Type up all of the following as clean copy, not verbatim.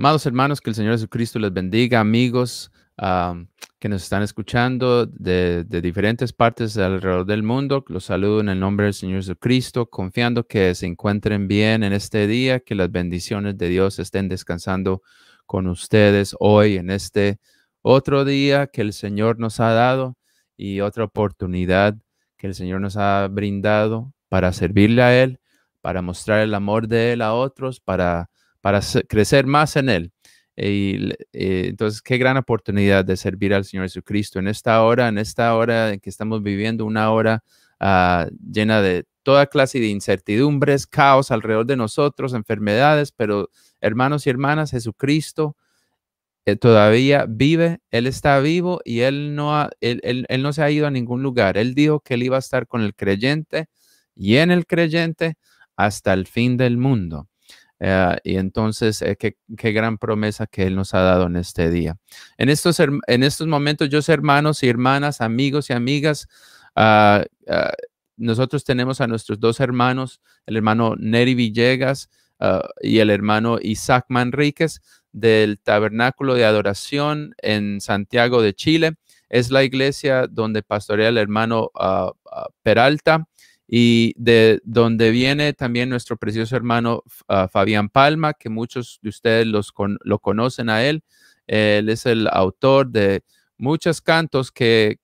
Amados hermanos, que el Señor Jesucristo les bendiga, amigos que nos están escuchando de diferentes partes alrededor del mundo. Los saludo en el nombre del Señor Jesucristo, confiando que se encuentren bien en este día, que las bendiciones de Dios estén descansando con ustedes hoy en este otro día que el Señor nos ha dado y otra oportunidad que el Señor nos ha brindado para servirle a Él, para mostrar el amor de Él a otros, para crecer más en Él. Entonces, qué gran oportunidad de servir al Señor Jesucristo en esta hora en que estamos viviendo, una hora llena de toda clase de incertidumbres, caos alrededor de nosotros, enfermedades, pero hermanos y hermanas, Jesucristo todavía vive, Él está vivo y Él no se ha ido a ningún lugar. Él dijo que Él iba a estar con el creyente y en el creyente hasta el fin del mundo. Y entonces, qué gran promesa que Él nos ha dado en este día. En estos momentos, yo, hermanos y hermanas, amigos y amigas, nosotros tenemos a nuestros dos hermanos, el hermano Neri Villegas y el hermano Isaac Manríquez del Tabernáculo de Adoración en Santiago de Chile. Es la iglesia donde pastorea el hermano Peralta, y de donde viene también nuestro precioso hermano Fabián Palma, que muchos de ustedes lo conocen a él. Él es el autor de muchos cantos que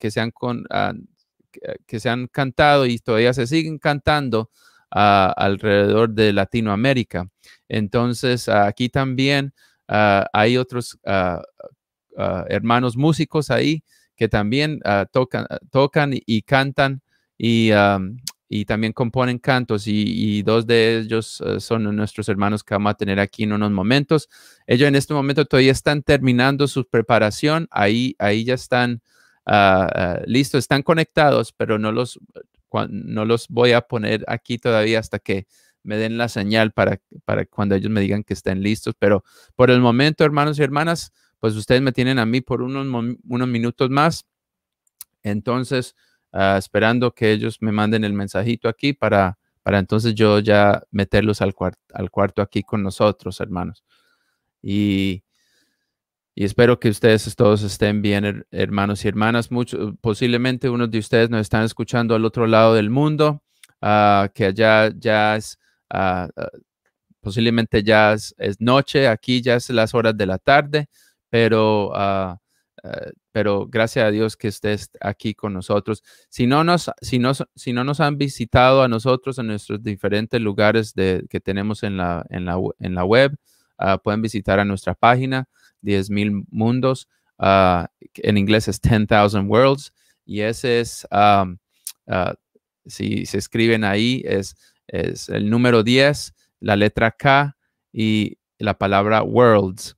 se han cantado y todavía se siguen cantando alrededor de Latinoamérica. Entonces, aquí también hay otros hermanos músicos ahí que también tocan y cantan y también componen cantos, y dos de ellos son nuestros hermanos que vamos a tener aquí en unos momentos. Ellos en este momento todavía están terminando su preparación, ahí ya están listos, están conectados, pero no los voy a poner aquí todavía hasta que me den la señal para cuando ellos me digan que estén listos. Pero por el momento, hermanos y hermanas, pues ustedes me tienen a mí por unos minutos más. Entonces, esperando que ellos me manden el mensajito aquí para entonces yo ya meterlos al cuarto aquí con nosotros, hermanos. Y espero que ustedes todos estén bien, hermanos y hermanas. Posiblemente unos de ustedes nos están escuchando al otro lado del mundo, que allá ya es, posiblemente ya es noche, aquí ya es las horas de la tarde, pero gracias a Dios que estés aquí con nosotros. Si no nos han visitado a nosotros en nuestros diferentes lugares que tenemos en la web, pueden visitar a nuestra página 10,000 mundos. En inglés es 10,000 worlds, y ese es, si se escriben ahí, es el número 10, la letra K y la palabra worlds,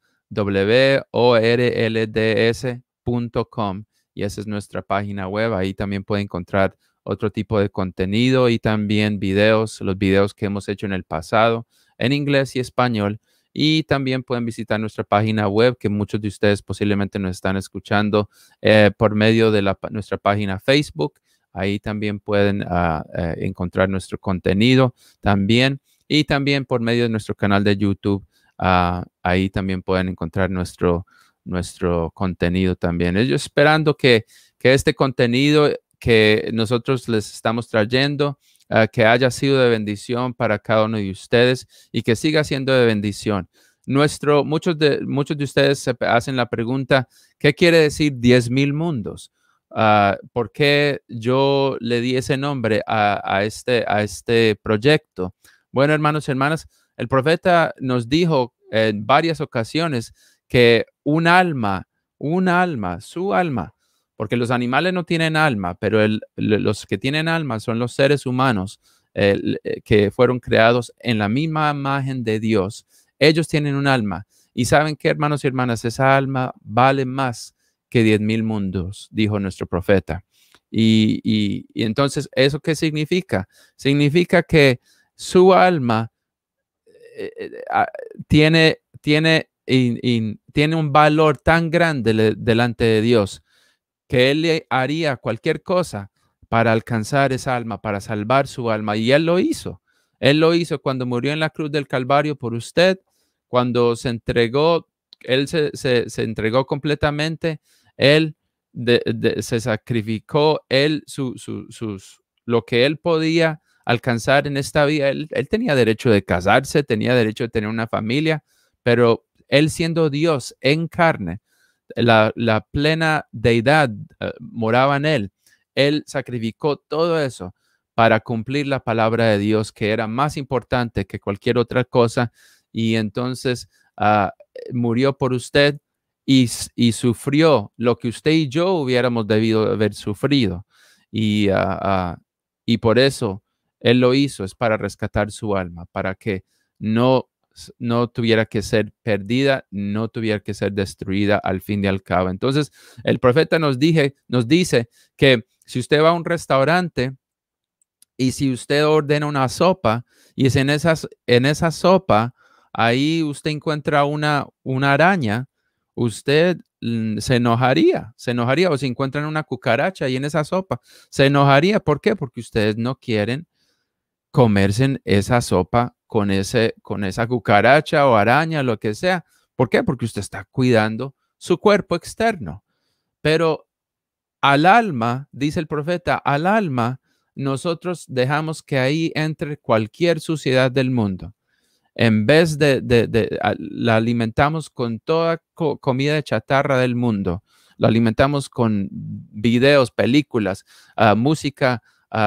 worlds.com, y esa es nuestra página web. Ahí también puede encontrar otro tipo de contenido y también los videos que hemos hecho en el pasado en inglés y español. Y también pueden visitar nuestra página web, que muchos de ustedes posiblemente nos están escuchando por medio de nuestra página Facebook. Ahí también pueden encontrar nuestro contenido también. Y también por medio de nuestro canal de YouTube. Ahí también pueden encontrar nuestro contenido también. Yo esperando que este contenido que nosotros les estamos trayendo, que haya sido de bendición para cada uno de ustedes y que siga siendo de bendición. Muchos de ustedes se hacen la pregunta, ¿qué quiere decir 10,000 mundos? ¿Por qué yo le di ese nombre a este proyecto? Bueno, hermanos y hermanas, el profeta nos dijo en varias ocasiones que un alma, su alma, porque los animales no tienen alma, pero los que tienen alma son los seres humanos que fueron creados en la misma imagen de Dios. Ellos tienen un alma. Y ¿saben qué, hermanos y hermanas? Esa alma vale más que 10,000 mundos, dijo nuestro profeta. Y entonces, ¿eso qué significa? Significa que su alma tiene un valor tan grande delante de Dios que Él le haría cualquier cosa para alcanzar esa alma, para salvar su alma. Y Él lo hizo. Él lo hizo cuando murió en la cruz del Calvario por usted, cuando se entregó él se entregó completamente, él se sacrificó, él, lo que él podía alcanzar en esta vida. Él tenía derecho de casarse, tenía derecho de tener una familia, pero él siendo Dios en carne, la plena deidad moraba en él. Él sacrificó todo eso para cumplir la palabra de Dios, que era más importante que cualquier otra cosa. Y entonces murió por usted y sufrió lo que usted y yo hubiéramos debido haber sufrido. Y, y por eso Él lo hizo, es para rescatar su alma, para que no tuviera que ser perdida, no tuviera que ser destruida al fin y al cabo. Entonces, el profeta nos dice que si usted va a un restaurante y si usted ordena una sopa y es en esa sopa, ahí usted encuentra una araña, usted se enojaría, o si encuentran una cucaracha ahí en esa sopa, se enojaría. ¿Por qué? Porque ustedes no quieren comerse esa sopa con esa cucaracha o araña, lo que sea. ¿Por qué? Porque usted está cuidando su cuerpo externo. Pero al alma, dice el profeta, al alma, nosotros dejamos que ahí entre cualquier suciedad del mundo. En vez la alimentamos con toda comida de chatarra del mundo. Lo alimentamos con videos, películas, música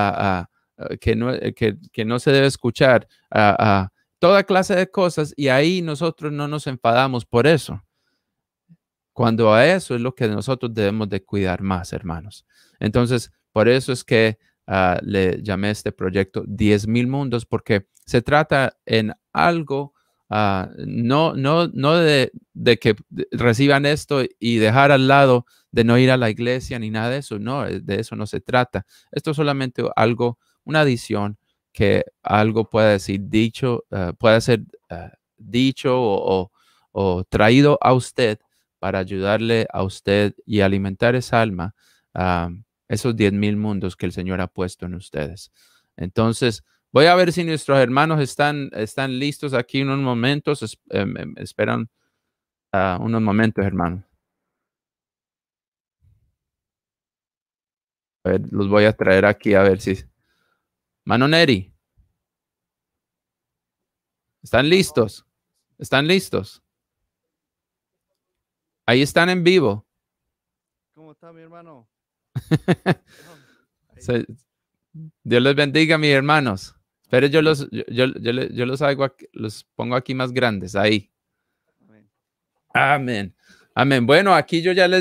que no se debe escuchar, toda clase de cosas, y ahí nosotros no nos enfadamos por eso. Cuando a eso es lo que nosotros debemos de cuidar más, hermanos. Entonces, por eso es que le llamé a este proyecto 10,000 mundos, porque se trata en algo, no de que reciban esto y dejar al lado de no ir a la iglesia ni nada de eso. No, de eso no se trata. Esto es solamente algo, una adición que algo pueda decir dicho, pueda ser dicho o traído a usted para ayudarle a usted y alimentar esa alma, esos 10,000 mundos que el Señor ha puesto en ustedes. Entonces, voy a ver si nuestros hermanos están listos aquí en unos momentos. Esperan unos momentos, hermano. A ver, los voy a traer aquí a ver si... Mano Neri, ¿están listos? ¿Están listos? Ahí están en vivo. ¿Cómo está mi hermano? Dios les bendiga, mis hermanos. Pero yo los hago aquí, los pongo aquí más grandes, ahí. Amén. Amén. Amén. Bueno, aquí yo ya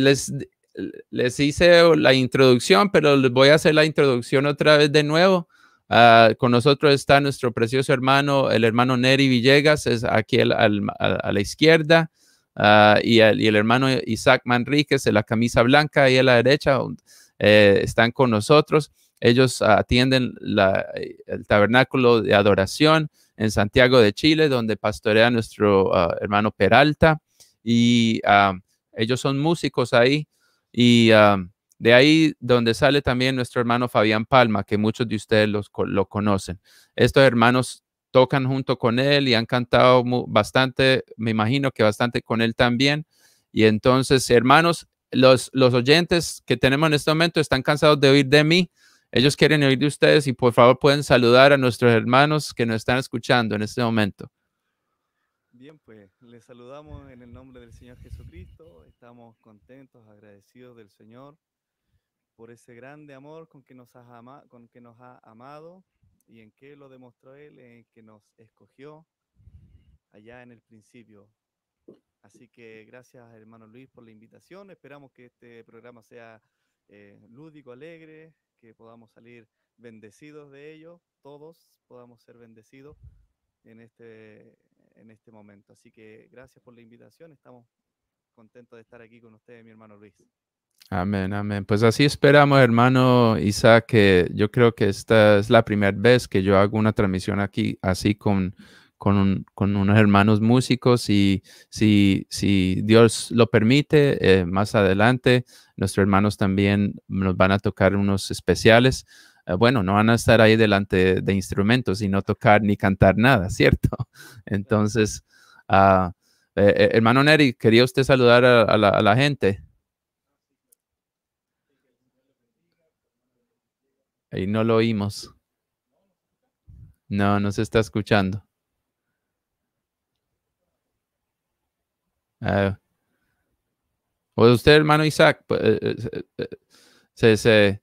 les hice la introducción, pero les voy a hacer la introducción otra vez de nuevo. Con nosotros está nuestro precioso hermano, el hermano Neri Villegas, es aquí a la izquierda, y el hermano Isaac Manríquez en la camisa blanca, ahí a la derecha, están con nosotros. Ellos atienden el tabernáculo de adoración en Santiago de Chile, donde pastorea nuestro hermano Peralta, y ellos son músicos ahí, y de ahí donde sale también nuestro hermano Fabián Palma, que muchos de ustedes lo conocen. Estos hermanos tocan junto con él y han cantado bastante, me imagino que bastante con él también. Y entonces, hermanos, los oyentes que tenemos en este momento están cansados de oír de mí. Ellos quieren oír de ustedes y por favor pueden saludar a nuestros hermanos que nos están escuchando en este momento. Bien, pues les saludamos en el nombre del Señor Jesucristo. Estamos contentos, agradecidos del Señor por ese grande amor con que nos ha amado y en que lo demostró Él, en que nos escogió allá en el principio. Así que gracias, hermano Luis, por la invitación. Esperamos que este programa sea lúdico, alegre, que podamos salir bendecidos de ello, todos podamos ser bendecidos en este momento. Así que gracias por la invitación. Estamos contentos de estar aquí con ustedes, mi hermano Luis. Amén, amén. Pues así esperamos, hermano Isaac, que yo creo que esta es la primera vez que yo hago una transmisión aquí así con unos hermanos músicos, y si Dios lo permite, más adelante nuestros hermanos también nos van a tocar unos especiales. Bueno, no van a estar ahí delante de instrumentos y no tocar ni cantar nada, ¿cierto? Entonces, Hermano Neri, ¿quería usted saludar a la gente? Ahí no lo oímos. No, no se está escuchando. Ah, o usted, hermano Isaac, pues, se,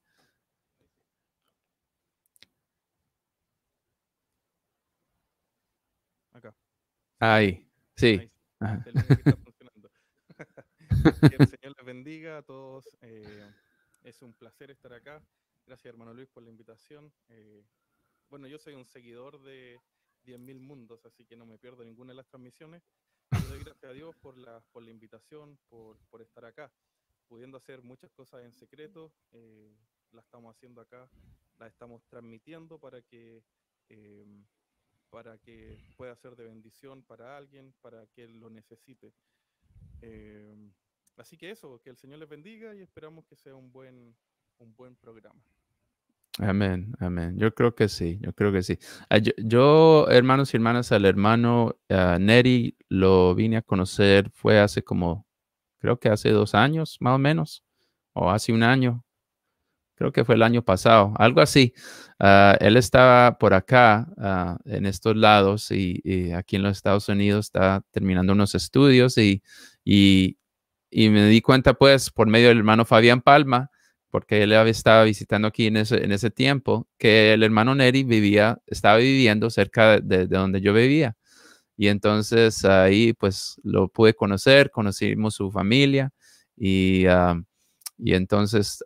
Acá. ¿Sí me oyen? ahí, sí. Ahí sí. Ajá. Es el único que está funcionando. Que el Señor les bendiga a todos. Es un placer estar acá. Gracias, hermano Luis, por la invitación. Bueno, yo soy un seguidor de 10.000 mundos, así que no me pierdo ninguna de las transmisiones. Y le doy gracias a Dios por la invitación, por estar acá, pudiendo hacer muchas cosas en secreto. La estamos haciendo acá, la estamos transmitiendo eh, para que pueda ser de bendición para alguien, para que él lo necesite. Eh, Así que eso, que el Señor les bendiga y esperamos que sea un buen programa. Amén, amén. Yo creo que sí, yo creo que sí. Yo, hermanos y hermanas, al hermano Neri lo vine a conocer, fue hace como, creo que hace 2 años, más o menos, o hace un año, creo que fue el año pasado, algo así. Él estaba por acá, en estos lados, y aquí en los Estados Unidos está terminando unos estudios y, y me di cuenta, pues, por medio del hermano Fabián Palma, porque él había estado visitando aquí en ese tiempo, que el hermano Neri estaba viviendo cerca de donde yo vivía. Y entonces ahí, pues, lo pude conocer, conocimos su familia y, y entonces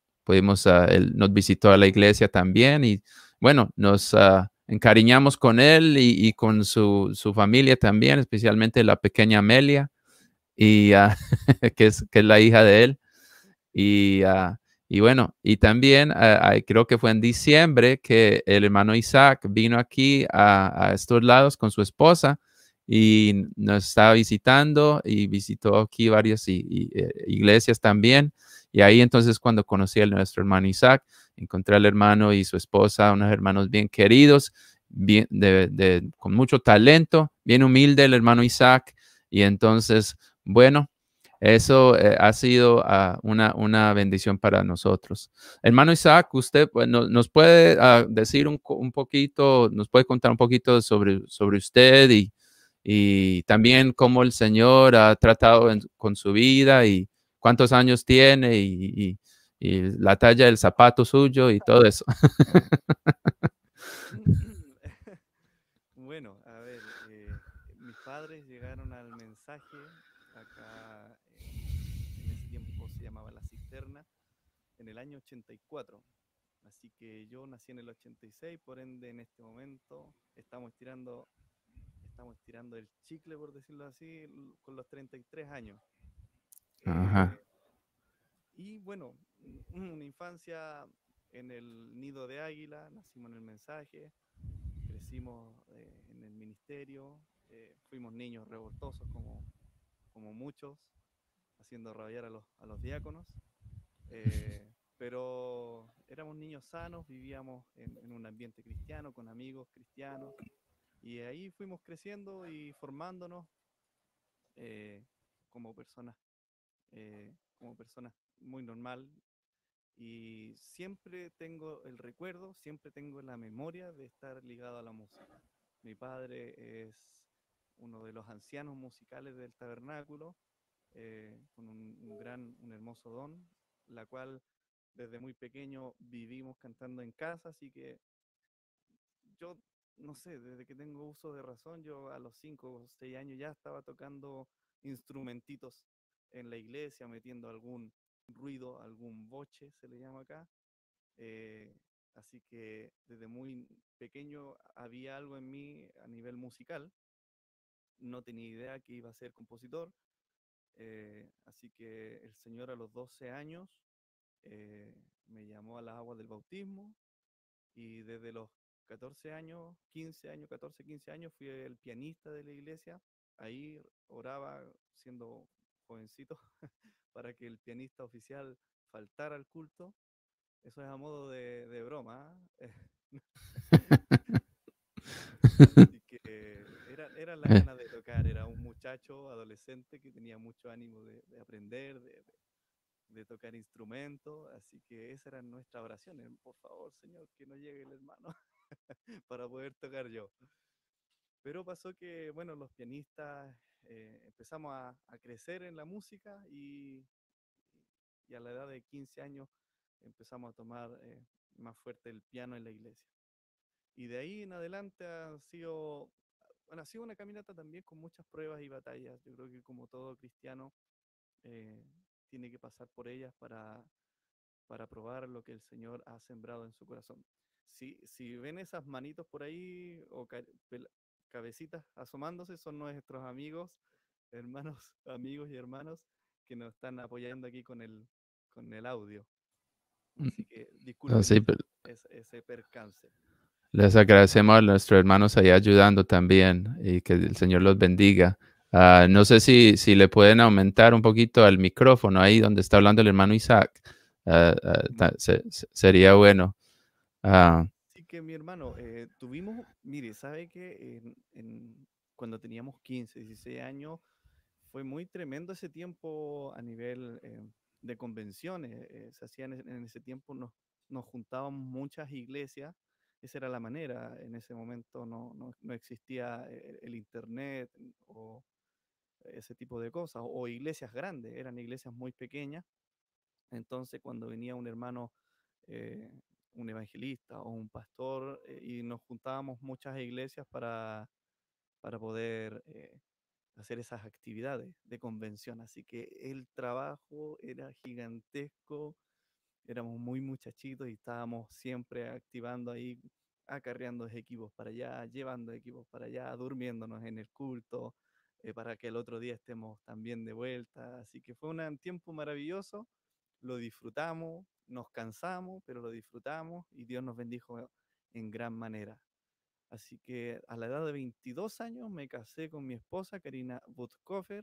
él nos visitó a la iglesia también y bueno, nos encariñamos con él y con su familia también, especialmente la pequeña Amelia, y, que es la hija de él. Y, y bueno, y también creo que fue en diciembre que el hermano Isaac vino aquí a estos lados con su esposa y nos estaba visitando y visitó aquí varias iglesias también. Y ahí entonces cuando conocí a nuestro hermano Isaac, encontré al hermano y su esposa, unos hermanos bien queridos, bien, con mucho talento, bien humilde el hermano Isaac. Y entonces, bueno. Eso ha sido una bendición para nosotros. Hermano Isaac, usted pues, nos puede decir un poquito, nos puede contar un poquito sobre usted y también cómo el Señor ha tratado con su vida y cuántos años tiene y la talla del zapato suyo y todo eso. Bueno, a ver, mis padres llegaron al mensaje acá en ese tiempo se llamaba La Cisterna, en el año 84. Así que yo nací en el 86, por ende en este momento estamos tirando el chicle, por decirlo así, con los 33 años. Ajá, Eh, y bueno, una infancia en el nido de águila, nacimos en el mensaje, crecimos en el ministerio, fuimos niños revoltosos como muchos, haciendo rabiar a los diáconos, pero éramos niños sanos, vivíamos en un ambiente cristiano, con amigos cristianos, y ahí fuimos creciendo y formándonos eh, como personas, como personas muy normal. Y siempre tengo el recuerdo, siempre tengo la memoria de estar ligado a la música. Mi padre es uno de los ancianos musicales del tabernáculo, con un hermoso don, la cual desde muy pequeño vivimos cantando en casa, así que yo, no sé, desde que tengo uso de razón, yo a los 5 o 6 años ya estaba tocando instrumentitos en la iglesia, metiendo algún ruido, algún boche, se le llama acá. Eh, Así que desde muy pequeño había algo en mí a nivel musical. No tenía idea que iba a ser compositor. Así que el Señor a los 12 años me llamó a las aguas del bautismo y desde los 14 años, 15 años, 14, 15 años fui el pianista de la iglesia. Ahí oraba siendo jovencito para que el pianista oficial faltara al culto. Eso es a modo de broma. ¿Eh? Así que Era la gana de tocar, era un muchacho adolescente que tenía mucho ánimo de aprender, de tocar instrumentos, así que esa era nuestra oración. Por favor, Señor, que no llegue el hermano para poder tocar yo. Pero pasó que, bueno, los pianistas empezamos a crecer en la música y a la edad de 15 años empezamos a tomar más fuerte el piano en la iglesia. Y de ahí en adelante bueno, ha sido una caminata también con muchas pruebas y batallas. Yo creo que como todo cristiano eh, tiene que pasar por ellas para probar lo que el Señor ha sembrado en su corazón. Si ven esas manitos por ahí o cabecitas asomándose, son nuestros amigos, hermanos, amigos y hermanos que nos están apoyando aquí con el audio. Así que disculpen Así, ese percance. les agradecemos a nuestros hermanos ahí ayudando también y que el Señor los bendiga. No sé si le pueden aumentar un poquito al micrófono ahí donde está hablando el hermano Isaac. Sería bueno. Ah, Así que mi hermano, mire, ¿sabe que cuando teníamos 15, 16 años, fue muy tremendo ese tiempo a nivel de convenciones? Se hacían en ese tiempo, nos juntábamos muchas iglesias, esa era la manera. En ese momento no existía el internet o ese tipo de cosas, o iglesias grandes, eran iglesias muy pequeñas. Entonces, cuando venía un hermano, eh, un evangelista o un pastor, y nos juntábamos muchas iglesias para poder hacer esas actividades de convención. Así que el trabajo era gigantesco, éramos muy muchachitos y estábamos siempre activando ahí, acarreando equipos para allá, llevando equipos para allá, durmiéndonos en el culto, para que el otro día estemos también de vuelta. Así que fue un tiempo maravilloso, lo disfrutamos, nos cansamos, pero lo disfrutamos y Dios nos bendijo en gran manera. Así que a la edad de 22 años me casé con mi esposa, Karina Butzkofer,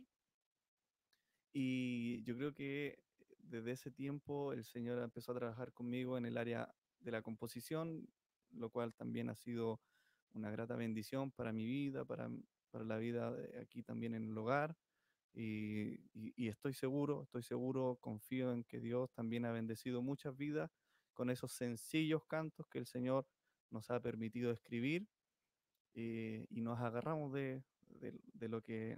y yo creo que desde ese tiempo el Señor empezó a trabajar conmigo en el área de la composición, lo cual también ha sido una grata bendición para mi vida, para la vida aquí también en el hogar. Y estoy seguro, confío en que Dios también ha bendecido muchas vidas con esos sencillos cantos que el Señor nos ha permitido escribir, y nos agarramos de lo que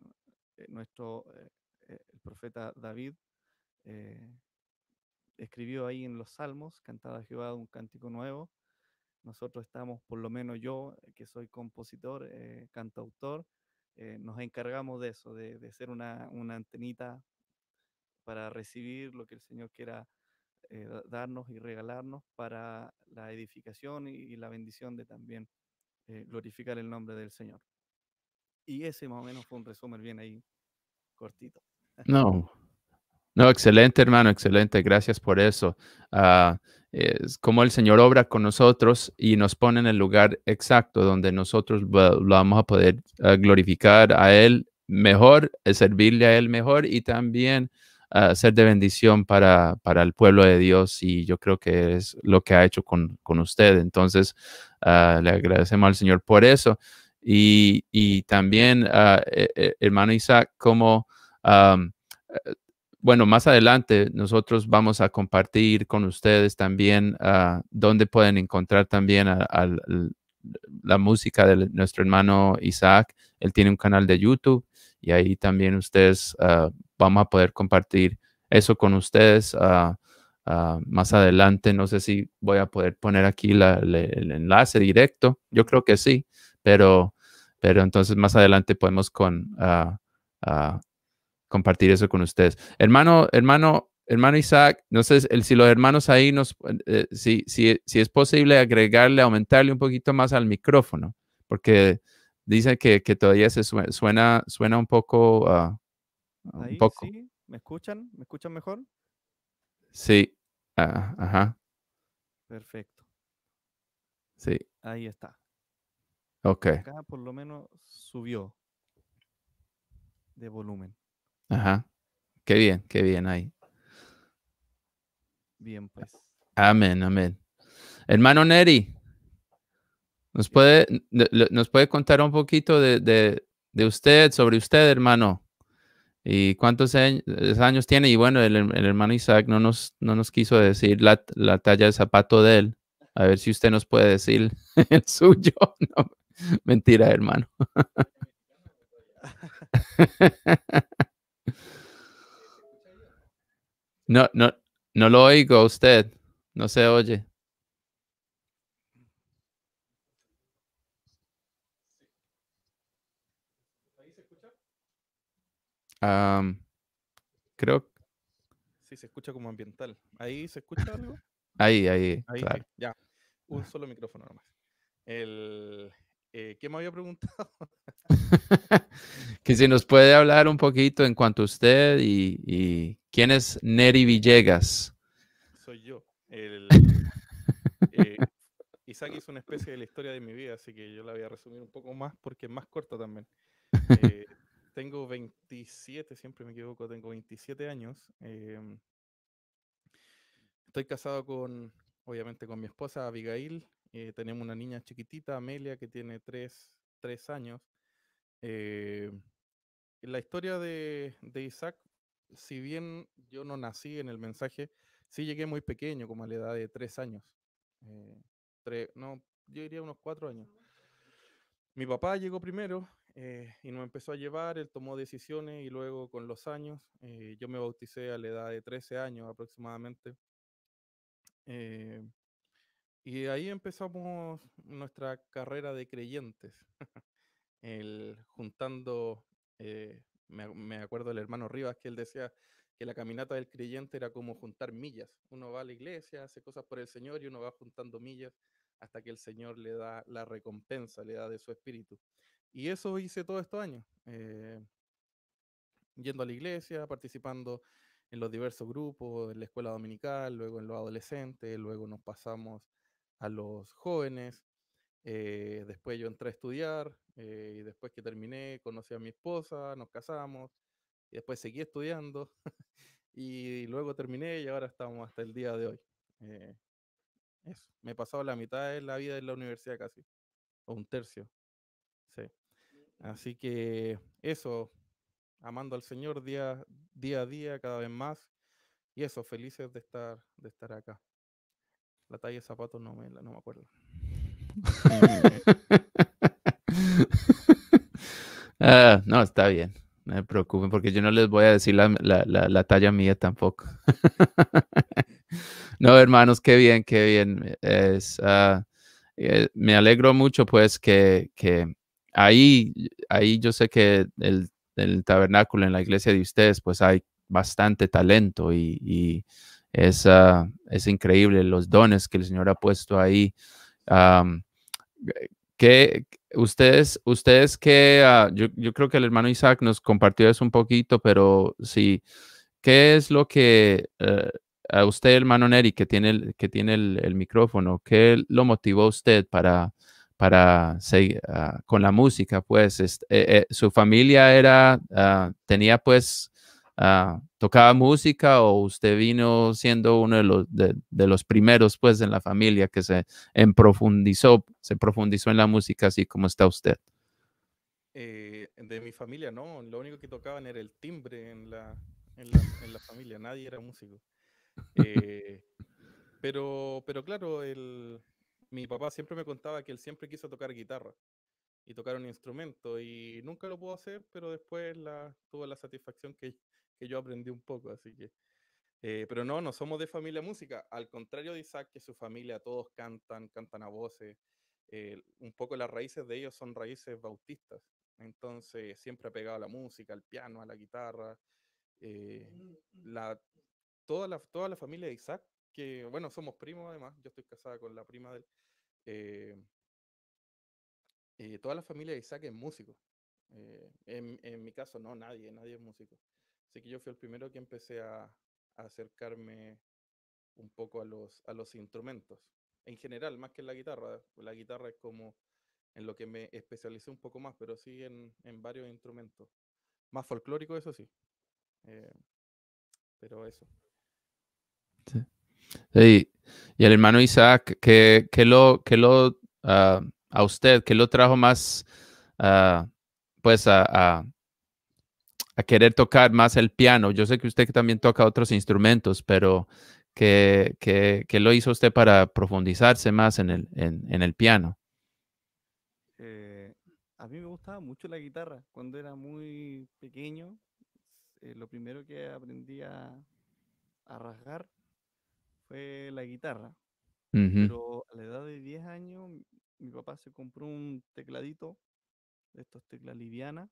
el profeta David eh, escribió ahí en los Salmos: cantad a Jehová un cántico nuevo. Nosotros estamos, por lo menos yo, que soy compositor, cantautor, nos encargamos de eso, de ser una antenita para recibir lo que el Señor quiera darnos y regalarnos para la edificación y la bendición de también glorificar el nombre del Señor. Y ese más o menos fue un resumen bien ahí, cortito. no, no, excelente, hermano, excelente. Gracias por eso. Es como el Señor obra con nosotros y nos pone en el lugar exacto donde nosotros lo vamos a poder glorificar a Él mejor, servirle a Él mejor y también ser de bendición para el pueblo de Dios. Y yo creo que es lo que ha hecho con usted. Entonces, le agradecemos al Señor por eso. Y también, hermano Isaac, como... um, bueno, más adelante nosotros vamos a compartir con ustedes también dónde pueden encontrar también la música de nuestro hermano Isaac. Él tiene un canal de YouTube y ahí también ustedes vamos a poder compartir eso con ustedes más adelante. No sé si voy a poder poner aquí el enlace directo. Yo creo que sí, pero entonces más adelante podemos compartir eso con ustedes. Hermano Isaac, no sé si los hermanos ahí si es posible agregarle, aumentarle un poquito más al micrófono, porque dice que todavía suena un poco, un Ahí poco. sí, ¿me escuchan? ¿Me escuchan mejor? Sí, ajá, Perfecto, sí, ahí está. ok, Acá por lo menos subió de volumen. ajá, qué bien ahí. Bien, pues. Amén, amén. Hermano Neri, Bien. nos puede contar un poquito usted, sobre usted, hermano. ¿Y cuántos años tiene? Y bueno, el hermano Isaac no nos quiso decir la talla de zapato de él. A ver si usted nos puede decir el suyo. No, mentira, hermano. No, no, no lo oigo a usted. No se oye. Am, creo, Sí, se escucha como ambiental. ¿Ahí se escucha algo? ahí, Ahí sí, claro. ya. Un solo micrófono nomás. ¿Qué me había preguntado? Que si nos puede hablar un poquito en cuanto a usted y quién es Neri Villegas. Soy yo. Isaac hizo una especie de la historia de mi vida, así que yo la voy a resumir un poco más porque es más corta también. Eh, tengo 27, siempre me equivoco, tengo 27 años. Estoy casado obviamente, con mi esposa Abigail. Tenemos una niña chiquitita, Amelia, que tiene 3 años. Eh, la historia de Isaac, si bien yo no nací en el mensaje, sí llegué muy pequeño, como a la edad de 3 años. No, yo diría unos 4 años. Mi papá llegó primero y nos empezó a llevar, él tomó decisiones y luego con los años, yo me bauticé a la edad de 13 años aproximadamente. Eh, y ahí empezamos nuestra carrera de creyentes, juntando, me acuerdo del hermano Rivas que él decía que la caminata del creyente era como juntar millas. Uno va a la iglesia, hace cosas por el Señor y uno va juntando millas hasta que el Señor le da la recompensa, le da de su espíritu. Y eso hice todos estos años, yendo a la iglesia, participando en los diversos grupos, en la escuela dominical, luego en los adolescentes, luego nos pasamos a los jóvenes. Después yo entré a estudiar y después que terminé conocí a mi esposa, nos casamos y después seguí estudiando y luego terminé y ahora estamos hasta el día de hoy. Eso, me he pasado la mitad de la vida en la universidad casi, o un tercio, sí. Así que eso, amando al Señor día a día, cada vez más, y eso, felices de estar acá. La talla de zapatos no me acuerdo. No, está bien. No se preocupen porque yo no les voy a decir la talla mía tampoco. No, hermanos, qué bien, qué bien. Me alegro mucho pues que ahí yo sé que el tabernáculo en la iglesia de ustedes pues hay bastante talento y es increíble los dones que el Señor ha puesto ahí. Um, que ustedes que yo creo que el hermano Isaac nos compartió eso un poquito, pero sí, ¿qué es lo que a usted, hermano Neri, que tiene el micrófono, qué lo motivó a usted para seguir con la música? Pues su familia tenía pues tocaba música o usted vino siendo uno de los primeros pues en la familia que se profundizó en la música así como está usted. De mi familia no, lo único que tocaban era el timbre en la familia, nadie era músico. Eh, pero claro, mi papá siempre me contaba que él siempre quiso tocar guitarra y tocar un instrumento y nunca lo pudo hacer, pero después tuvo la satisfacción que yo aprendí un poco, así que... pero no somos de familia música, al contrario de Isaac, que su familia todos cantan a voces, un poco las raíces de ellos son raíces bautistas, entonces siempre ha pegado a la música, al piano, a la guitarra, eh, la, toda la familia de Isaac, que bueno, somos primos además, yo estoy casada con la prima de él, eh, toda la familia de Isaac es músico. En mi caso no, nadie es músico. Así que yo fui el primero que empecé a acercarme un poco a los instrumentos. En general, más que en la guitarra. La guitarra es como en lo que me especialicé un poco más, pero sí en varios instrumentos. Más folclórico, eso sí. Eh, pero eso. Sí. Sí. Y el hermano Isaac, a usted, qué lo trajo más pues a querer tocar más el piano? Yo sé que usted también toca otros instrumentos, pero ¿qué lo hizo usted para profundizarse más en el piano? Eh, a mí me gustaba mucho la guitarra. Cuando era muy pequeño, lo primero que aprendí a rasgar fue la guitarra. Ujú, Pero a la edad de 10 años, mi papá se compró un tecladito, de estos teclas livianas,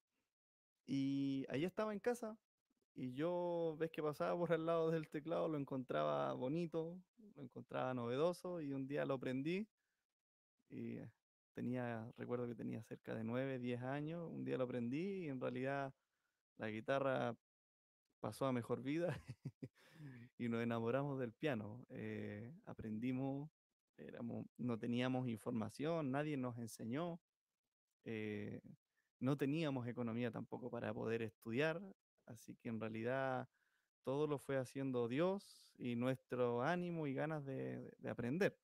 y ahí estaba en casa. Y yo, ves que pasaba por al lado del teclado, lo encontraba bonito, lo encontraba novedoso, y un día lo prendí. Y recuerdo que tenía cerca de 9 10 años. Un día lo aprendí y en realidad la guitarra pasó a mejor vida y nos enamoramos del piano. Aprendimos, no teníamos información, nadie nos enseñó, eh, no teníamos economía tampoco para poder estudiar, así que en realidad todo lo fue haciendo Dios y nuestro ánimo y ganas de aprender.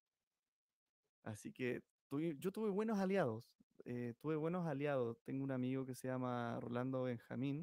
Así que yo tuve buenos aliados, tuve buenos aliados. Tengo un amigo que se llama Rolando Benjamín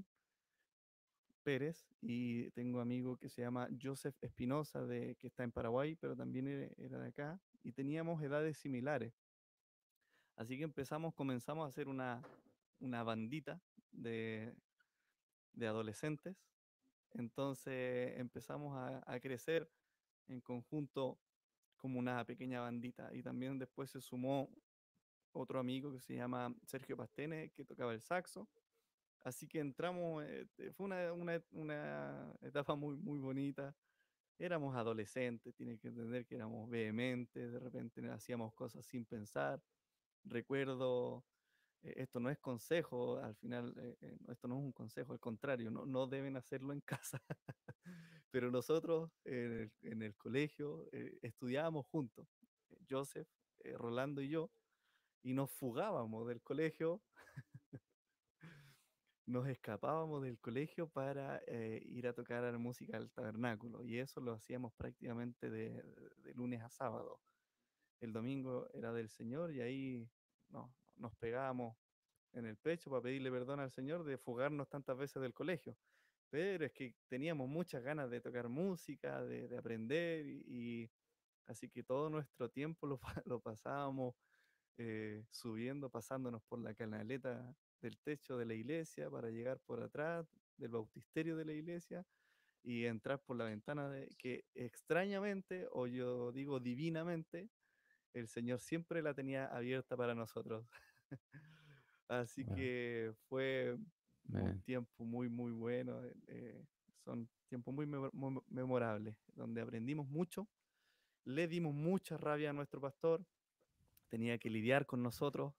Pérez y tengo un amigo que se llama Joseph Espinosa, que está en Paraguay, pero también era de acá, y teníamos edades similares. Así que comenzamos a hacer una bandita de, de adolescentes. Entonces empezamos a crecer en conjunto como una pequeña bandita. Y también después se sumó otro amigo que se llama Sergio Pastene, que tocaba el saxo. Así que entramos, fue una etapa muy bonita. Éramos adolescentes, tienes que entender que éramos vehementes, de repente hacíamos cosas sin pensar. Recuerdo, esto no es consejo, al final, esto no es un consejo, al contrario, no deben hacerlo en casa. Pero nosotros en el colegio estudiábamos juntos, Joseph, Rolando y yo, y nos fugábamos del colegio, nos escapábamos del colegio para ir a tocar a la música al tabernáculo, y eso lo hacíamos prácticamente de lunes a sábado. El domingo era del Señor y ahí nos pegábamos en el pecho para pedirle perdón al Señor de fugarnos tantas veces del colegio. Pero es que teníamos muchas ganas de tocar música, de aprender, y así que todo nuestro tiempo lo pasábamos subiendo, pasándonos por la canaleta del techo de la iglesia para llegar por atrás del bautisterio de la iglesia y entrar por la ventana que extrañamente, o yo digo divinamente, el Señor siempre la tenía abierta para nosotros. Así wow, que fue un man, tiempo muy bueno. Son tiempos muy memorables, donde aprendimos mucho, le dimos mucha rabia a nuestro pastor, tenía que lidiar con nosotros.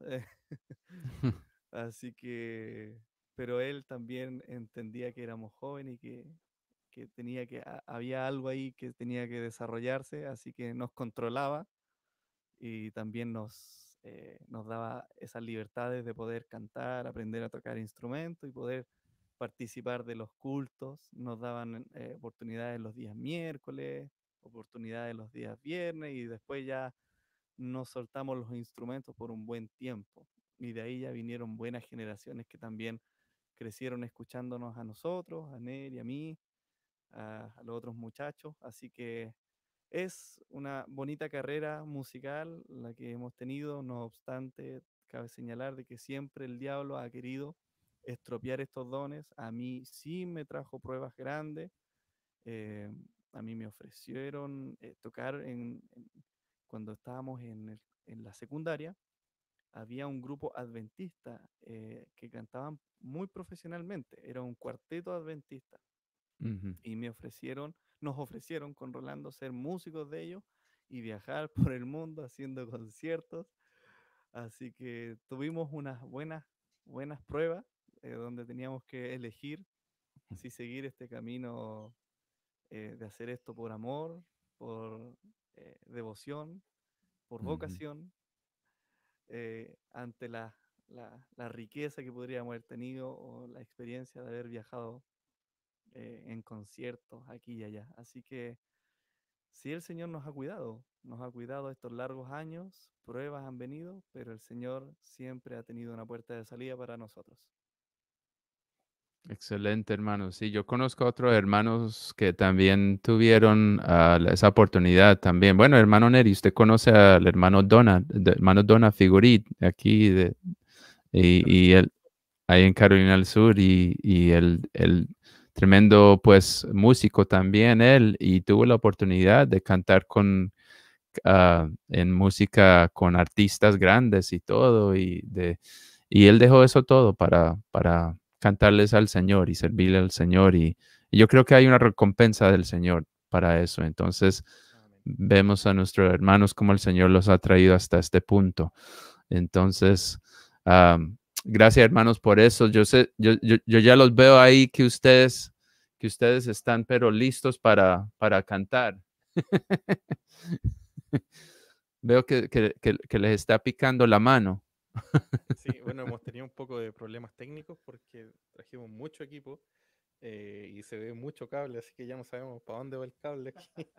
Así que, pero él también entendía que éramos jóvenes y que había algo ahí que tenía que desarrollarse, así que nos controlaba y también nos daba esas libertades de poder cantar, aprender a tocar instrumentos y poder participar de los cultos. Nos daban oportunidades los días miércoles, oportunidades los días viernes, y después ya nos soltamos los instrumentos por un buen tiempo. Y de ahí ya vinieron buenas generaciones que también crecieron escuchándonos a nosotros, a Nel y a mí, a los otros muchachos. Así que es una bonita carrera musical la que hemos tenido. No obstante, cabe señalar de que siempre el diablo ha querido estropear estos dones. A mí sí me trajo pruebas grandes. eh, a mí me ofrecieron tocar cuando estábamos en la secundaria. Había un grupo adventista que cantaban muy profesionalmente. Era un cuarteto adventista ujú, y nos ofrecieron con Rolando ser músicos de ellos y viajar por el mundo haciendo conciertos. Así que tuvimos unas buenas pruebas donde teníamos que elegir si seguir este camino de hacer esto por amor, por devoción, por ujú, vocación, ante la riqueza que podríamos haber tenido o la experiencia de haber viajado en conciertos aquí y allá. Así que sí, el Señor nos ha cuidado estos largos años, pruebas han venido, pero el Señor siempre ha tenido una puerta de salida para nosotros. Excelente, hermano. Sí, yo conozco a otros hermanos que también tuvieron esa oportunidad también. Bueno, hermano Neri, usted conoce al hermano Donna Figurit, aquí y él ahí en Carolina del Sur y el tremendo pues músico también él y tuvo la oportunidad de cantar en música con artistas grandes y todo y él dejó eso todo para cantarles al Señor y servirle al Señor y yo creo que hay una recompensa del Señor para eso. Entonces Amén. vemos a nuestros hermanos como el Señor los ha traído hasta este punto. Entonces, gracias hermanos por eso. Yo sé, yo ya los veo ahí que ustedes están pero listos para cantar. Veo que les está picando la mano. Sí, bueno, hemos tenido un poco de problemas técnicos porque trajimos mucho equipo y se ve mucho cable, así que ya no sabemos para dónde va el cable aquí.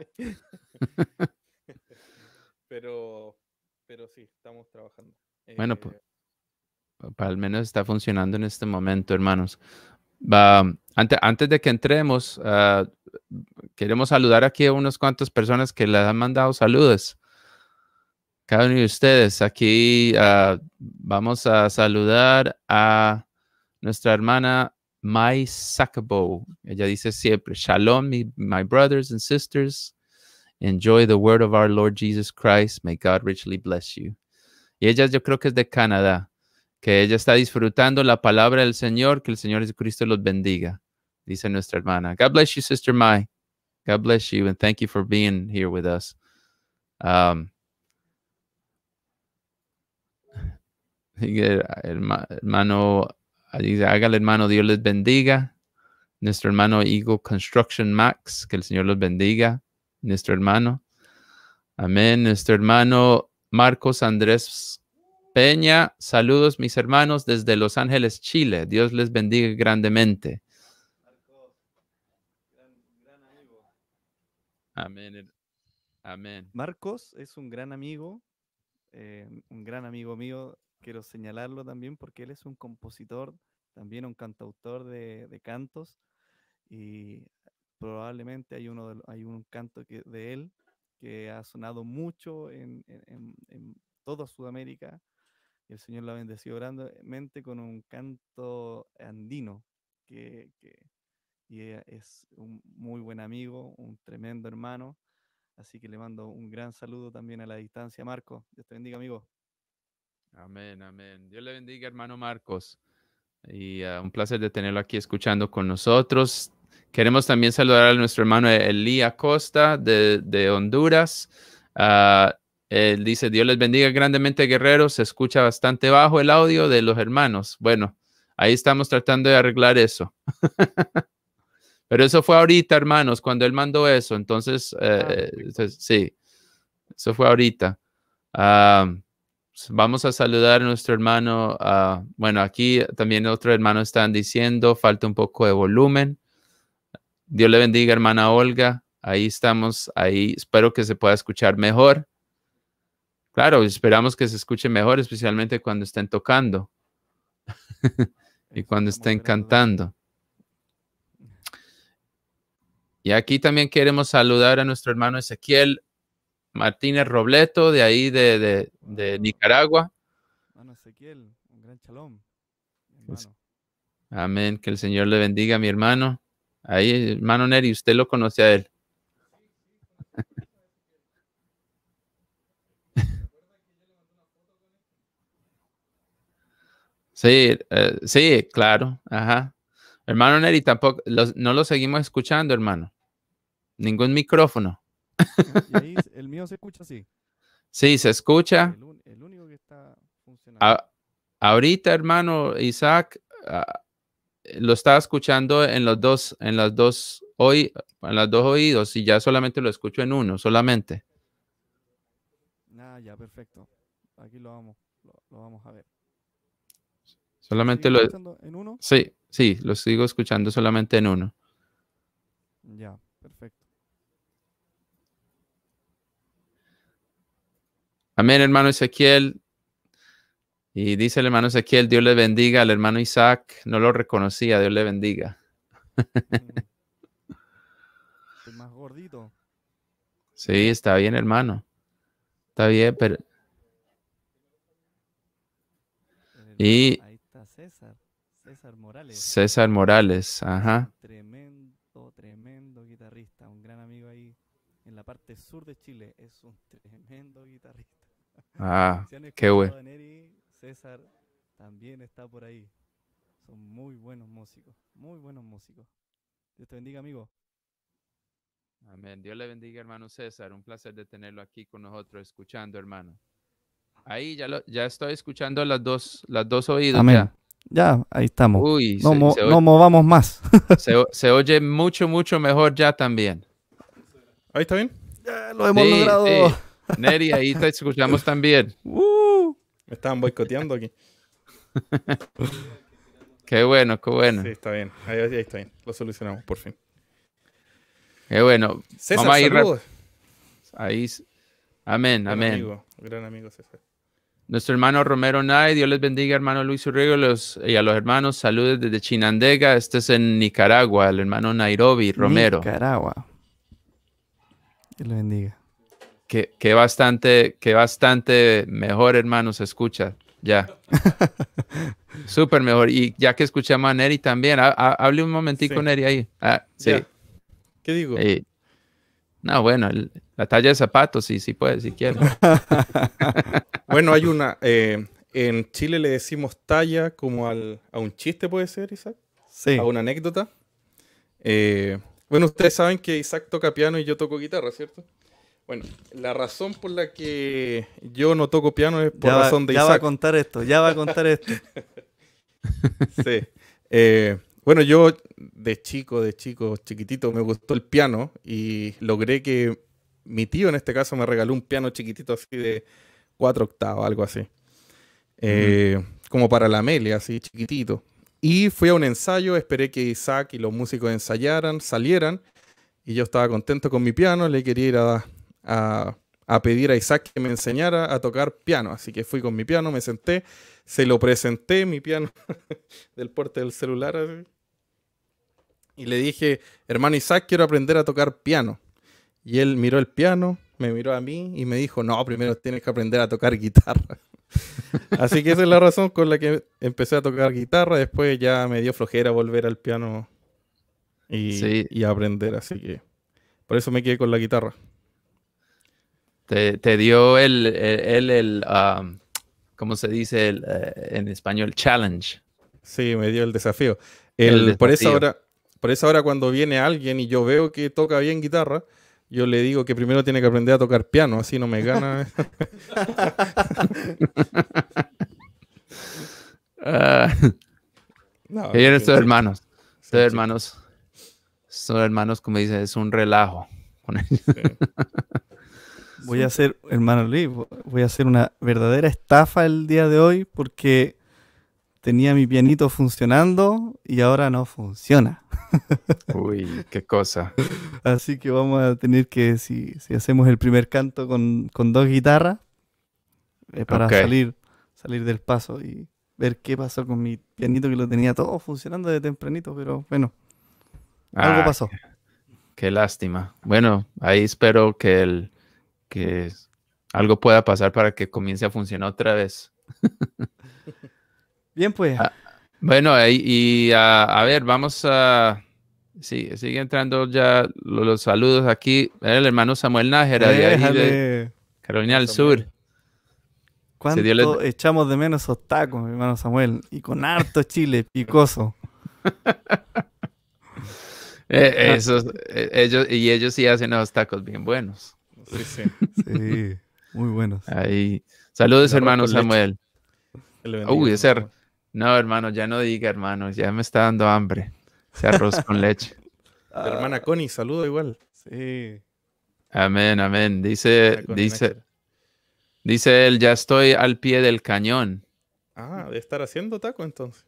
Pero, pero sí, estamos trabajando. Bueno, pues Eh, al menos está funcionando en este momento, hermanos. Antes de que entremos, queremos saludar aquí a unas cuantas personas que les han mandado saludos. Cada uno de ustedes. Aquí vamos a saludar a nuestra hermana Mai Sakabo. Ella dice siempre, Shalom, my brothers and sisters. Enjoy the word of our Lord Jesus Christ. May God richly bless you. Y ella yo creo que es de Canadá, que ella está disfrutando la palabra del Señor, que el Señor Jesucristo los bendiga, dice nuestra hermana. God bless you, Sister Mai. God bless you, and thank you for being here with us. Hermano, hágale hermano, Dios les bendiga. Nuestro hermano Eagle Construction Max, que el Señor los bendiga. Nuestro hermano. Amén. Nuestro hermano Marcos Andrés Peña, saludos mis hermanos desde Los Ángeles, Chile. Dios les bendiga grandemente. Marcos, gran amigo. Amén. Amén. Marcos es un gran amigo mío. Quiero señalarlo también porque él es un compositor, también un cantautor de cantos y probablemente hay un canto de él que ha sonado mucho en toda Sudamérica y el Señor lo ha bendecido grandemente con un canto andino que es un muy buen amigo, un tremendo hermano. Así que le mando un gran saludo también a la distancia, Marco. Dios te bendiga, amigo. Amén, amén. Dios le bendiga, hermano Marcos. Y un placer de tenerlo aquí escuchando con nosotros. Queremos también saludar a nuestro hermano Elí Acosta de Honduras. Él dice, Dios les bendiga grandemente, guerreros. Se escucha bastante bajo el audio de los hermanos. Bueno, ahí estamos tratando de arreglar eso. Pero eso fue ahorita, hermanos, cuando él mandó eso. Entonces, sí, eso fue ahorita. Vamos a saludar a nuestro hermano. Bueno, aquí también otro hermano están diciendo, falta un poco de volumen. Dios le bendiga, hermana Olga. Ahí estamos, ahí espero que se pueda escuchar mejor. Claro, esperamos que se escuche mejor, especialmente cuando estén tocando y Eso cuando estamos estén esperando también. cantando. Y aquí también queremos saludar a nuestro hermano Ezequiel Martínez Robleto, de ahí de Wow. Nicaragua. Hermano Ezequiel, un gran shalom, hermano. Amén, que el Señor le bendiga a mi hermano. Ahí, hermano Neri, usted lo conoce a él. Sí, sí, claro. Ajá. Hermano Neri, tampoco, no lo seguimos escuchando, hermano. Ningún micrófono. Y ahí el mío se escucha así. Sí, se escucha. El único que está funcionando. Ahorita, hermano Isaac, lo estaba escuchando en los dos oídos y ya solamente lo escucho en uno, solamente. Ah, ya, perfecto. Aquí lo vamos a ver. ¿Lo Solamente seguimos escuchando en uno? sí, sí, lo sigo escuchando solamente en uno. Ya, perfecto. Amén, hermano Ezequiel. Y dice el hermano Ezequiel, Dios le bendiga. Al hermano Isaac, no lo reconocía, Dios le bendiga. Estoy más gordito. Sí, está bien, hermano. Está bien, pero... Y Ahí está César Morales. César Morales, ajá. Tremendo guitarrista, un gran amigo ahí en la parte sur de Chile, es un tremendo guitarrista. Ah, Si han qué bueno. escuchado a Neri, César también está por ahí. Son muy buenos músicos, muy buenos músicos. Dios te bendiga, amigo. Amén. Dios le bendiga, hermano César. Un placer de tenerlo aquí con nosotros, escuchando, hermano. Ahí ya estoy escuchando las dos oídos. Amén. Ya. Ya, ahí estamos. Uy, No movamos más. se oye mucho, mucho mejor ya también. ¿Ahí está bien? Ya lo hemos Sí, logrado. sí. Neri, ahí te escuchamos también. Me estaban boicoteando aquí. Qué bueno, qué bueno. Sí, está bien. Ahí está bien. Lo solucionamos, por fin. Qué bueno. César, Vamos a ir saludos. ahí. Amén, amén. Gran amigo César. Nuestro hermano Romero Nay, Dios les bendiga, hermano Luis Urrigo, y a los hermanos, saludos desde Chinandega. Este es en Nicaragua, el hermano Nairobi Romero. Nicaragua. Dios le bendiga. Que bastante mejor, hermano, se escucha. Ya. Súper mejor. Y ya que escuchamos a Neri también, hable un momentico, Sí. Neri, ahí. Sí. Ya. ¿Qué digo? No, bueno, la talla de zapatos, sí puede, si quiere. Bueno, hay una... en Chile le decimos talla como a un chiste, ¿puede ser, Isaac? Sí. A una anécdota. Bueno, ustedes saben que Isaac toca piano y yo toco guitarra, ¿cierto? Bueno, la razón por la que yo no toco piano es por razón de ya Isaac. va a contar esto. Sí. Bueno, yo de chiquitito, me gustó el piano y logré que mi tío, en este caso, me regaló un piano chiquitito así de 4 octavos, algo así. Como para la Amelia, así chiquitito. Y fui a un ensayo, esperé que Isaac y los músicos ensayaran, salieran, y yo estaba contento con mi piano, le quería ir a pedir a Isaac que me enseñara a tocar piano. Así que fui con mi piano, me senté, se lo presenté, mi piano, del porte del celular, así, y le dije, hermano Isaac, quiero aprender a tocar piano. Y él miró el piano, me miró a mí y me dijo, no, primero tienes que aprender a tocar guitarra. Así que esa es la razón con la que empecé a tocar guitarra. Después ya me dio flojera volver al piano y aprender. Así que por eso me quedé con la guitarra. Te dio ¿cómo se dice en español? Challenge. Sí, me dio el desafío. Por eso ahora cuando viene alguien y yo veo que toca bien guitarra, yo le digo que primero tiene que aprender a tocar piano, así no me gana. No, ¿Qué vienen estos hermanos? Estos hermanos. hermanos, como dice, es un relajo. Sí. Voy a hacer, hermano Luis, voy a hacer una verdadera estafa el día de hoy porque tenía mi pianito funcionando y ahora no funciona. Uy, qué cosa. Así que vamos a tener que, si hacemos el primer canto con 2 guitarras, para salir del paso y ver qué pasó con mi pianito que lo tenía todo funcionando de tempranito, pero bueno, algo pasó. Qué lástima. Bueno, ahí espero que algo pueda pasar para que comience a funcionar otra vez. Bien, pues. Bueno, a ver, vamos a... Sí, sigue entrando ya los saludos aquí. El hermano Samuel Nájera de ahí de Carolina del Sur. ¿Cuánto echamos de menos esos tacos, mi hermano Samuel? Y con harto chile picoso. Ellos sí hacen esos tacos bien buenos. Sí, muy buenos. Ahí. Saludos, hermano Samuel. Uy, no, hermano, ya no diga, hermano, ya me está dando hambre. Ese arroz con leche. La hermana Connie, saludo igual. Sí. Amén, amén. Dice él, ya estoy al pie del cañón. De estar haciendo taco entonces.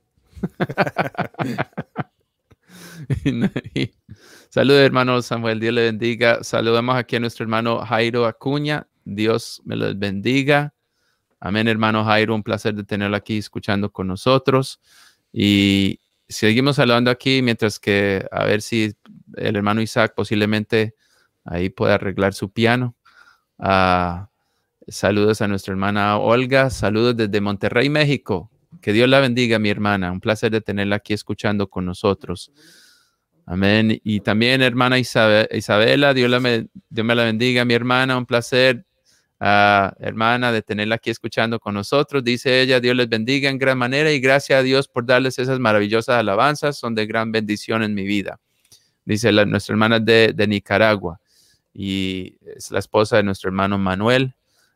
Saludos, hermano Samuel, Dios le bendiga. Saludamos aquí a nuestro hermano Jairo Acuña. Dios me los bendiga. Amén, hermano Jairo, un placer de tenerlo aquí escuchando con nosotros. Y seguimos hablando aquí mientras que a ver si el hermano Isaac posiblemente ahí puede arreglar su piano. Saludos a nuestra hermana Olga, saludos desde Monterrey, México. Que Dios la bendiga, mi hermana. Un placer de tenerla aquí escuchando con nosotros. Amén. Y también, hermana Isabela, Dios me la bendiga, mi hermana. Un placer, hermana, de tenerla aquí escuchando con nosotros. Dice ella, Dios les bendiga en gran manera y gracias a Dios por darles esas maravillosas alabanzas. Son de gran bendición en mi vida. Dice nuestra hermana de Nicaragua y es la esposa de nuestro hermano Manuel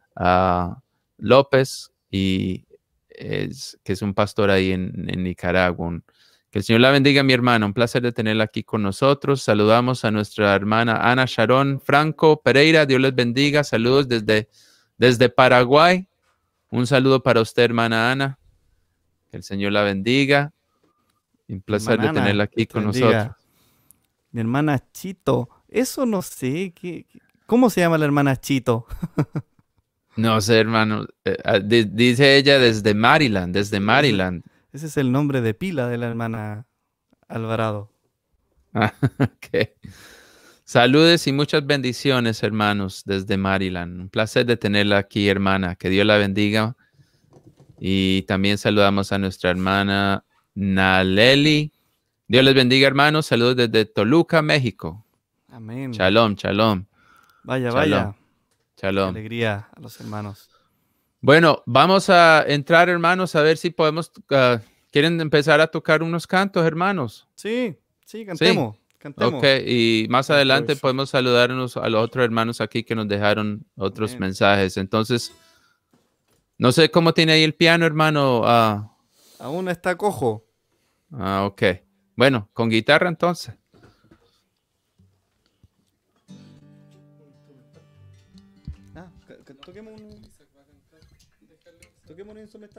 López y que es un pastor ahí en Nicaragua. Que el Señor la bendiga, mi hermana. Un placer de tenerla aquí con nosotros. Saludamos a nuestra hermana Ana Sharon Franco Pereira. Dios les bendiga. Saludos desde Paraguay. Un saludo para usted, hermana Ana. Que el Señor la bendiga. Un placer de tenerla aquí con nosotros. Mi hermana Chito. Eso no sé. ¿Cómo se llama la hermana Chito? No sé, hermano. Dice ella desde Maryland, Ese es el nombre de pila de la hermana Alvarado. Okay. Saludes y muchas bendiciones, hermanos, desde Maryland. Un placer de tenerla aquí, hermana. Que Dios la bendiga. Y también saludamos a nuestra hermana Naleli. Dios les bendiga, hermanos. Saludos desde Toluca, México. Amén. Shalom, shalom. Vaya, shalom. vaya. Shalom. Qué alegría a los hermanos. Bueno, vamos a entrar, hermanos, a ver si podemos... ¿Quieren empezar a tocar unos cantos, hermanos? Sí, cantemos. Cantemos. Ok, y más adelante podemos saludarnos a los otros hermanos aquí que nos dejaron otros mensajes. Entonces, no sé cómo tiene ahí el piano, hermano. Aún está cojo. Ok. Bueno, con guitarra entonces. Toquemos un instrumental.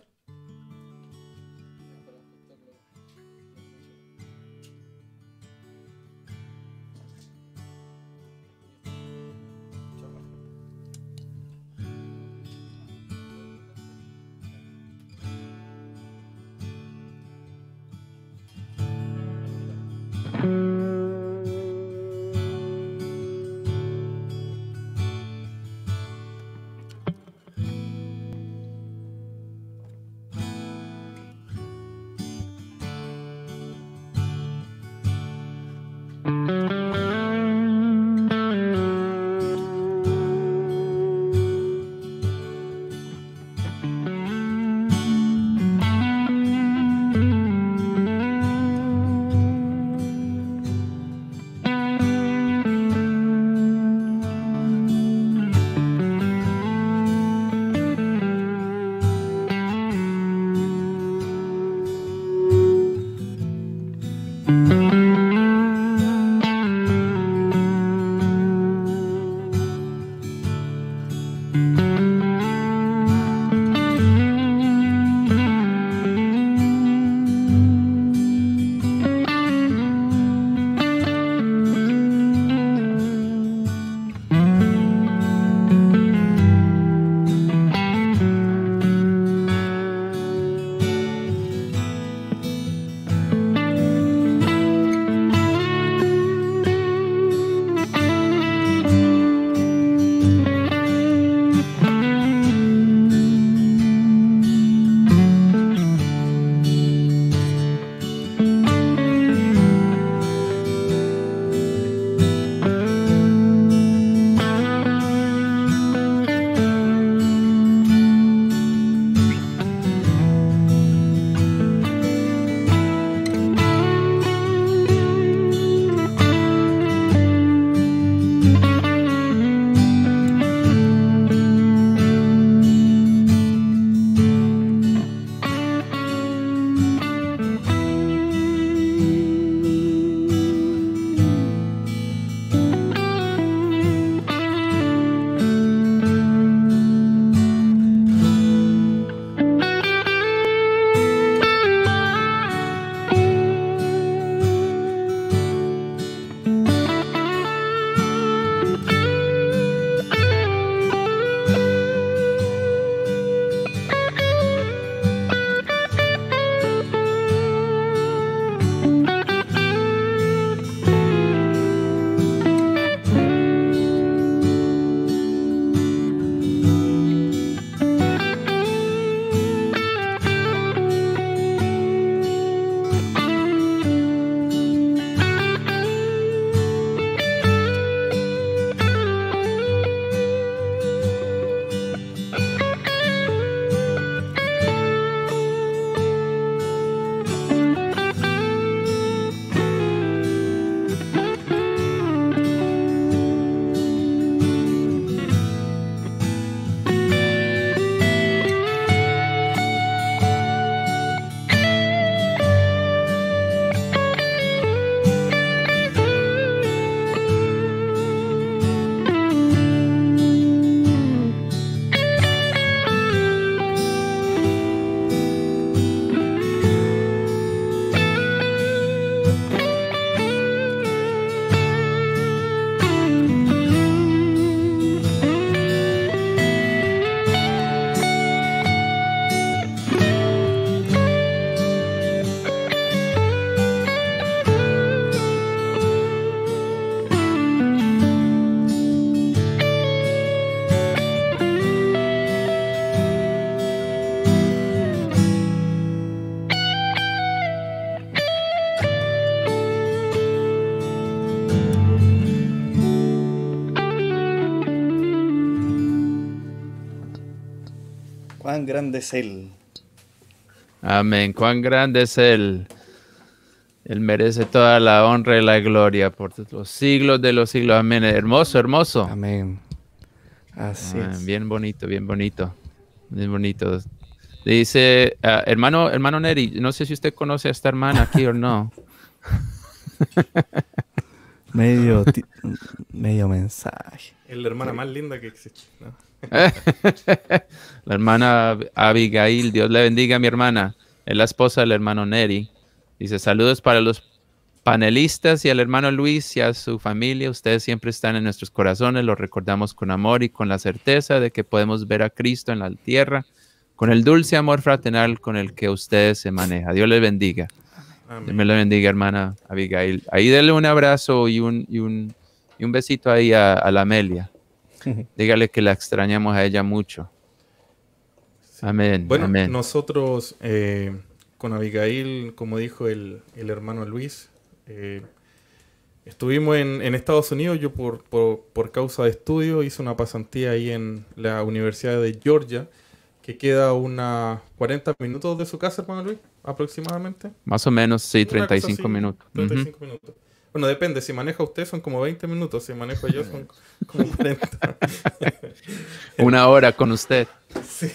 cuán grande es Él. Amén. Cuán grande es Él. Él merece toda la honra y la gloria por los siglos de los siglos. Amén. Hermoso, hermoso. Amén. Así es. Bien bonito, bien bonito. Bien bonito. Dice, hermano Neri, no sé si usted conoce a esta hermana aquí o no. Medio mensaje. Es la hermana más linda que existe, ¿no? La hermana Abigail, Dios le bendiga, mi hermana. Es la esposa del hermano Neri. Dice, saludos para los panelistas y al hermano Luis y a su familia. Ustedes siempre están en nuestros corazones. Los recordamos con amor y con la certeza de que podemos ver a Cristo en la tierra, con el dulce amor fraternal con el que ustedes se manejan. Dios les bendiga. Amén. Dios me le bendiga, hermana Abigail. Ahí denle un abrazo y un besito ahí a la Amelia. Dígale que la extrañamos a ella mucho. Amén. Bueno, amén. nosotros con Abigail, como dijo el hermano Luis, estuvimos en Estados Unidos. Yo por causa de estudio hice una pasantía ahí en la Universidad de Georgia, que queda unos 40 minutos de su casa, hermano Luis, aproximadamente. Más o menos, sí, Una cosa 35 así, minutos. 35 minutos. Bueno, depende, si maneja usted son como 20 minutos, si manejo yo son como 40. Una hora con usted. Sí.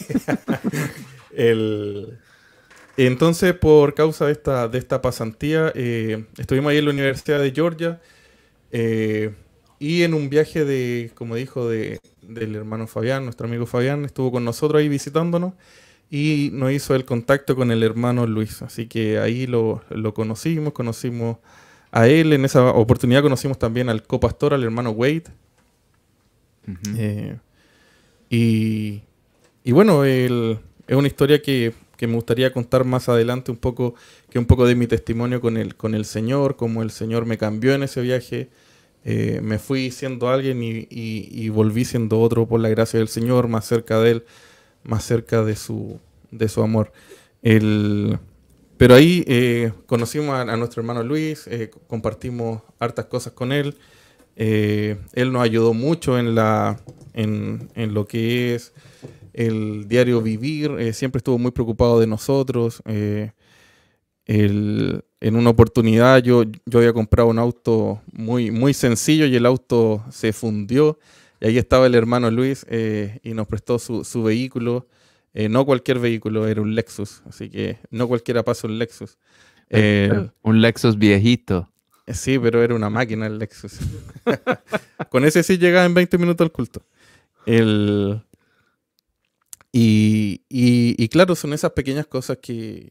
Entonces, por causa de esta pasantía, estuvimos ahí en la Universidad de Georgia y en un viaje como dijo, del hermano Fabián, nuestro amigo Fabián, estuvo con nosotros ahí visitándonos y nos hizo el contacto con el hermano Luis. Así que ahí lo conocimos a él. En esa oportunidad conocimos también al copastor, al hermano Wade. Y bueno, es una historia que me gustaría contar más adelante un poco de mi testimonio con el Señor, cómo el Señor me cambió en ese viaje. Me fui siendo alguien y volví siendo otro por la gracia del Señor, más cerca de Él, más cerca de su amor. Pero ahí conocimos a nuestro hermano Luis, compartimos hartas cosas con él. Él nos ayudó mucho en lo que es el diario vivir. Siempre estuvo muy preocupado de nosotros. En una oportunidad yo había comprado un auto muy, muy sencillo y el auto se fundió. Y ahí estaba el hermano Luis y nos prestó su vehículo. No cualquier vehículo, era un Lexus, así que no cualquiera pasa un Lexus. Un Lexus viejito. Sí, pero era una máquina el Lexus. Con ese sí llegaba en 20 minutos al culto. Y claro, son esas pequeñas cosas que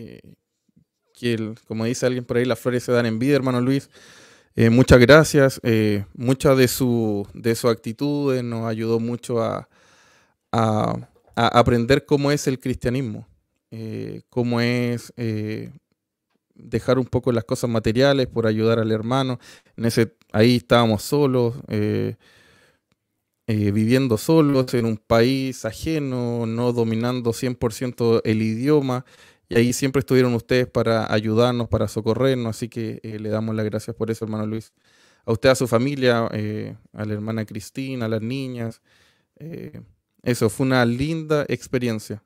como dice alguien por ahí, las flores se dan en vida, hermano Luis. Muchas gracias. Mucha de su actitud nos ayudó mucho a aprender cómo es el cristianismo, cómo es dejar un poco las cosas materiales por ayudar al hermano. Ahí estábamos solos, viviendo solos en un país ajeno, no dominando 100% el idioma, y ahí siempre estuvieron ustedes para ayudarnos, para socorrernos, así que le damos las gracias por eso, hermano Luis. A usted, a su familia, a la hermana Cristina, a las niñas. Eso fue una linda experiencia.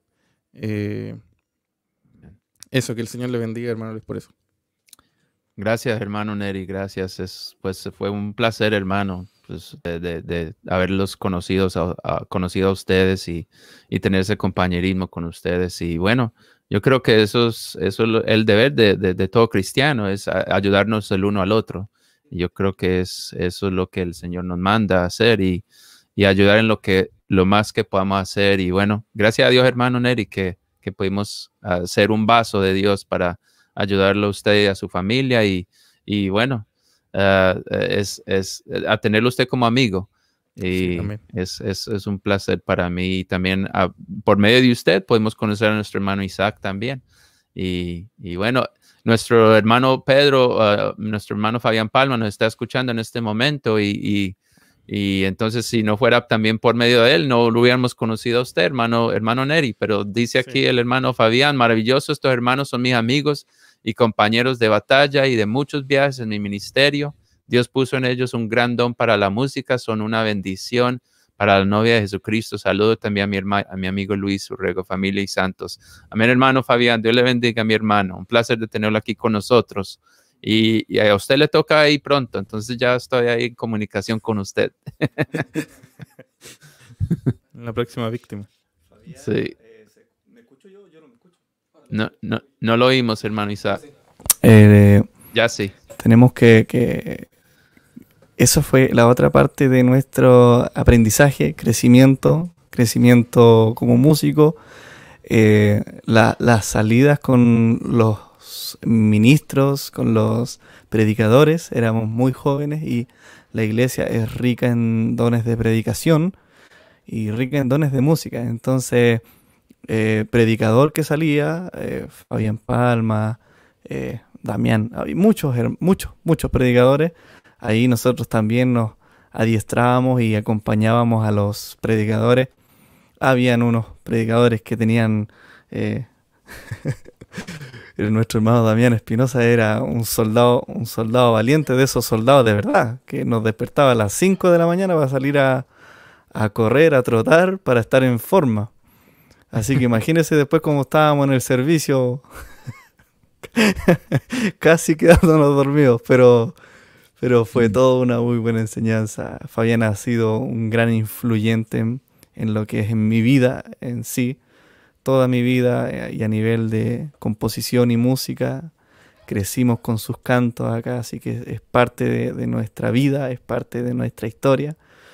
Eso, que el Señor le bendiga, hermano Luis, por eso. Gracias, hermano Neri, gracias. Pues fue un placer, hermano, pues, de haberlos conocido a ustedes y tener ese compañerismo con ustedes. Y bueno, yo creo que eso es el deber de todo cristiano, es ayudarnos el uno al otro. Y yo creo que eso es lo que el Señor nos manda a hacer y ayudar en lo más que podamos hacer. Y bueno, gracias a Dios, hermano Neri, que pudimos ser un vaso de Dios para ayudarlo a usted y a su familia y bueno, es a tenerlo usted como amigo. Y sí, es un placer para mí. Y también por medio de usted podemos conocer a nuestro hermano Isaac también. Y bueno, nuestro hermano Pedro, nuestro hermano Fabián Palma nos está escuchando en este momento y entonces si no fuera también por medio de él, no lo hubiéramos conocido a usted, hermano Neri. Pero dice aquí el hermano Fabián, maravilloso, estos hermanos son mis amigos y compañeros de batalla y de muchos viajes en mi ministerio. Dios puso en ellos un gran don para la música, son una bendición para la novia de Jesucristo. Saludo también a mi amigo Luis Urrego, familia y santos. Amén, hermano Fabián. Dios le bendiga a mi hermano. Un placer de tenerlo aquí con nosotros. Y a usted le toca ahí pronto, entonces ya estoy ahí en comunicación con usted. La próxima víctima. Fabián, Sí. ¿me escucho yo? Yo no me escucho. No lo oímos, hermano Isaac. Ya sí. Tenemos que eso fue la otra parte de nuestro aprendizaje, crecimiento como músico, las salidas con los ministros, con los predicadores. Éramos muy jóvenes y la iglesia es rica en dones de predicación y rica en dones de música. Entonces, predicador que salía, Fabián Palma, Damián, había muchos predicadores. Ahí nosotros también nos adiestrábamos y acompañábamos a los predicadores. Habían unos predicadores que tenían... nuestro hermano Damián Espinosa era un soldado valiente, de esos soldados de verdad, que nos despertaba a las 5 de la mañana para salir a correr, a trotar, para estar en forma. Así que imagínense después cómo estábamos en el servicio, casi quedándonos dormidos, pero fue toda una muy buena enseñanza. Fabián ha sido un gran influyente en lo que es en mi vida en sí, toda mi vida, y a nivel de composición y música. Crecimos con sus cantos acá, así que es parte de nuestra vida, es parte de nuestra historia.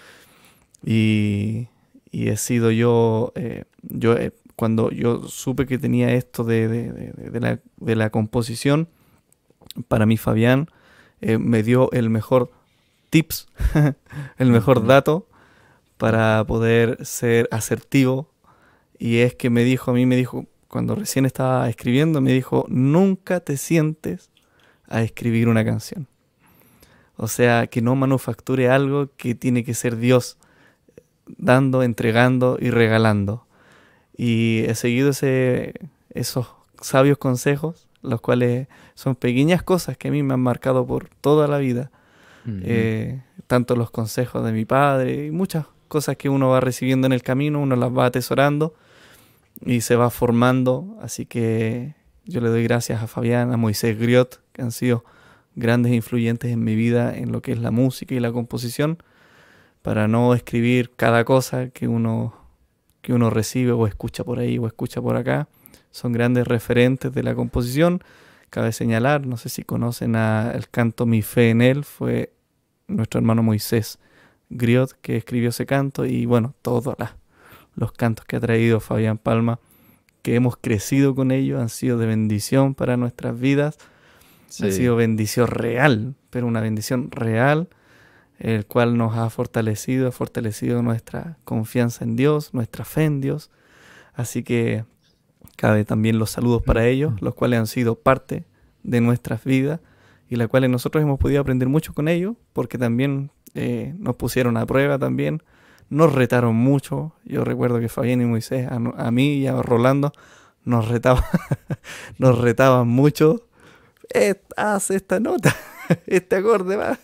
Y he sido cuando yo supe que tenía esto de la composición, para mí Fabián me dio el mejor tips, el mejor dato para poder ser asertivo. Y es que me dijo, cuando recién estaba escribiendo, me dijo, nunca te sientes a escribir una canción. O sea, que no manufacture algo, que tiene que ser Dios dando, entregando y regalando. Y he seguido esos sabios consejos, los cuales son pequeñas cosas que a mí me han marcado por toda la vida. Tanto los consejos de mi padre y muchas cosas que uno va recibiendo en el camino, uno las va atesorando y se va formando. Así que yo le doy gracias a Fabián, a Moisés Griot, que han sido grandes influyentes en mi vida en lo que es la música y la composición, para no escribir cada cosa que uno recibe o escucha por ahí o escucha por acá. Son grandes referentes de la composición. Cabe señalar, no sé si conocen el canto Mi Fe en Él, fue nuestro hermano Moisés Griot que escribió ese canto, y bueno, todos los cantos que ha traído Fabián Palma, que hemos crecido con ellos, han sido de bendición para nuestras vidas. Sí. Ha sido bendición real, pero una bendición real, el cual nos ha fortalecido nuestra confianza en Dios, nuestra fe en Dios. Así que cabe también los saludos para ellos, los cuales han sido parte de nuestras vidas y las cuales nosotros hemos podido aprender mucho con ellos, porque también nos pusieron a prueba también, nos retaron mucho. Yo recuerdo que Fabián y Moisés, a mí y a Rolando, nos retaban mucho. Haz esta nota, este acorde va.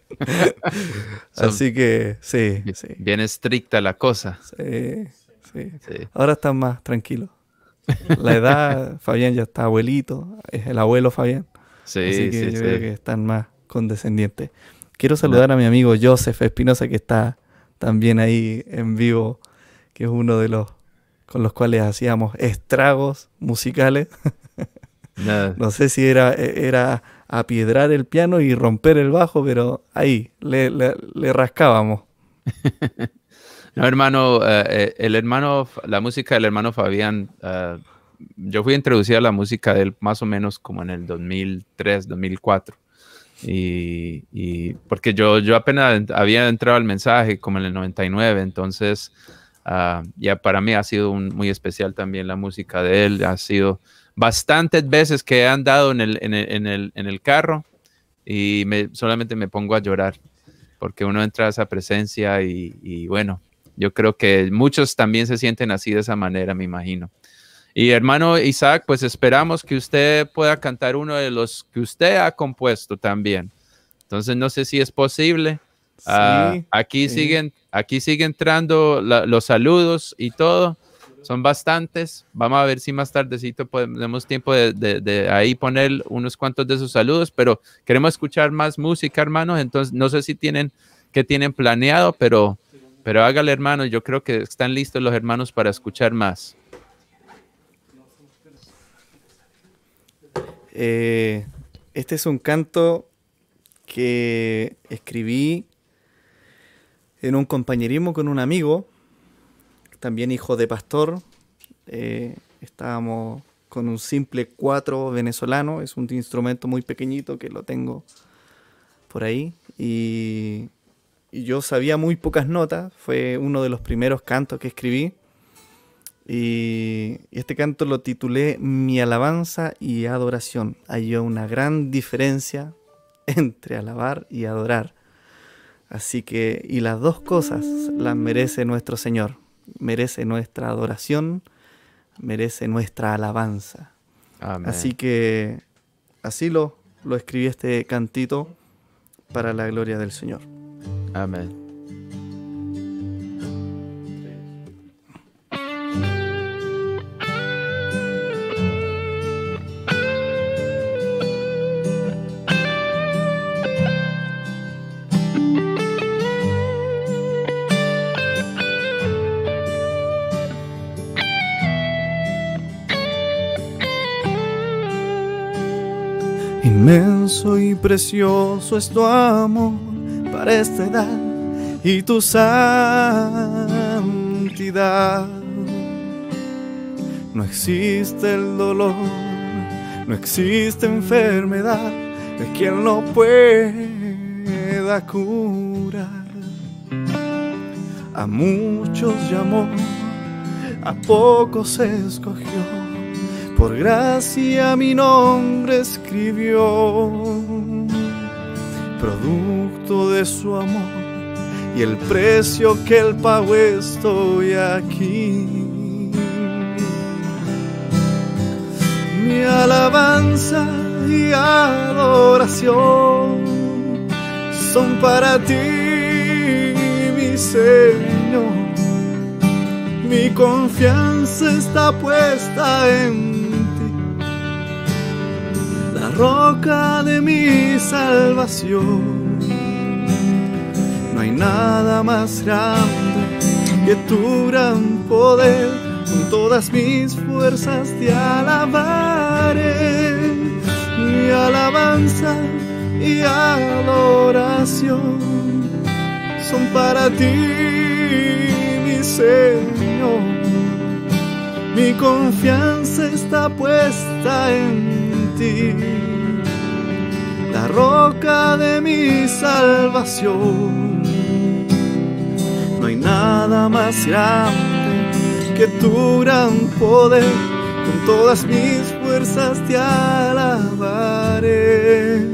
Así que sí. Bien estricta la cosa. Sí. Ahora están más tranquilos. La edad, Fabián ya está abuelito, es el abuelo Fabián. Sí, así que yo creo que están más condescendientes. Quiero saludar a mi amigo Joseph Espinosa, que está también ahí en vivo, que es uno de los con los cuales hacíamos estragos musicales. No sé si era apiedrar el piano y romper el bajo, pero ahí le rascábamos. No, hermano, la música del hermano Fabián, yo fui introducido a la música de él más o menos como en el 2003, 2004. Y porque yo apenas había entrado al mensaje como en el 99, entonces ya para mí ha sido muy especial también la música de él. Ha sido bastantes veces que he andado en el carro y solamente me pongo a llorar, porque uno entra a esa presencia y bueno, yo creo que muchos también se sienten así de esa manera, me imagino. Y hermano Isaac, pues esperamos que usted pueda cantar uno de los que usted ha compuesto también. Entonces no sé si es posible, Aquí sí. sigue entrando los saludos y todo. Son bastantes. Vamos a ver si más tardecito tenemos tiempo de ahí poner unos cuantos de esos saludos, pero queremos escuchar más música, hermanos. Entonces, no sé si tienen planeado, pero hágale, hermanos. Yo creo que están listos los hermanos para escuchar más. Este es un canto que escribí en un compañerismo con un amigo, también hijo de pastor. Estábamos con un simple 4 venezolano, es un instrumento muy pequeñito que lo tengo por ahí, y yo sabía muy pocas notas, fue uno de los primeros cantos que escribí, y este canto lo titulé Mi alabanza y adoración. Hay una gran diferencia entre alabar y adorar. Así que, y las dos cosas las merece nuestro Señor. Merece nuestra adoración, merece nuestra alabanza. Amén. Así que, así lo escribí este cantito para la gloria del Señor. Amén. Inmenso y precioso es tu amor para esta edad y tu santidad. No existe el dolor, no existe enfermedad de quien lo pueda curar. A muchos llamó, a pocos escogió. Por gracia mi nombre escribió, producto de su amor y el precio que él pagó, estoy aquí. Mi alabanza y adoración son para ti, mi Señor. Mi confianza está puesta en la roca de mi salvación. No hay nada más grande que tu gran poder. Con todas mis fuerzas te alabaré. Mi alabanza y adoración son para ti, mi Señor. Mi confianza está puesta en ti, la roca de mi salvación. No hay nada más grande que tu gran poder. Con todas mis fuerzas te alabaré.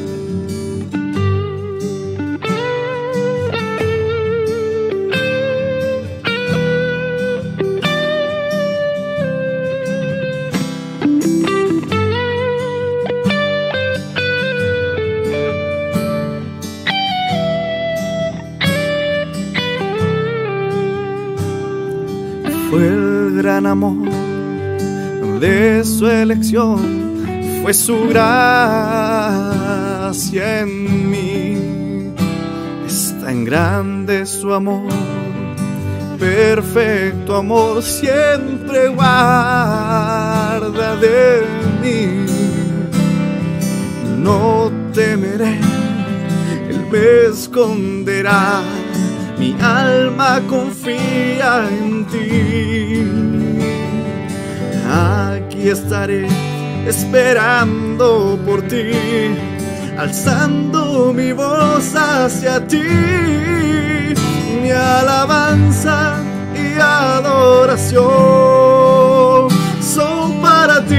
Fue el gran amor de su elección, fue su gracia en mí. Es tan grande su amor, perfecto amor, siempre guarda de mí. No temeré, él me esconderá. Mi alma confía en ti. Aquí estaré esperando por ti, alzando mi voz hacia ti. Mi alabanza y adoración son para ti,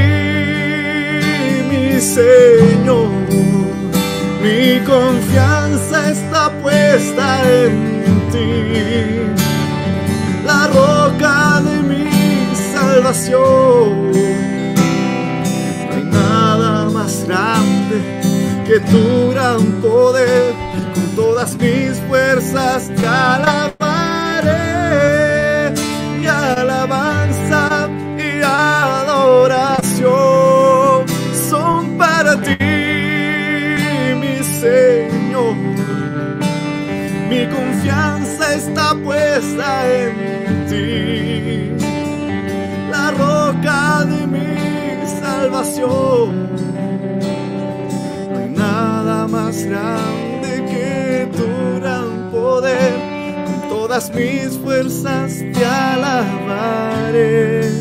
mi Señor. Mi confianza está puesta en la roca de mi salvación. No hay nada más grande que tu gran poder. Con todas mis fuerzas te alabaré. Mi alabanza y adoración son para ti, mi Señor. Mi confianza está puesta en ti, la roca de mi salvación. No hay nada más grande que tu gran poder. Con todas mis fuerzas te alabaré.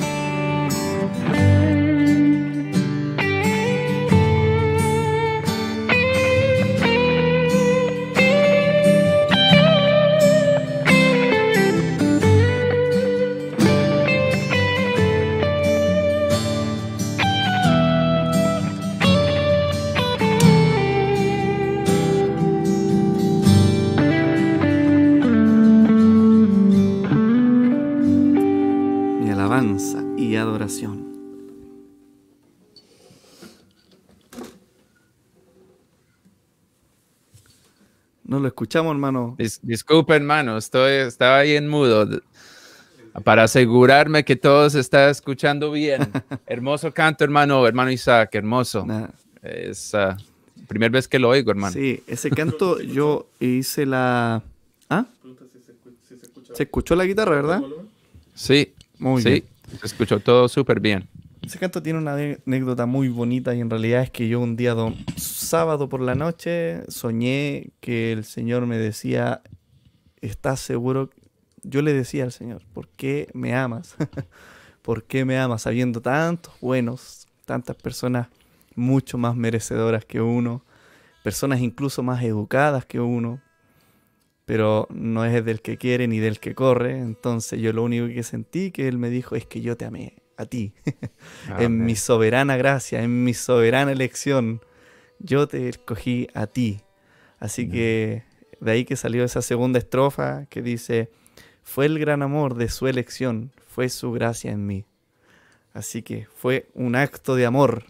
Y adoración. No lo escuchamos, hermano. Disculpe, hermano, estaba ahí en mudo para asegurarme que todos están escuchando bien. Hermoso canto, hermano Isaac, hermoso. Es primera vez que lo oigo, hermano. Sí, ese canto yo hice la... ¿Ah? ¿Se escuchó la guitarra, verdad? Sí, muy bien. Se escuchó todo súper bien. Ese canto tiene una anécdota muy bonita y en realidad es que yo un día sábado por la noche soñé que el Señor me decía, ¿estás seguro? Yo le decía al Señor, ¿por qué me amas? ¿Por qué me amas? Habiendo tantos buenos, tantas personas mucho más merecedoras que uno, personas incluso más educadas que uno, pero no es del que quiere ni del que corre. Entonces yo lo único que sentí que Él me dijo es que yo te amé a ti. En mi soberana gracia, en mi soberana elección, yo te escogí a ti. Así que de ahí que salió esa segunda estrofa que dice, fue el gran amor de su elección, fue su gracia en mí. Así que fue un acto de amor.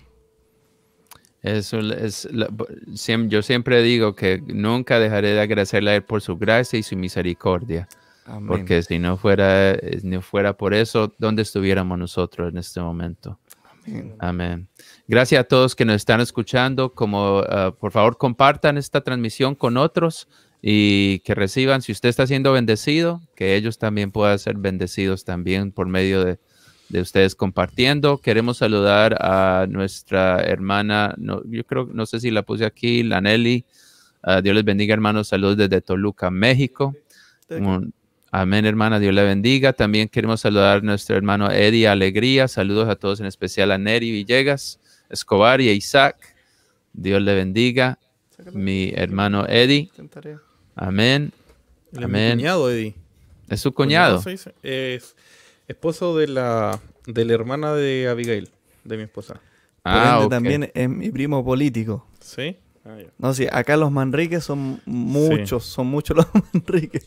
Yo siempre digo que nunca dejaré de agradecerle a Él por su gracia y su misericordia. Amén. Porque si no fuera por eso, ¿dónde estuviéramos nosotros en este momento? Amén. Amén. Gracias a todos que nos están escuchando. Por favor, compartan esta transmisión con otros y que reciban, si usted está siendo bendecido, que ellos también puedan ser bendecidos también por medio de ustedes compartiendo. Queremos saludar a nuestra hermana, no sé si la puse aquí, la Nelly. Dios les bendiga, hermanos. Saludos desde Toluca, México. Amén, hermana. Dios le bendiga. También queremos saludar a nuestro hermano Eddie Alegría. Saludos a todos, en especial a Neri Villegas, Escobar y a Isaac. Dios le bendiga. Mi hermano Eddie. Amén. Amén. Mi cuñado, Eddie. ¿Es su cuñado? Es esposo de la hermana de Abigail, de mi esposa. Okay. También es mi primo político. ¿Sí? No, sí, acá los Manriques son muchos, son muchos los Manriques.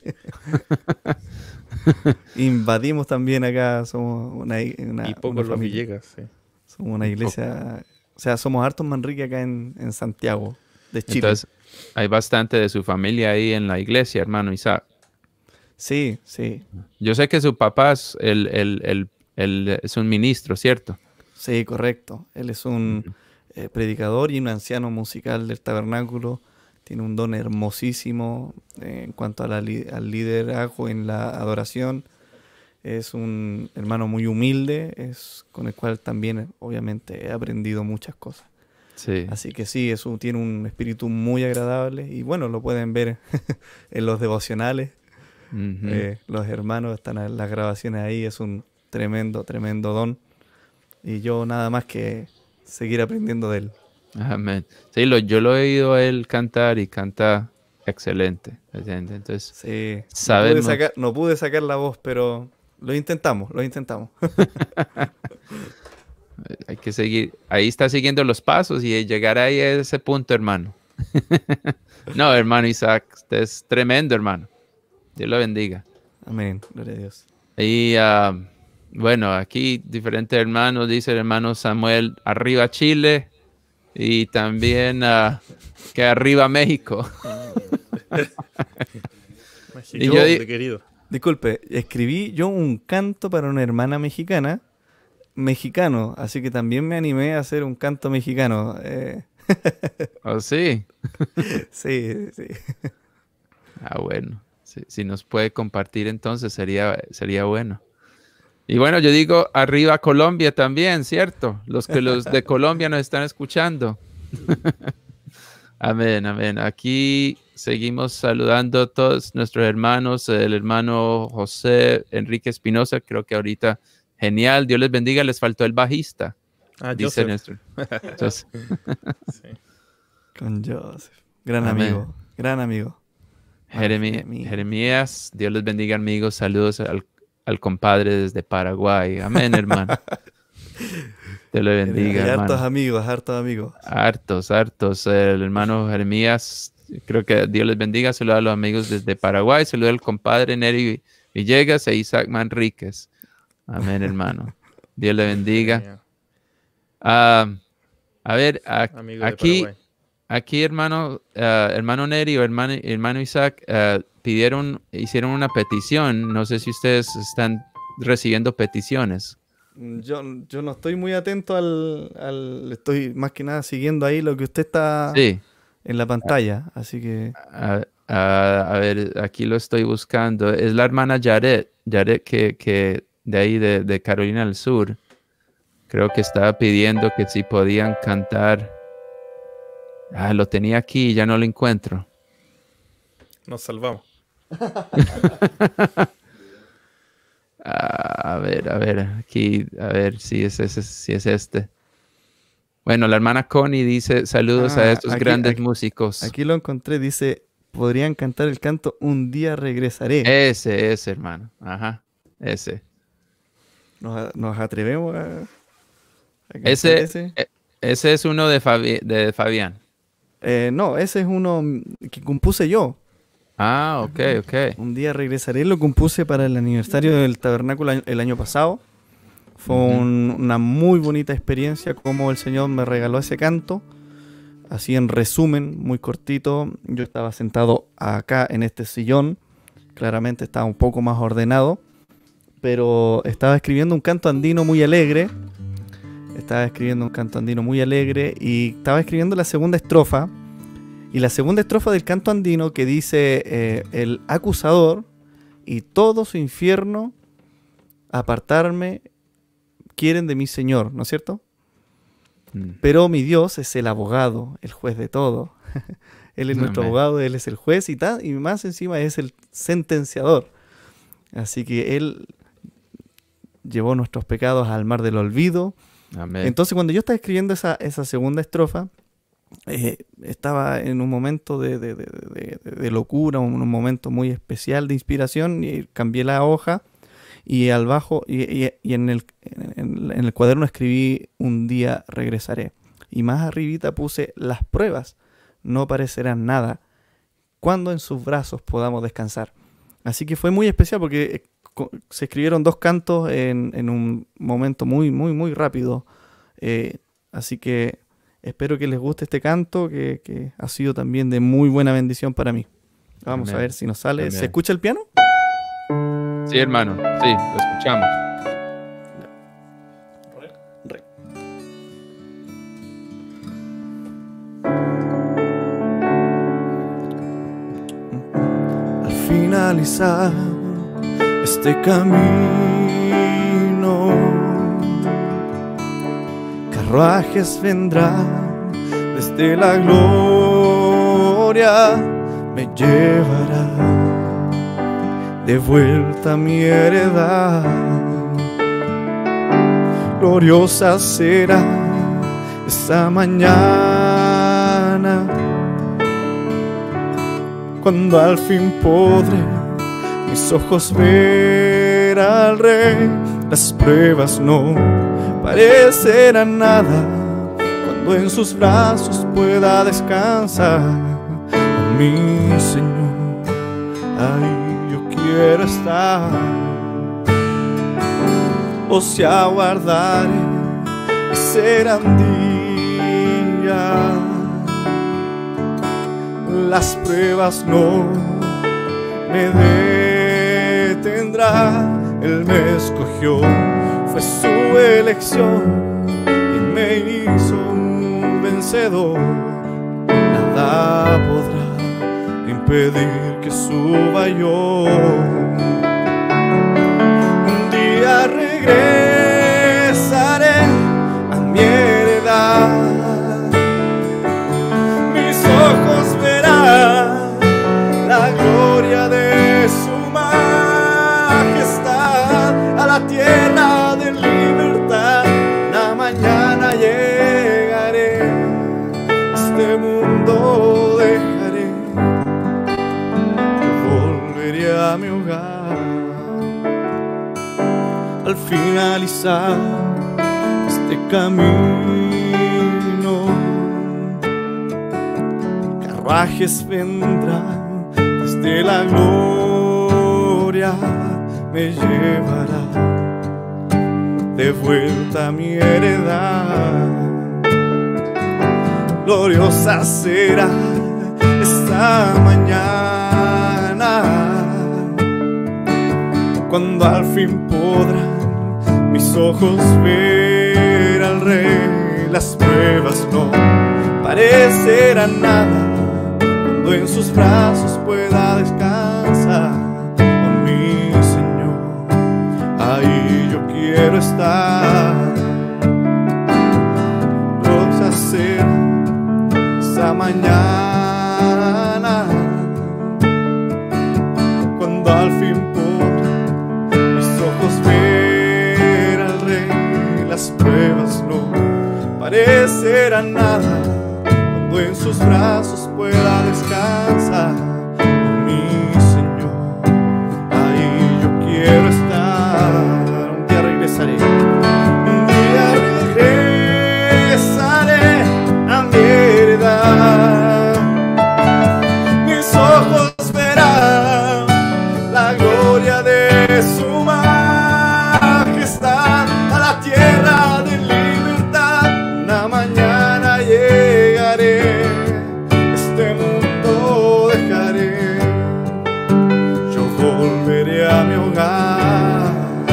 Invadimos también acá, somos una y pocos los Villegas, sí. Somos una iglesia, o sea, somos hartos Manriques acá en Santiago, de Chile. Entonces, hay bastante de su familia ahí en la iglesia, hermano Isaac. Sí, sí. Yo sé que su papá es es un ministro, ¿cierto? Sí, correcto. Él es un predicador y un anciano musical del tabernáculo. Tiene un don hermosísimo en cuanto a al liderazgo en la adoración. Es un hermano muy humilde, con el cual también obviamente he aprendido muchas cosas. Sí. Así que sí, tiene un espíritu muy agradable y bueno, lo pueden ver en los devocionales. Los hermanos están en las grabaciones ahí, es un tremendo don y yo nada más que seguir aprendiendo de él. Amén. Sí, yo lo he oído a él cantar y canta excelente. Entonces, sí, sabemos. No pude sacar la voz, pero lo intentamos. Hay que seguir, ahí está siguiendo los pasos y llegar ahí a ese punto, hermano. No, hermano Isaac, usted es tremendo, hermano. Dios lo bendiga. Amén, gloria a Dios. Y bueno, aquí diferentes hermanos, dice el hermano Samuel, arriba Chile y también que arriba México. Y yo di- querido. Disculpe, escribí yo un canto para una hermana mexicano, así que también me animé a hacer un canto mexicano. ¿Oh, sí? Sí, sí. Ah, bueno. Si nos puede compartir entonces sería bueno. Y bueno, yo digo arriba Colombia también, ¿cierto? Los de Colombia nos están escuchando. Amén, amén. Aquí seguimos saludando a todos nuestros hermanos, el hermano José Enrique Espinosa, creo que ahorita genial, Dios les bendiga, les faltó el bajista, dice Joseph. nuestro. Entonces, Sí. Con Joseph. Gran Amén. amigo, gran amigo. Jeremías, Dios les bendiga, amigos, saludos al compadre desde Paraguay. Amén, hermano. Dios le bendiga, Hay hermano. hartos amigos. Hartos. El hermano Jeremías, creo que Dios les bendiga. Saludos a los amigos desde Paraguay. Saludos al compadre Neri Villegas e Isaac Manríquez. Amén, hermano. Dios le bendiga. A ver, Amigo de aquí, Paraguay. hermano Neri o hermano Isaac hicieron una petición. No sé si ustedes están recibiendo peticiones. Yo no estoy muy atento estoy más que nada siguiendo ahí lo que usted está Sí. en la pantalla, así que A ver, aquí lo estoy buscando. Es la hermana Yaret que de ahí de Carolina del Sur. Creo que estaba pidiendo que si podían cantar. Lo tenía aquí y ya no lo encuentro. Nos salvamos. A ver, aquí, a ver si es este. Bueno, la hermana Connie dice saludos a estos grandes músicos. aquí lo encontré, dice, podrían cantar el canto Un día regresaré. Ese, hermano. Ajá, ese. ¿Nos atrevemos a cantar Ese es uno de Fabián. No, ese es uno que compuse yo. Ah, ok. Un día regresaré, lo compuse para el aniversario del tabernáculo el año pasado. Fue una muy bonita experiencia como el Señor me regaló ese canto. Así en resumen, muy cortito, yo estaba sentado acá en este sillón. Claramente estaba un poco más ordenado, pero estaba escribiendo un canto andino muy alegre. Y estaba escribiendo la segunda estrofa. Y la segunda estrofa del canto andino que dice el acusador y todo su infierno apartarme quieren de mi Señor, ¿no es cierto? Pero mi Dios es el abogado, el juez de todo. Él es nuestro abogado, Él es el juez y más encima es el sentenciador. Así que Él llevó nuestros pecados al mar del olvido. Amén. Entonces cuando yo estaba escribiendo esa segunda estrofa, estaba en un momento de locura, un momento muy especial de inspiración, y cambié la hoja y al bajo y en el cuaderno escribí Un día regresaré, y más arribita puse las pruebas no parecerán nada cuando en sus brazos podamos descansar. Así que fue muy especial porque se escribieron dos cantos en un momento muy, muy, muy rápido. Así que espero que les guste este canto que ha sido también de muy buena bendición para mí. Vamos Amén. a ver si nos sale. Amén. ¿Se escucha el piano? Sí, hermano. Sí, lo escuchamos. Al finalizar este camino, carruajes vendrán desde la gloria, me llevará de vuelta a mi heredad. Gloriosa será esa mañana, cuando al fin podré mis ojos ver al Rey. Las pruebas no parecerán nada cuando en sus brazos pueda descansar. Oh, mi Señor, ahí yo quiero estar. O si aguardaré ese gran día, las pruebas no me detendrán. Él me escogió, fue su elección y me hizo un vencedor. Nada podrá impedir que suba yo. Un día regresaré a mi heredad. Mis ojos verán la gloria de su majestad. A la tierra de libertad, la mañana llegaré. Este mundo dejaré, volveré a mi hogar. Al finalizar este camino, carruajes vendrán, desde la gloria me llevará de vuelta a mi heredad. Gloriosa será esta mañana, cuando al fin podrán mis ojos ver al Rey. Las pruebas no parecerán nada, cuando en sus brazos pueda descansar. Oh, mi Señor, ahí yo quiero estar. Gloriosa será esa mañana, cuando al fin podrán mis ojos ver al Rey. Las pruebas no parecerán nada, cuando en sus brazos pueda descansar. Mi Señor, ahí yo quiero estar. Un día regresaré, un día regresaré a mi heredad. Mis ojos verán la gloria de su majestad. A la tierra de libertad, una mañana llegaré. Este mundo dejaré, yo volveré a mi hogar.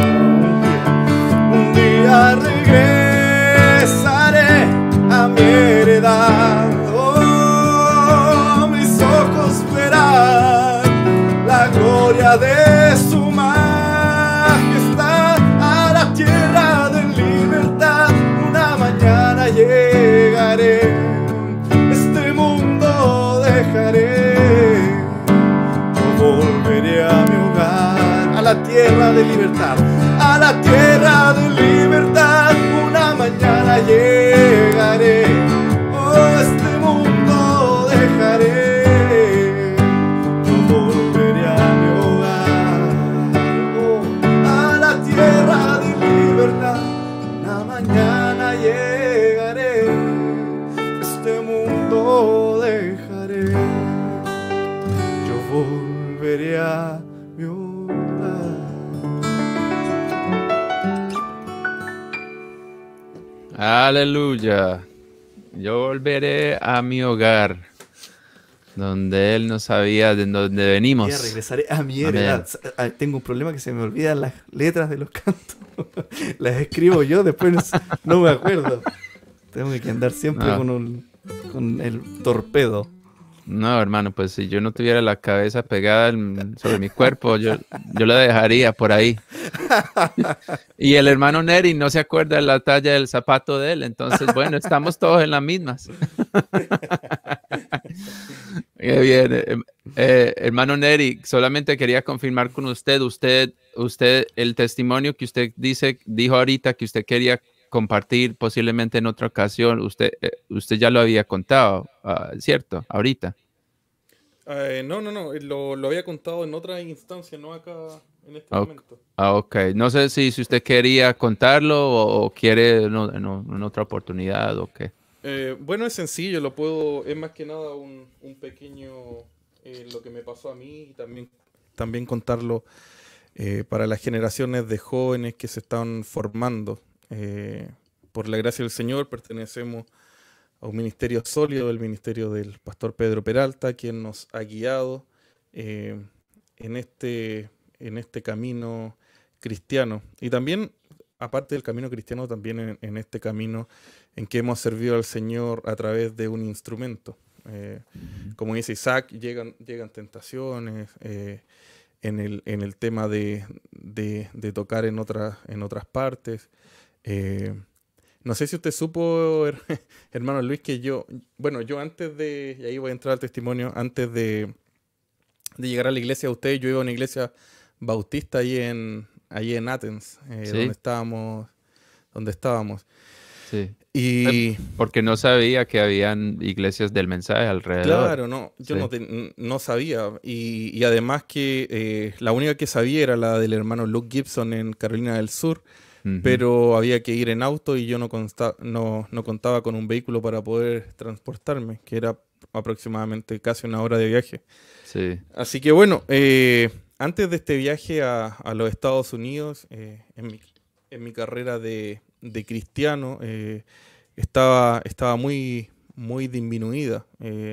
Un día regresaré a mi heredad. Oh, mis ojos verán la gloria de su majestad. A la tierra de libertad, una mañana llegaré. Este mundo dejaré, yo volveré a mi hogar. A la tierra de libertad, a la tierra de libertad, una mañana llegaré. Oh, este mundo dejaré, yo volveré a mi hogar. Oh, a la tierra de libertad, una mañana llegaré. Este mundo dejaré, yo volveré a mi hogar. Aleluya. Yo volveré a mi hogar, donde Él no sabía de dónde venimos. Ya regresaré a mi Amén. heredad. Tengo un problema que se me olvidan las letras de los cantos. Las escribo yo, después no me acuerdo. Tengo que andar siempre No. con el torpedo. No, hermano, pues si yo no tuviera la cabeza pegada sobre mi cuerpo, yo la dejaría por ahí. Y el hermano Neri no se acuerda de la talla del zapato de él, entonces, bueno, estamos todos en las mismas. Qué bien. Hermano Neri, solamente quería confirmar con usted, el testimonio que usted dijo ahorita que usted quería compartir posiblemente en otra ocasión, usted ya lo había contado, ¿cierto? Ahorita. No, lo había contado en otra instancia, no acá en este Ok. momento. Ok, no sé si usted quería contarlo o quiere en otra oportunidad o qué. Bueno, es sencillo, es más que nada un pequeño, lo que me pasó a mí y también contarlo para las generaciones de jóvenes que se están formando. Por la gracia del Señor pertenecemos un ministerio sólido, el ministerio del pastor Pedro Peralta, quien nos ha guiado en este camino cristiano. Y también, aparte del camino cristiano, también en este camino en que hemos servido al Señor a través de un instrumento. Como dice Isaac, llegan tentaciones en el tema de tocar en otras partes. No sé si usted supo, hermano Luis, que yo antes de, y ahí voy a entrar al testimonio, antes de llegar a la iglesia de ustedes, yo iba a una iglesia bautista ahí en Athens, Sí. donde estábamos. Sí. Y Porque no sabía que habían iglesias del mensaje alrededor. claro, no, yo Sí. no sabía. Y además que la única que sabía era la del hermano Luke Gibson en Carolina del Sur, Ujú. pero había que ir en auto y yo no contaba con un vehículo para poder transportarme, que era aproximadamente casi una hora de viaje. Sí. Así que bueno, antes de este viaje a los Estados Unidos, en mi carrera de cristiano, estaba muy, muy disminuida.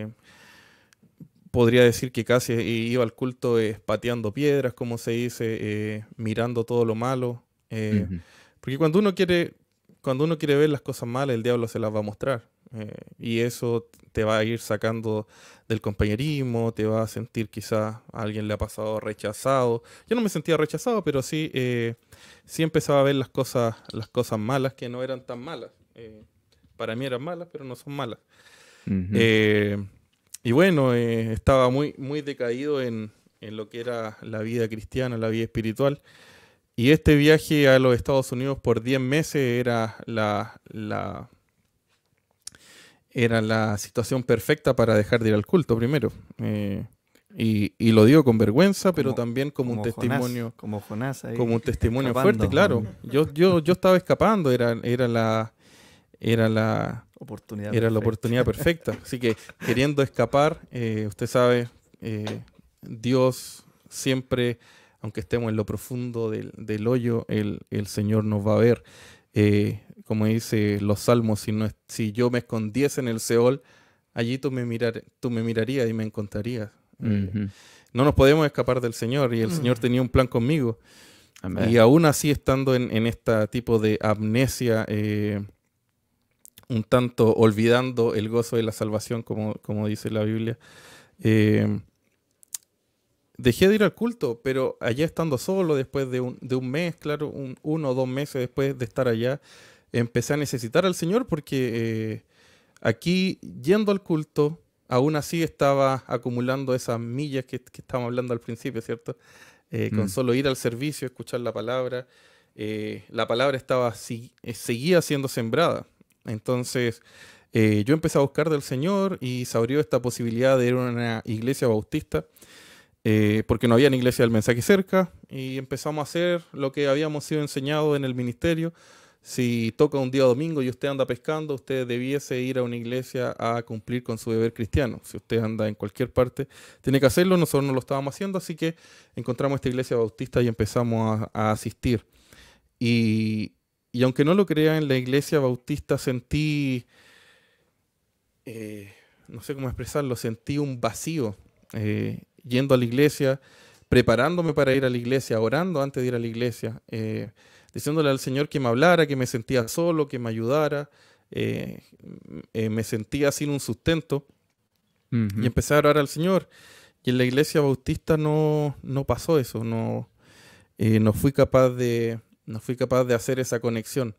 Podría decir que casi iba al culto pateando piedras, como se dice, mirando todo lo malo. Ujú. Porque cuando uno quiere ver las cosas malas, el diablo se las va a mostrar. Y eso te va a ir sacando del compañerismo, te va a sentir quizás a alguien le ha pasado rechazado. Yo no me sentía rechazado, pero sí, sí empezaba a ver las cosas malas que no eran tan malas. Para mí eran malas, pero no son malas. Ujú. Y bueno, estaba muy, muy decaído en lo que era la vida cristiana, la vida espiritual. Y este viaje a los Estados Unidos por 10 meses era era la situación perfecta para dejar de ir al culto primero. Y lo digo con vergüenza, pero también como un testimonio, como Jonás ahí, como un testimonio escapando. fuerte, claro. Yo estaba escapando, era la Oportunidad era la perfecta. oportunidad perfecta. Así que queriendo escapar, usted sabe, Dios siempre, aunque estemos en lo profundo del hoyo, el Señor nos va a ver. Como dice los salmos, si yo me escondiese en el Seol, allí tú me mirarías y me encontrarías. Ujú. No nos podemos escapar del Señor, y el Señor tenía un plan conmigo. Amén. Y aún así, estando en este tipo de amnesia, un tanto olvidando el gozo de la salvación, como dice la Biblia, dejé de ir al culto, pero allá estando solo, después de un mes, claro, 1 o 2 meses después de estar allá, empecé a necesitar al Señor, porque aquí, yendo al culto, aún así estaba acumulando esas millas que estábamos hablando al principio, ¿cierto? Con solo ir al servicio, escuchar la palabra seguía siendo sembrada. Entonces, yo empecé a buscar del Señor y se abrió esta posibilidad de ir a una iglesia bautista, porque no había una iglesia del mensaje cerca, y empezamos a hacer lo que habíamos sido enseñados en el ministerio. Si toca un día domingo y usted anda pescando, usted debiese ir a una iglesia a cumplir con su deber cristiano. Si usted anda en cualquier parte, tiene que hacerlo. Nosotros no lo estábamos haciendo, así que encontramos esta iglesia bautista y empezamos a asistir. Y aunque no lo crea, en la iglesia bautista sentí, no sé cómo expresarlo, sentí un vacío, yendo a la iglesia, preparándome para ir a la iglesia, orando antes de ir a la iglesia, diciéndole al Señor que me hablara, que me sentía solo, que me ayudara. Me sentía sin un sustento, Ujú. y empecé a orar al Señor. Y en la iglesia bautista no pasó eso, no fui capaz de hacer esa conexión.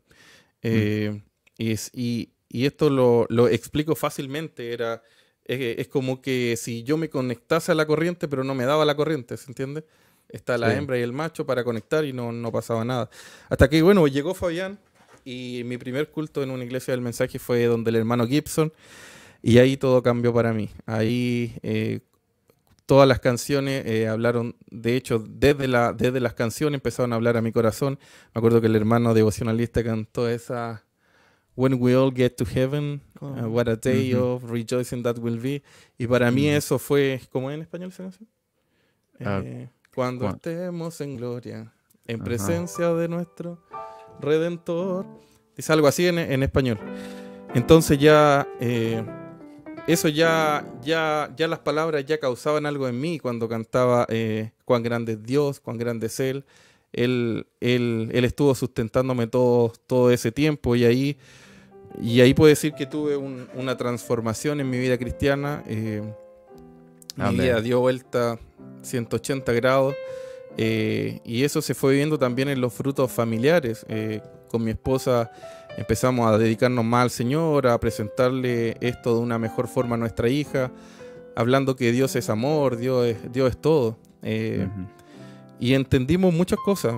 Y esto lo explico fácilmente. Es como que si yo me conectase a la corriente, pero no me daba la corriente, ¿se entiende? Está la Sí. hembra y el macho para conectar, y no pasaba nada. Hasta que, bueno, llegó Fabián, y mi primer culto en una iglesia del mensaje fue donde el hermano Gibson, y ahí todo cambió para mí. Ahí todas las canciones hablaron, de hecho, desde las canciones empezaron a hablar a mi corazón. Me acuerdo que el hermano devocionalista cantó esa When we all get to heaven, what a day Ujú. of rejoicing that will be. Y para mí Ujú. eso fue, ¿cómo es en español esa canción? Ah, Cuando ¿cuál? estemos en gloria, en Ajá. presencia de nuestro Redentor. Dice algo así en español. Entonces ya eso ya las palabras ya causaban algo en mí cuando cantaba cuán grande es Dios, cuán grande es Él. Él estuvo sustentándome todo ese tiempo y ahí puedo decir que tuve una transformación en mi vida cristiana. Mi vida dio vuelta 180 grados y eso se fue viendo también en los frutos familiares. Con mi esposa empezamos a dedicarnos más al Señor, a presentarle esto de una mejor forma a nuestra hija, hablando que Dios es amor, Dios es todo. Y entendimos muchas cosas,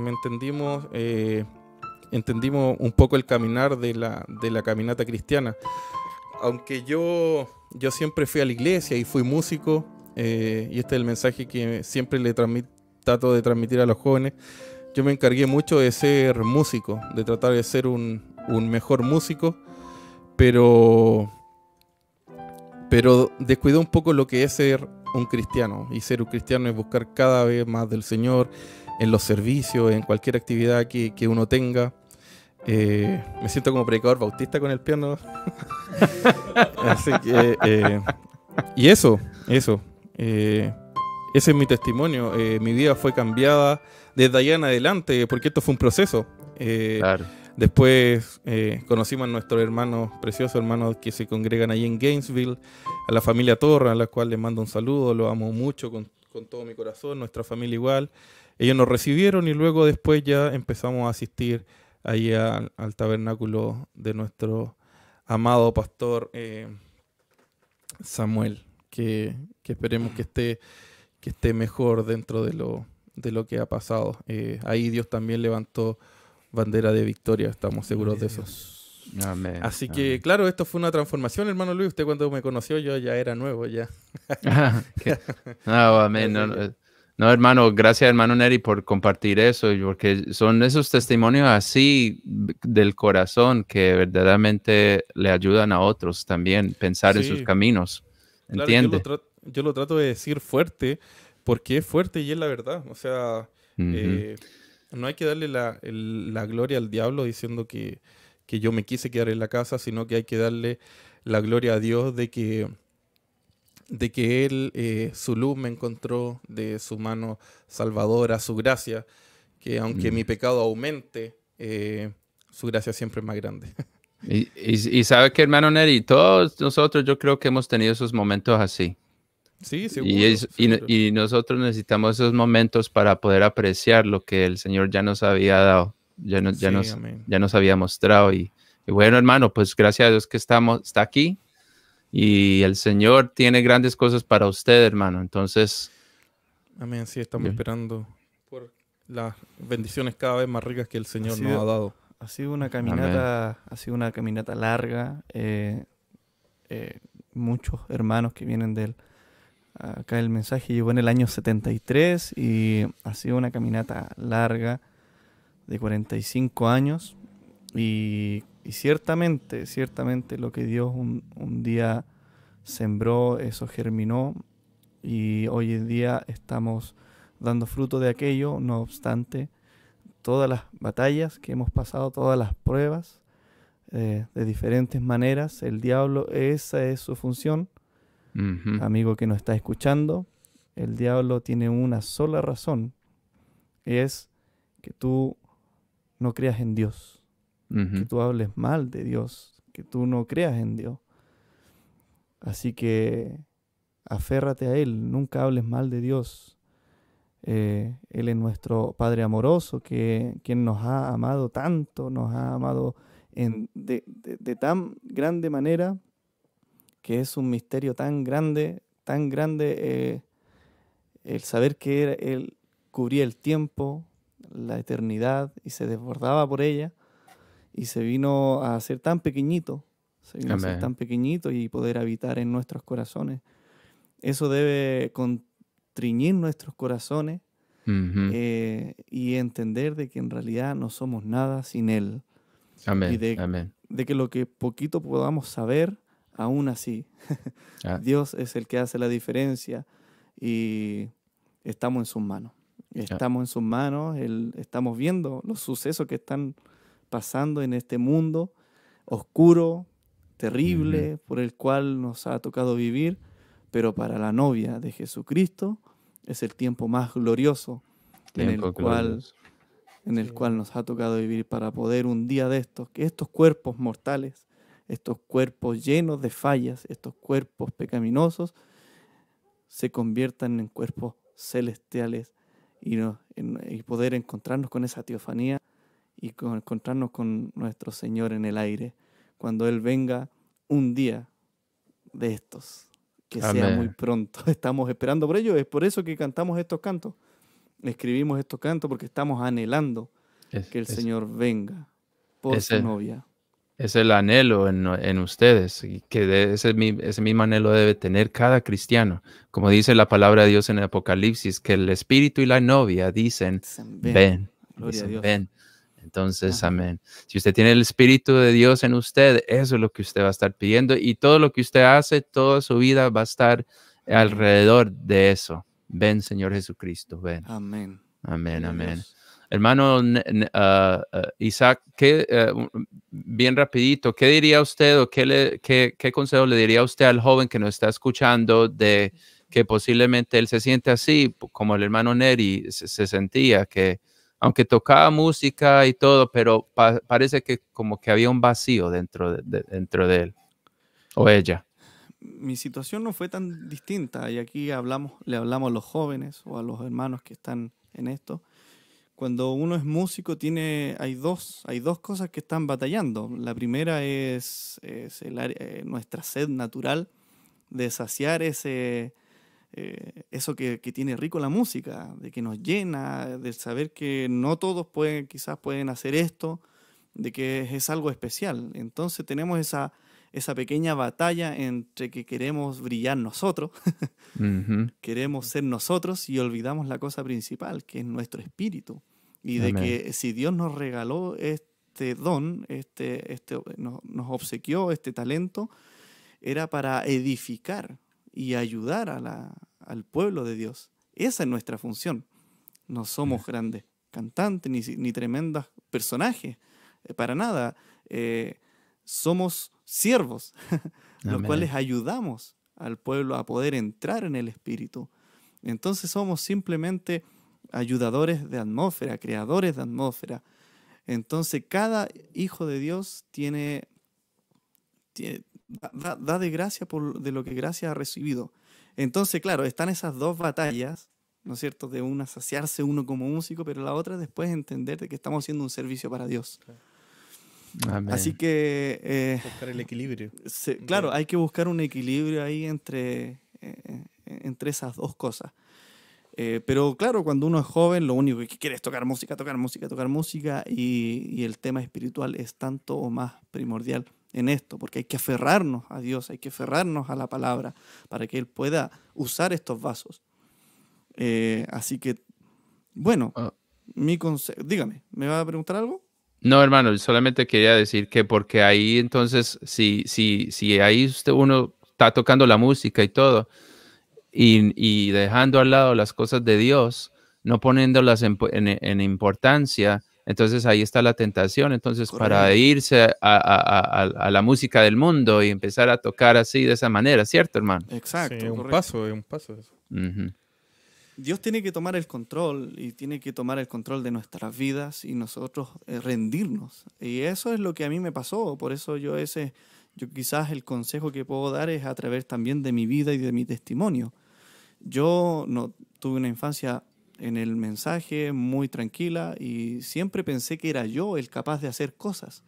entendimos un poco el caminar de la caminata cristiana. Aunque yo siempre fui a la iglesia y fui músico, y este es el mensaje que siempre trato de transmitir a los jóvenes, yo me encargué mucho de ser músico, de tratar de ser un mejor músico, pero descuidé un poco lo que es ser un cristiano. Y ser un cristiano es buscar cada vez más del Señor en los servicios, en cualquier actividad que uno tenga. Me siento como predicador bautista con el piano. Así que y eso ese es mi testimonio. Mi vida fue cambiada desde allá en adelante, porque esto fue un proceso. Claro. Después conocimos a nuestros hermanos, preciosos hermanos que se congregan ahí en Gainesville, a la familia Torra, a la cual les mando un saludo, los amo mucho con todo mi corazón, nuestra familia igual. Ellos nos recibieron y luego después ya empezamos a asistir ahí al tabernáculo de nuestro amado pastor Samuel, que esperemos que esté mejor dentro de lo que ha pasado. Ahí Dios también levantó bandera de victoria, estamos seguros de eso. Amén. Así que, claro, esto fue una transformación, hermano Luis. Usted cuando me conoció yo ya era nuevo, ya. No, amén. No, hermano, gracias, hermano Neri, por compartir eso, porque son esos testimonios así del corazón que verdaderamente le ayudan a otros también pensar en sus caminos. ¿Entiende? Claro, yo lo trato de decir fuerte, porque es fuerte y es la verdad. O sea, no hay que darle la gloria al diablo diciendo que yo me quise quedar en la casa, sino que hay que darle la gloria a Dios de que Él, su luz me encontró, de su mano salvadora, su gracia, que aunque mi pecado aumente, su gracia siempre es más grande. Y sabe que, hermano Neri, todos nosotros yo creo que hemos tenido esos momentos así. Sí, seguro. Y nosotros necesitamos esos momentos para poder apreciar lo que el Señor ya nos había dado, ya nos había mostrado. Y bueno, hermano, pues gracias a Dios que está aquí. Y el Señor tiene grandes cosas para usted, hermano. Entonces, amén. Sí, estamos esperando por las bendiciones cada vez más ricas que el Señor nos ha dado. Ha sido una caminata larga. Muchos hermanos que vienen acá el mensaje llegó en el año 73 y ha sido una caminata larga de 45 años. Y ciertamente lo que Dios un día sembró, eso germinó y hoy en día estamos dando fruto de aquello. No obstante, todas las batallas que hemos pasado, todas las pruebas de diferentes maneras, el diablo, esa es su función. Amigo que nos está escuchando, el diablo tiene una sola razón, es que tú no creas en Dios. Que tú hables mal de Dios, que tú no creas en Dios. Así que aférrate a Él, nunca hables mal de Dios. Él es nuestro Padre amoroso, quien nos ha amado tanto, nos ha amado de tan grande manera, que es un misterio tan grande, el saber que Él cubría el tiempo, la eternidad, y se desbordaba por ella. Y se vino a ser tan pequeñito, y poder habitar en nuestros corazones. Eso debe constriñir nuestros corazones y entender de que en realidad no somos nada sin Él. Amén. Y de que lo que poquito podamos saber, aún así, Dios es el que hace la diferencia y estamos en sus manos. Estamos en sus manos, estamos viendo los sucesos que están pasando en este mundo oscuro, terrible por el cual nos ha tocado vivir, pero para la novia de Jesucristo es el tiempo más glorioso Tiempo glorioso. en el Sí. cual nos ha tocado vivir para poder un día de estos, que estos cuerpos mortales, estos cuerpos llenos de fallas, estos cuerpos pecaminosos, se conviertan en cuerpos celestiales y poder encontrarnos con esa teofanía y encontrarnos con nuestro Señor en el aire, cuando Él venga un día de estos, que sea muy Amén. pronto. Estamos esperando por ello, es por eso que cantamos estos cantos. Escribimos estos cantos porque estamos anhelando que el Señor venga por su ese- novia. es el anhelo en ustedes, y que ese mismo anhelo debe tener cada cristiano. Como dice la palabra de Dios en el Apocalipsis, que el Espíritu y la novia dicen, Dicen, ven. Gloria a Dicen, Dios. ven. Entonces, Ajá. amén. Si usted tiene el Espíritu de Dios en usted, eso es lo que usted va a estar pidiendo, y todo lo que usted hace, toda su vida va a estar alrededor de eso. Ven, Señor Jesucristo, ven. Amén. Amén, Gloria a amén. Dios. Hermano Isaac, bien rapidito, ¿qué diría usted o qué consejo le diría usted al joven que nos está escuchando de que posiblemente él se siente así, como el hermano Neri se sentía, que aunque tocaba música y todo, pero parece que como que había un vacío dentro de él o ella? Mi situación no fue tan distinta y aquí le hablamos a los jóvenes o a los hermanos que están en esto. Cuando uno es músico hay dos cosas que están batallando. La primera es nuestra sed natural de saciar eso que tiene rico la música, de que nos llena, de saber que no todos quizás pueden hacer esto, de que es algo especial. Entonces tenemos esa pequeña batalla entre que queremos brillar nosotros, Ujú. queremos ser nosotros y olvidamos la cosa principal, que es nuestro espíritu. Y de Amén. que si Dios nos regaló este don, nos obsequió este talento, era para edificar y ayudar al pueblo de Dios. Esa es nuestra función. No somos grandes cantantes ni tremendos personajes, para nada. Somos siervos, los Amén. cuales ayudamos al pueblo a poder entrar en el Espíritu. Entonces somos simplemente ayudadores de atmósfera, creadores de atmósfera. Entonces cada hijo de Dios da de gracia de lo que gracia ha recibido. Entonces, claro, están esas dos batallas, ¿no es cierto? De una saciarse uno como músico, pero la otra después entender de que estamos haciendo un servicio para Dios. Amén. Así que, Buscar el equilibrio. claro, hay que buscar un equilibrio ahí entre esas dos cosas. Pero claro, cuando uno es joven, lo único que quiere es tocar música, y el tema espiritual es tanto o más primordial en esto, porque hay que aferrarnos a Dios, hay que aferrarnos a la palabra para que Él pueda usar estos vasos. Así que, bueno, Ah. mi consejo, dígame, ¿me va a preguntar algo? No, hermano, solamente quería decir que porque ahí entonces, si ahí uno está tocando la música y todo, y dejando al lado las cosas de Dios, no poniéndolas en importancia, entonces ahí está la tentación. Entonces, para Correcto. irse a la música del mundo y empezar a tocar así de esa manera, ¿cierto, hermano? Exacto, Sí, es un correcto. paso eso. Ujú. Dios tiene que tomar el control y tiene que tomar el control de nuestras vidas y nosotros rendirnos. Y eso es lo que a mí me pasó. Por eso yo quizás el consejo que puedo dar es a través también de mi vida y de mi testimonio. Yo no tuve una infancia en el mensaje muy tranquila y siempre pensé que era yo el capaz de hacer cosas.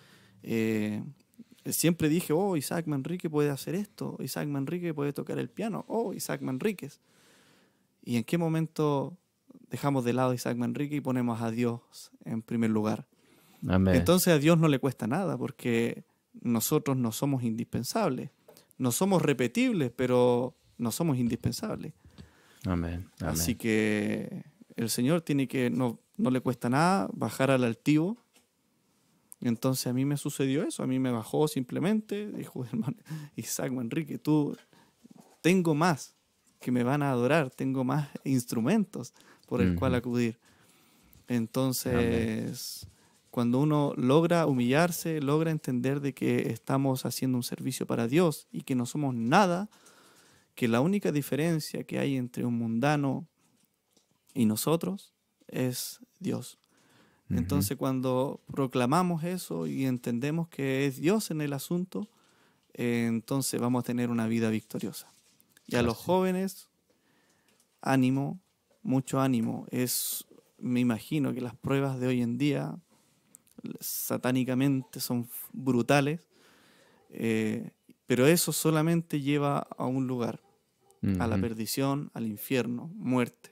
Siempre dije, oh, Isaac Manrique puede hacer esto, Isaac Manrique puede tocar el piano, oh, Isaac Manríquez. ¿Y en qué momento dejamos de lado a Isaac Manrique y ponemos a Dios en primer lugar? Amén. Entonces a Dios no le cuesta nada porque nosotros no somos indispensables. No somos repetibles, pero no somos indispensables. Amén. Amén. Así que el Señor no le cuesta nada bajar al altivo. Entonces a mí me sucedió eso, a mí me bajó simplemente, dijo, hermano Isaac Manrique, tengo más que me van a adorar, tengo más instrumentos por el cual acudir. Entonces, cuando uno logra humillarse, logra entender de que estamos haciendo un servicio para Dios y que no somos nada, que la única diferencia que hay entre un mundano y nosotros es Dios. Entonces, cuando proclamamos eso y entendemos que es Dios en el asunto, entonces vamos a tener una vida victoriosa. Y a los jóvenes, ánimo, mucho ánimo. Me imagino que las pruebas de hoy en día, satánicamente, son brutales, pero eso solamente lleva a un lugar, a la perdición, al infierno, muerte.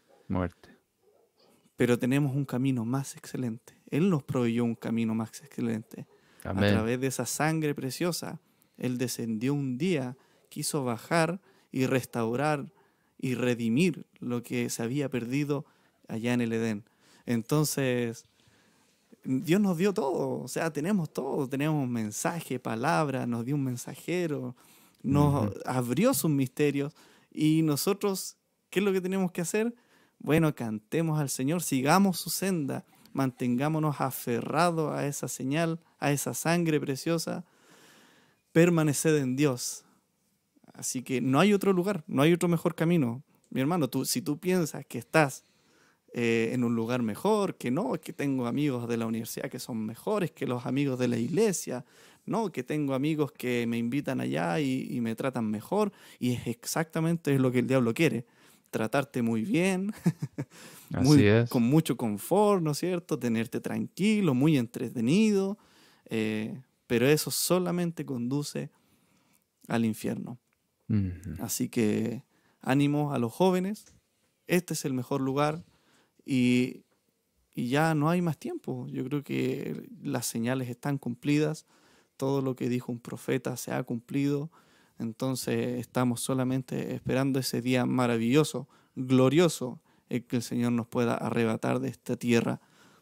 Pero tenemos un camino más excelente. Él nos proveyó un camino más excelente. Amén. A través de esa sangre preciosa, Él descendió un día, quiso bajar y restaurar y redimir lo que se había perdido allá en el Edén. Entonces, Dios nos dio todo, o sea, tenemos todo, tenemos un mensaje, palabra, nos dio un mensajero, nos abrió sus misterios y nosotros, ¿qué es lo que tenemos que hacer? Bueno, cantemos al Señor, sigamos su senda, mantengámonos aferrados a esa señal, a esa sangre preciosa, permaneced en Dios. Así que no hay otro lugar, no hay otro mejor camino. Mi hermano, si tú piensas que estás en un lugar mejor, que no, que tengo amigos de la universidad que son mejores que los amigos de la iglesia, no, que tengo amigos que me invitan allá y me tratan mejor, y es exactamente lo que el diablo quiere, tratarte muy bien, Así es. con mucho confort, ¿no es cierto? Tenerte tranquilo, muy entretenido, pero eso solamente conduce al infierno. Así que ánimo a los jóvenes, este es el mejor lugar y ya no hay más tiempo. Yo creo que las señales están cumplidas, todo lo que dijo un profeta se ha cumplido, entonces estamos solamente esperando ese día maravilloso, glorioso, en que el Señor nos pueda arrebatar de esta tierra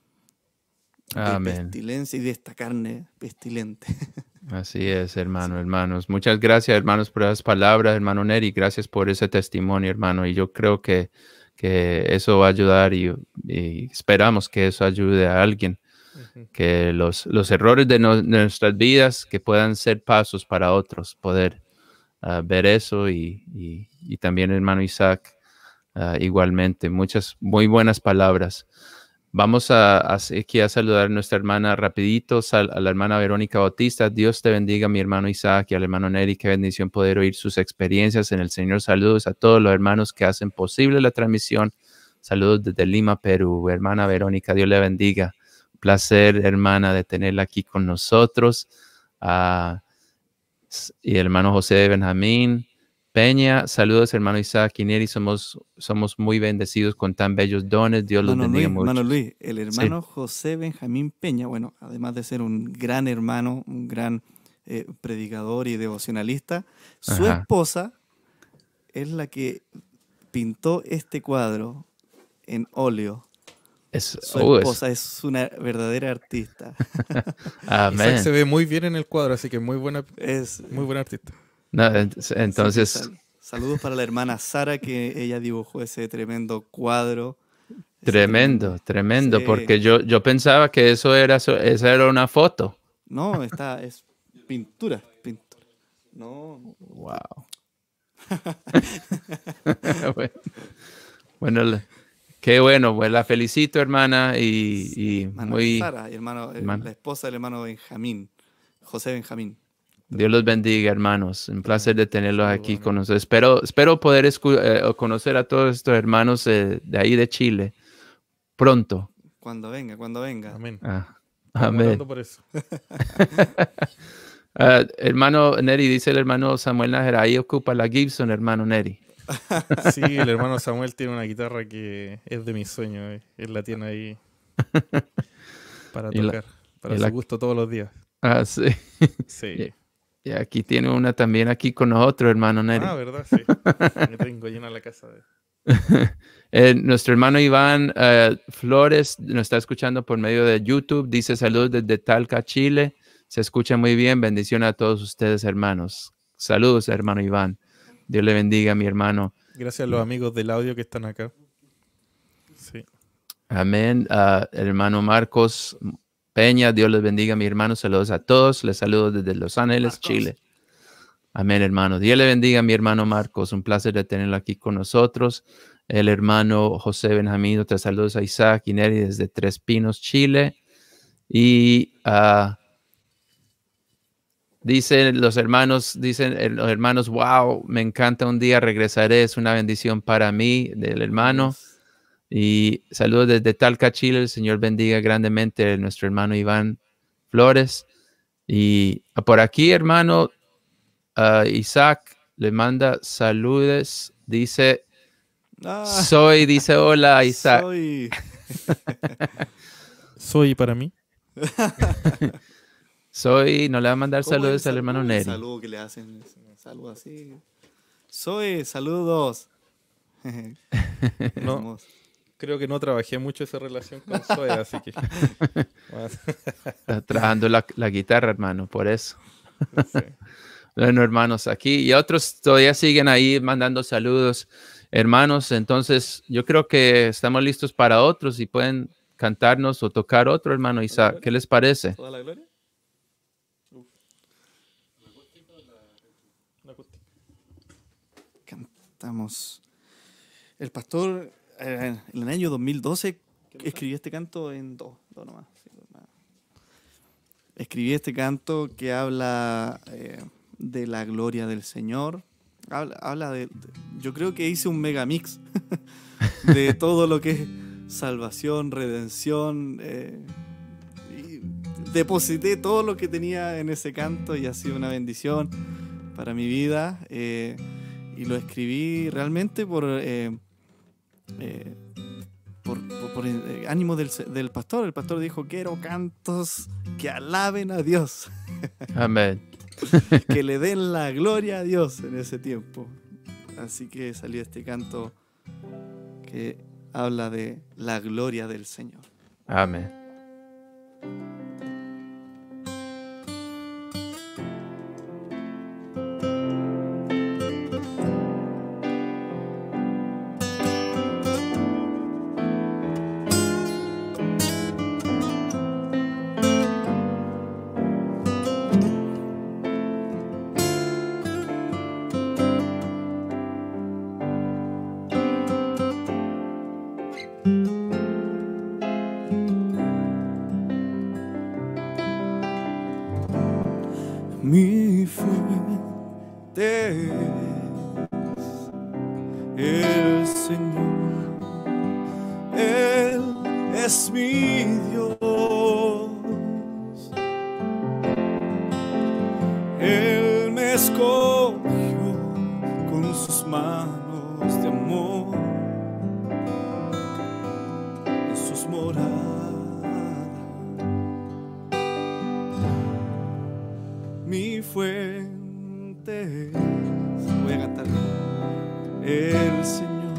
de pestilencia y de esta carne pestilente. Así es, hermanos. Muchas gracias, hermanos, por esas palabras, hermano Neri. Gracias por ese testimonio, hermano. Y yo creo que eso va a ayudar y esperamos que eso ayude a alguien. Que los errores de nuestras vidas que puedan ser pasos para otros, poder ver eso y también, hermano Isaac, igualmente. Muchas muy buenas palabras. Vamos aquí a saludar a nuestra hermana rapidito, a la hermana Verónica Bautista. Dios te bendiga, mi hermano Isaac, y al hermano Neri. Qué bendición poder oír sus experiencias en el Señor. Saludos a todos los hermanos que hacen posible la transmisión. Saludos desde Lima, Perú. Hermana Verónica, Dios le bendiga. Un placer, hermana, de tenerla aquí con nosotros. Y el hermano José Benjamín Peña, saludos hermano Isaac y Neri, somos muy bendecidos con tan bellos dones, Dios los bendiga mucho. Hermano Luis, el hermano José Benjamín Peña, bueno, además de ser un gran hermano, un gran predicador y devocionalista, su esposa es la que pintó este cuadro en óleo. Su esposa es una verdadera artista. Amén. Isaac se ve muy bien en el cuadro, así que muy buena artista. No, entonces, saludos para la hermana Sara, que ella dibujó ese tremendo cuadro. Tremendo, sí. Porque yo pensaba que esa era una foto. No, es pintura. No. Wow. Bueno, qué bueno, pues la felicito, hermana, y muy Sara, la esposa del hermano Benjamín, José Benjamín. Dios los bendiga, hermanos. Un placer de tenerlos aquí con nosotros. Espero poder conocer a todos estos hermanos de ahí de Chile pronto. Cuando venga. Amén. Amén. Por eso. Hermano Neri, dice el hermano Samuel Nájera, ahí ocupa la Gibson, hermano Neri. Sí, el hermano Samuel tiene una guitarra que es de mis sueños. Él la tiene ahí para tocar, para su gusto todos los días. Sí. Sí. Y aquí tiene una también aquí con nosotros, hermano Neri. ¿Verdad? Sí. Me tengo llena la casa nuestro hermano Iván Flores nos está escuchando por medio de YouTube. Dice saludos desde Talca, Chile. Se escucha muy bien. Bendición a todos ustedes, hermanos. Saludos, hermano Iván. Dios le bendiga, mi hermano. Gracias a los amigos del audio que están acá. Sí. Amén. Hermano Marcos Peña. Dios les bendiga, mi hermano. Saludos a todos. Les saludo desde Los Ángeles, Marcos. Chile. Amén, hermano. Dios le bendiga, mi hermano Marcos. Un placer de tenerlo aquí con nosotros. El hermano José Benjamín. Otros saludos a Isaac y Neri desde Tres Pinos, Chile. Y dicen los hermanos, wow, me encanta, un día regresaré. Es una bendición para mí, del hermano. Y saludos desde Talca, Chile. El Señor bendiga grandemente a nuestro hermano Iván Flores. Y por aquí, hermano Isaac le manda saludos. Dice, dice hola, Isaac. Soy para mí. No le va a mandar saludos al hermano Neri. Saludo que le hacen. Saludo así. Saludos. No, creo que no trabajé mucho esa relación con Zoe, así que... Está trabajando la guitarra, hermano, por eso. Sí. Bueno, hermanos, aquí y otros todavía siguen ahí mandando saludos. Hermanos, entonces yo creo que estamos listos para otros y pueden cantarnos o tocar otro, hermano Isaac. ¿Qué les parece? ¿Toda la gloria? Cantamos. El pastor en el año 2012 escribí este canto en dos nomás. Sí, nomás. Escribí este canto que habla de la gloria del Señor. Habla de... Yo creo que hice un megamix de todo lo que es salvación, redención. Y deposité todo lo que tenía en ese canto y ha sido una bendición para mi vida. Y lo escribí realmente por ánimo del pastor. El pastor dijo: quiero cantos que alaben a Dios. Amén. Que le den la gloria a Dios en ese tiempo. Así que salió este canto que habla de la gloria del Señor. Amén. Mi fuente es el Señor, Él es mi Dios, Él me escogió con sus manos de amor, en sus moradas. Mi fuente es, voy a cantar, el Señor,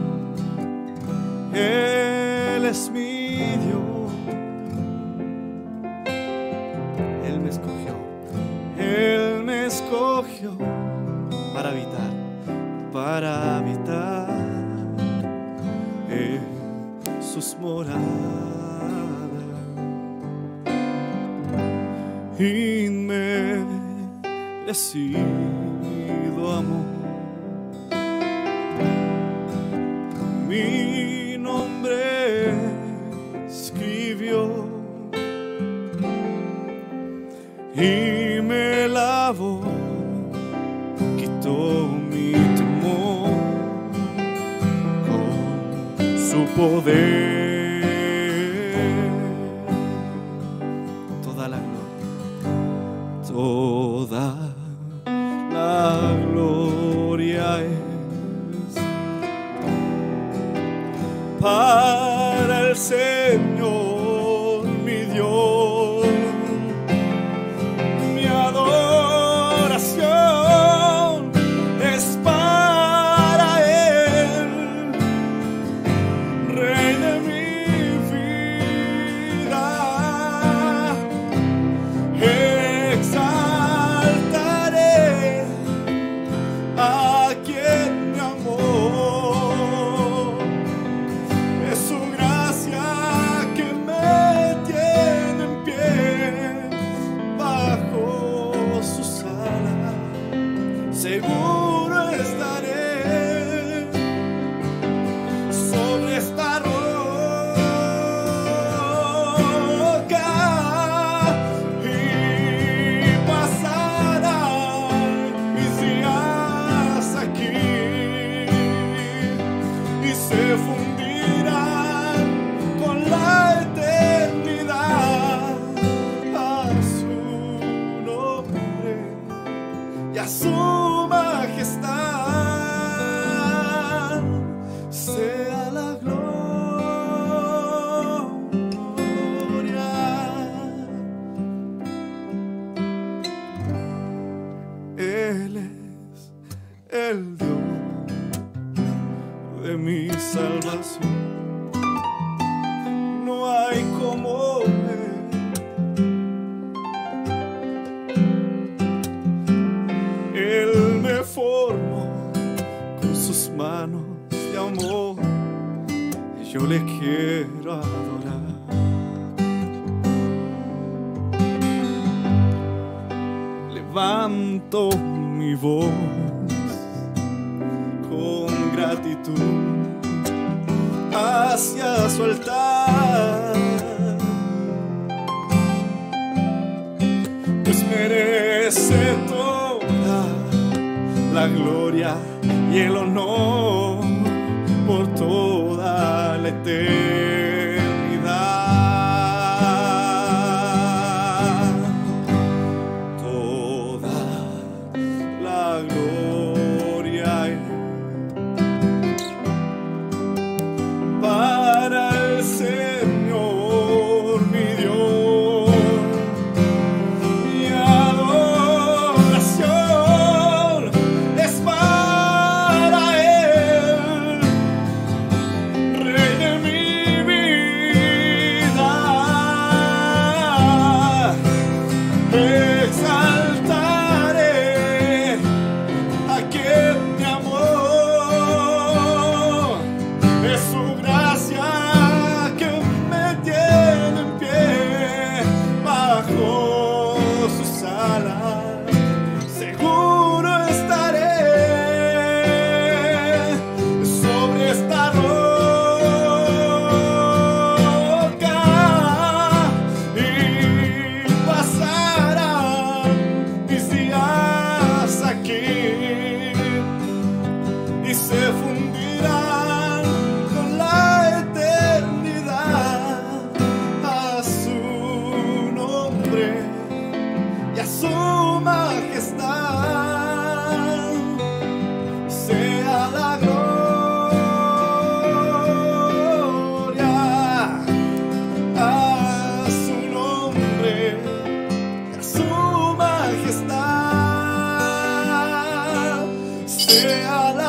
Él es mi Dios, Él me escogió para habitar en sus moradas. Inmerecido amor, mi nombre escribió y me lavó, quitó mi temor con su poder. Toda la gloria es para el Señor, mi Dios. Mi adoración es para Él, Rey de mi vida. Exaltaré a quien me amó. Es su gracia que se fundirán con la eternidad. A su nombre y a su majestad sea la gloria. Él es el Dios de mi salvación. No hay como Él. Él me formó con sus manos de amor y yo le quiero adorar. Levanto mi voz con gratitud hacia su altar, pues merece toda la gloria y el honor por toda la eternidad. Toda la gloria para el Señor mi Dios, mi adoración es para Él, Rey de mi vida. Exaltaré a quien me amó. Es su gracia que me tiene en pie bajo sus alas. Seguro estaré sobre esta roca y pasarán mis días aquí y se fundirán con la eternidad. A su nombre y a su majestad sea la gloria. A su nombre y a su majestad sea la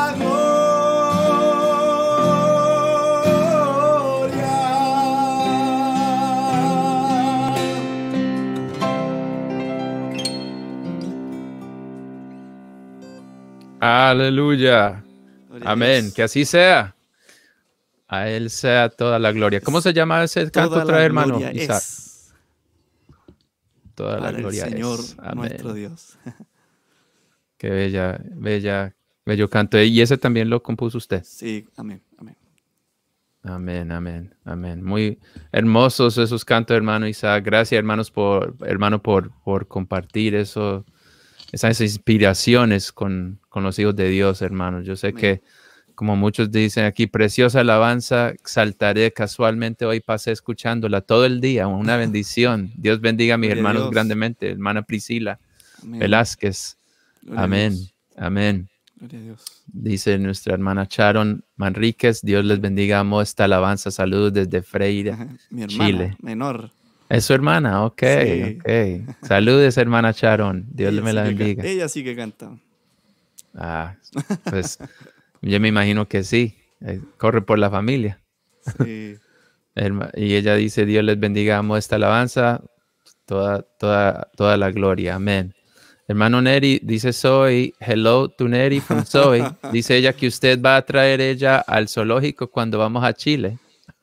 Aleluya. Gloria a Amén. Dios. Que así sea. A Él sea toda la gloria. ¿Cómo se llama ese canto Toda otra la vez, hermano? gloria Isaac. es Toda la para el gloria Señor es. Amén. nuestro Dios. Qué bello canto. Y ese también lo compuso usted. Sí, amén, amén. Amén, amén, amén. Muy hermosos esos cantos, hermano Isaac. Gracias, hermanos, por compartir eso, esas inspiraciones con los hijos de Dios, hermanos. Yo sé Amén. que, como muchos dicen aquí, preciosa alabanza, exaltaré. Casualmente hoy pasé escuchándola todo el día. Una bendición. Dios bendiga a mis Gloria a hermanos Dios. grandemente. Hermana Priscila Amén. Velázquez. Gloria a Amén, Dios. amén. Gloria a Dios. Dice nuestra hermana Sharon Manríquez, Dios les bendiga, amo esta alabanza, saludos desde Freire, Mi hermana Chile. menor. Es su hermana, ok, Sí. ok. Saludes, hermana Sharon, Dios Ella me sí la que bendiga. ella sí que canta. Ah, pues yo me imagino que sí, corre por la familia. Sí. Y ella dice, Dios les bendiga, amo esta alabanza, toda la gloria, amén. Hermano Neri, dice Zoe, hello to Neri from Zoe. Dice ella que usted va a traer ella al zoológico cuando vamos a Chile.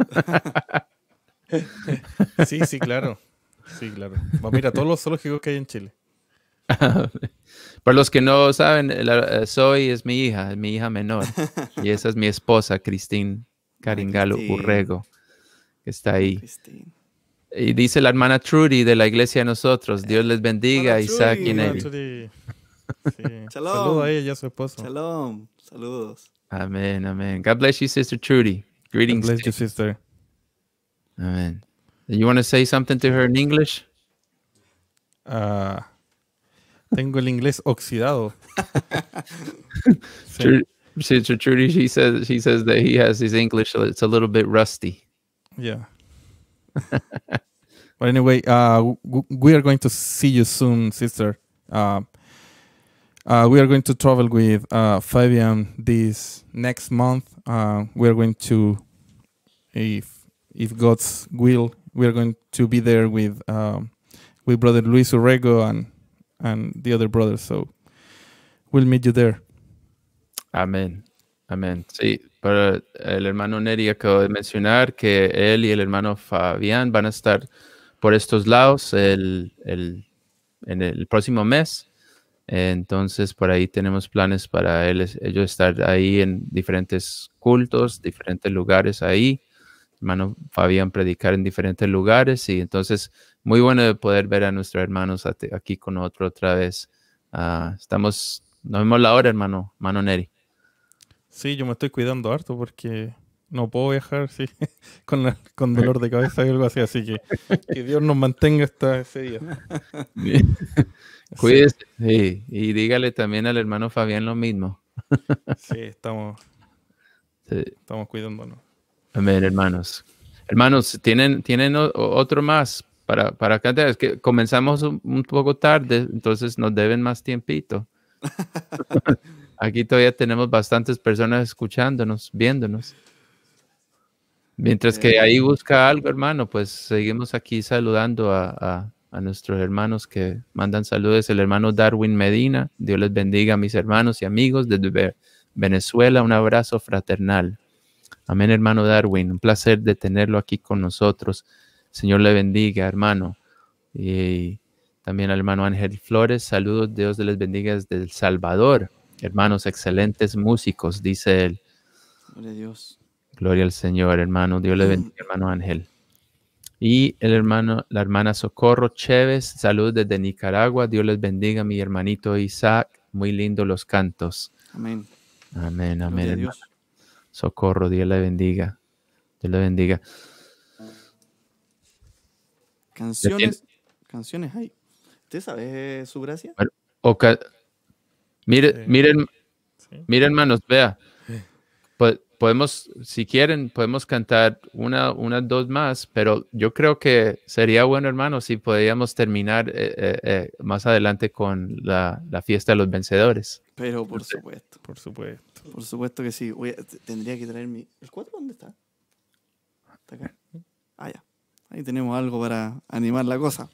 Sí, sí, claro. Sí, claro. Vamos a ir a todos los zoológicos que hay en Chile. Para los que no saben, Zoe es mi hija menor. Y esa es mi esposa, Cristín Caringalo Cristín. Urrego, que está ahí. Cristín. Y dice la hermana Trudy de la iglesia de nosotros, Dios les bendiga, Hermana Isaac Trudy. y Hola, Neri. Churi. Sí. Shalom. Saludos a ella y a su esposo. Shalom. Saludos. Amen, amen. God bless you, Sister Trudy. God Greetings. bless to you, sister. you. Amen. You want to say something to her in English? Tengo el inglés oxidado. Sí. Sister Trudy, she says that he has his English, it's a little bit rusty. Yeah. But anyway, we are going to see you soon, sister. We are going to travel with Fabian this next month. We are going to, if God's will, we are going to be there with Brother Luis Urrego and the other brothers. So we'll meet you there. Amén. Amén. Sí, pero el hermano Neri acabó de mencionar que él y el hermano Fabián van a estar por estos lados en el próximo mes. Entonces, por ahí tenemos planes para ellos estar ahí en diferentes cultos, diferentes lugares ahí. Hermano Fabián predicar en diferentes lugares. Y entonces, muy bueno de poder ver a nuestros hermanos aquí con nosotros otra vez. Nos vemos la hora, hermano Neri. Sí, yo me estoy cuidando harto porque no puedo viajar sí, con dolor de cabeza y algo así. Así que Dios nos mantenga hasta ese día. Cuídese y dígale también al hermano Fabián lo mismo. Sí, estamos cuidándonos. Amén, hermanos. Hermanos, ¿tienen otro más para cantar? Es que comenzamos un poco tarde, entonces nos deben más tiempito. Aquí todavía tenemos bastantes personas escuchándonos, viéndonos. Mientras que ahí busca algo, hermano, pues seguimos aquí saludando a nuestros hermanos que mandan saludos. El hermano Darwin Medina, Dios les bendiga a mis hermanos y amigos desde Venezuela. Un abrazo fraternal. Amén, hermano Darwin. Un placer de tenerlo aquí con nosotros. Señor le bendiga, hermano. Y también al hermano Ángel Flores. Saludos, Dios les bendiga desde El Salvador. Hermanos, excelentes músicos, dice él. Gloria a Dios. Gloria al Señor, hermano. Dios le bendiga, hermano Ángel. Y la hermana Socorro Chévez, saludos desde Nicaragua. Dios les bendiga, mi hermanito Isaac. Muy lindo los cantos. Amén. Amén, amén. Gloria a Dios. Socorro, Dios le bendiga. Dios le bendiga. Canciones hay. ¿Usted sabe su gracia? Miren, Sí. miren, hermanos, vea. Podemos, si quieren, podemos cantar unas dos más, pero yo creo que sería bueno, hermano, si podíamos terminar más adelante con la fiesta de los vencedores. Pero por supuesto. Por supuesto. Por supuesto que sí. Tendría que traer mi... ¿El 4 dónde está? ¿Está acá? Ah, ya. Ahí tenemos algo para animar la cosa.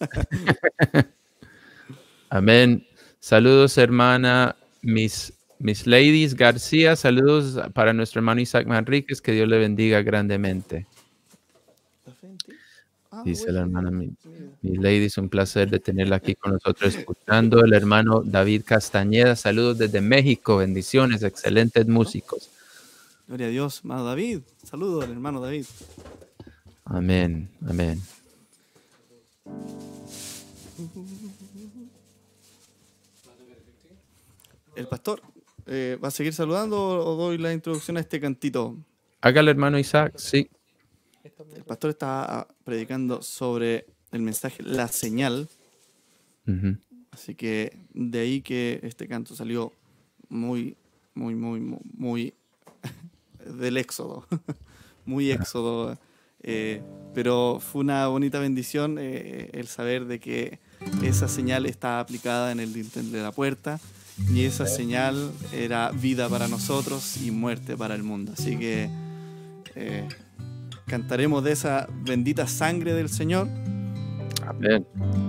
Amén. Saludos, hermana Miss Ladies García. Saludos para nuestro hermano Isaac Manríquez. Que Dios le bendiga grandemente. ¿Está frente? Ah, Dice la bueno, hermana mira. Miss Ladies. Un placer de tenerla aquí con nosotros escuchando. El hermano David Castañeda. Saludos desde México. Bendiciones. Excelentes músicos. Gloria a Dios, hermano David. Saludos al hermano David. Amén. Amén. El pastor, ¿va a seguir saludando o doy la introducción a este cantito? Hágale, hermano Isaac. Sí. El pastor está predicando sobre el mensaje La Señal. Ujú. Así que de ahí que este canto salió muy del éxodo. Muy éxodo. Pero fue una bonita bendición el saber de que esa señal está aplicada en el dintel de la puerta y esa señal era vida para nosotros y muerte para el mundo. Así que cantaremos de esa bendita sangre del Señor. Amén.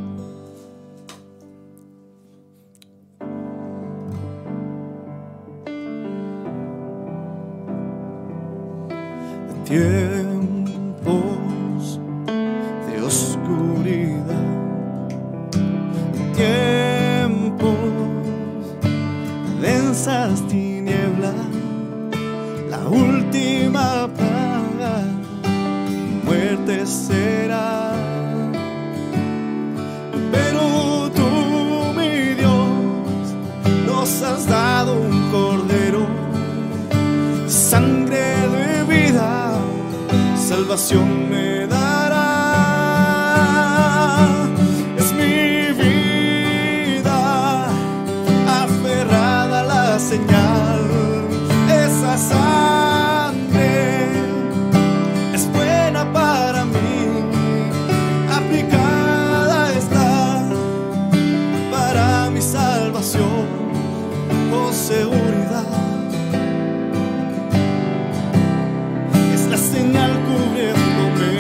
Tiempos de oscuridad, tiempos de densas tinieblas, la última plaga, muerte será. Pero tú, mi Dios, nos has dado un cordero salvación me dará. Es mi vida aferrada a la señal. Esa sangre es buena para mí, aplicada está para mi salvación o seguridad. Es la señal cubriéndome,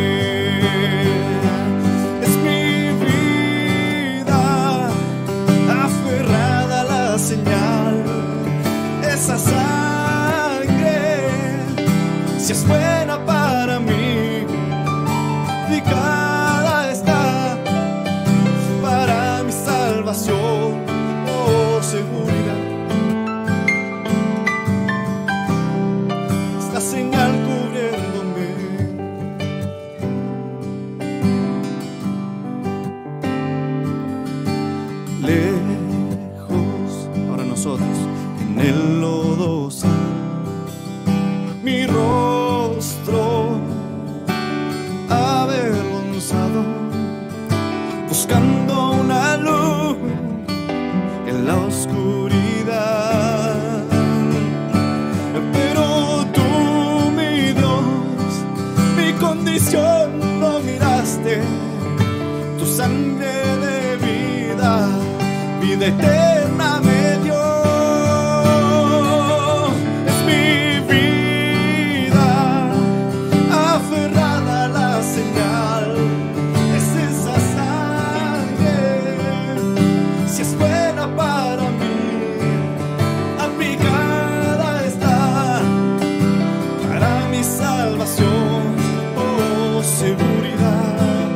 es mi vida aferrada a la señal. Esa sangre, si es buena para mí, picada está para mi salvación o seguridad. Es la señal cubriéndome. Lejos, ahora nosotros, en el lodosal, mi rostro avergonzado, buscando una luz en la oscuridad. Pero tú, mi Dios, mi condición no miraste, tu sangre de vida, vida eterna me dio. Es mi vida aferrada a la señal. Es esa sangre, si es buena para mí, aplicada está para mi salvación o seguridad.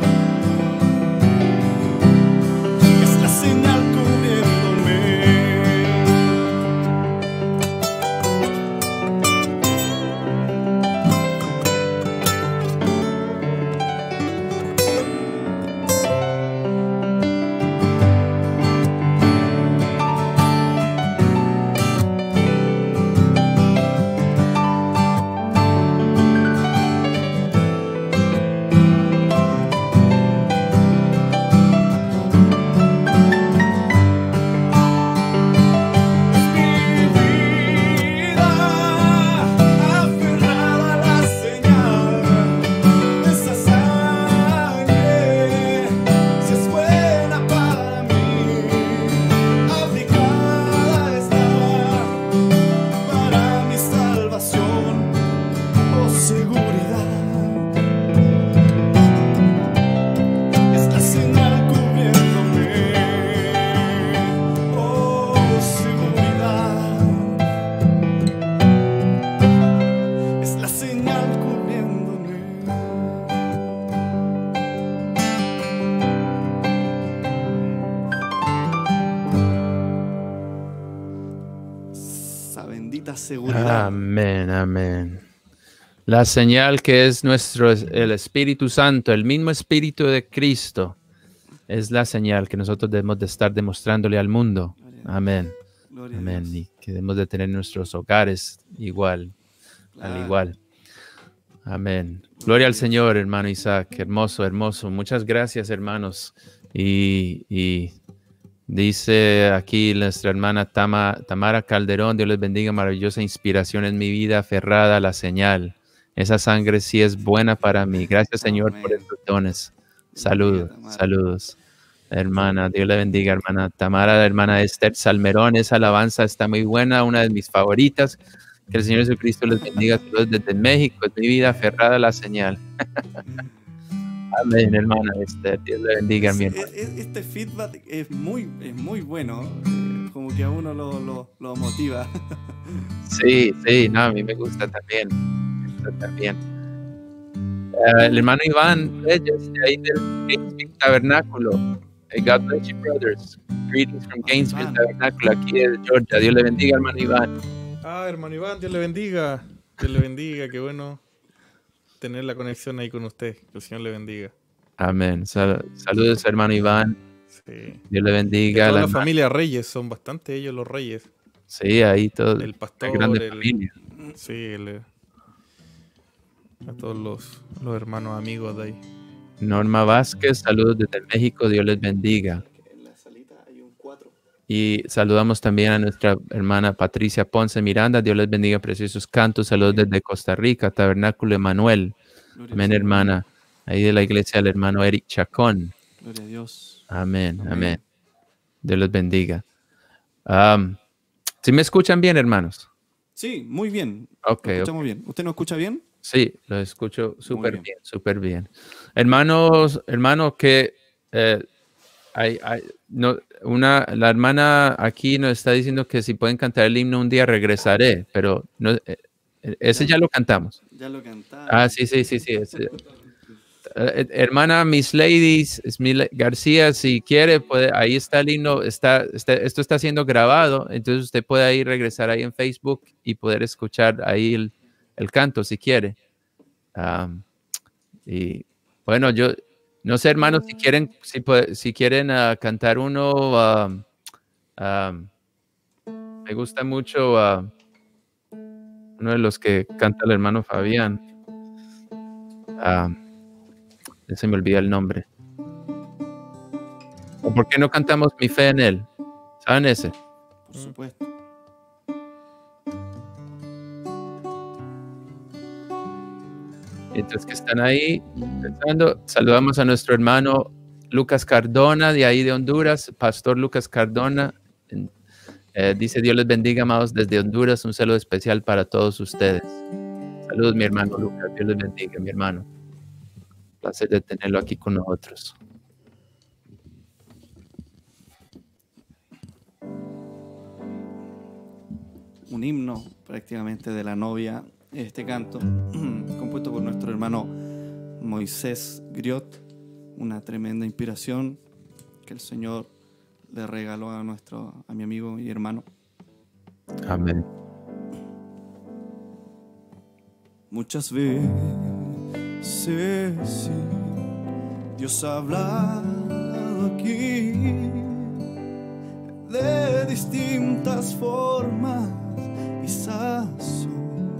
Es la señal cubriéndome. Aferrada a la señal, esa sangre, si es buena para mí, aplicada está para mi salvación o seguridad. Es la señal cubriéndome, oh seguridad. Es la señal cubriéndome. Esa bendita seguridad. Amén, amén. La señal que es el Espíritu Santo, el mismo Espíritu de Cristo, es la señal que nosotros debemos de estar demostrándole al mundo. Amén, Gloria a amén. Dios. Y que debemos de tener nuestros hogares igual, al Claro. igual. Amén. Gloria al Señor, hermano Isaac. Hermoso, hermoso. Muchas gracias, hermanos. Y dice aquí nuestra hermana Tamara Calderón, Dios les bendiga, maravillosa inspiración en mi vida, aferrada a la señal. Esa sangre sí es buena para mí. Gracias, Señor, por Amén. estos dones. Bienvenida, Saludos, Tamara. saludos. Hermana, Dios le bendiga, hermana Tamara, la hermana Esther Salmerón. Esa alabanza está muy buena, una de mis favoritas. Que el Señor Jesucristo les bendiga a todos desde México. Es mi vida aferrada a la señal. Amén, hermana Esther. Dios le bendiga, mi hermana. Este feedback es muy bueno. Como que a uno lo motiva. Sí, sí, no, a mí me gusta también. Me gusta también. El hermano Iván Reyes, de ahí del Gainesville Tabernáculo. God bless you, brothers. Greetings from Gainesville Tabernáculo, aquí de Georgia. Dios le bendiga, hermano Iván. Ah, hermano Iván, Dios le bendiga. Dios le bendiga, qué bueno tener la conexión ahí con usted. Que el Señor le bendiga. Amén. Saludos, hermano Iván. Sí. Dios le De bendiga. toda la hermana. familia Reyes, son bastante ellos los Reyes. Sí, ahí todo. El pastor, Una grande familia. sí, A todos los hermanos amigos de ahí. Norma Vázquez, saludos desde México, Dios les bendiga. En la salita hay un 4. Y saludamos también a nuestra hermana Patricia Ponce Miranda, Dios les bendiga, preciosos cantos, saludos desde Costa Rica, Tabernáculo Emanuel, amén hermana, ahí de la iglesia del hermano Eric Chacón, Gloria a Dios. amén, amén, Dios los bendiga. ¿Sí me escuchan bien, hermanos? Sí, muy bien. Ok, Lo escuchamos bien. ¿Usted nos escucha bien? sí, lo escucho súper bien. bien, súper bien. Hermanos, que la hermana aquí nos está diciendo que si pueden cantar el himno un día regresaré, pero no, ese ya lo cantamos. Ya lo cantaba. Ah, sí. Hermana Miss Ladies, García, si quiere, puede, ahí está el himno, esto está siendo grabado, entonces usted puede ahí regresar ahí en Facebook y poder escuchar ahí el canto si quiere. Y bueno, yo no sé, hermanos, si quieren cantar uno, me gusta mucho uno de los que canta el hermano Fabián. Se me olvida el nombre. ¿O por qué no cantamos Mi fe en él? ¿Saben ese? Por supuesto. Mientras que están ahí pensando, saludamos a nuestro hermano Lucas Cardona, de ahí de Honduras, Pastor Lucas Cardona. Dice, Dios les bendiga, amados, desde Honduras, un saludo especial para todos ustedes. Saludos, mi hermano Lucas, Dios les bendiga, mi hermano. Placer de tenerlo aquí con nosotros. Un himno prácticamente de la novia, este canto, compuesto por nuestro hermano Moisés Griot, una tremenda inspiración que el Señor le regaló a mi amigo y hermano. Amén. Muchas veces sí, Dios ha hablado aquí de distintas formas y sazón,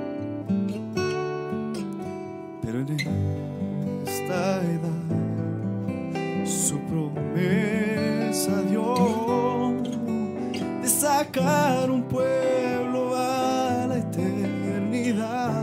pero en esta edad su promesa dio de sacar un pueblo a la eternidad.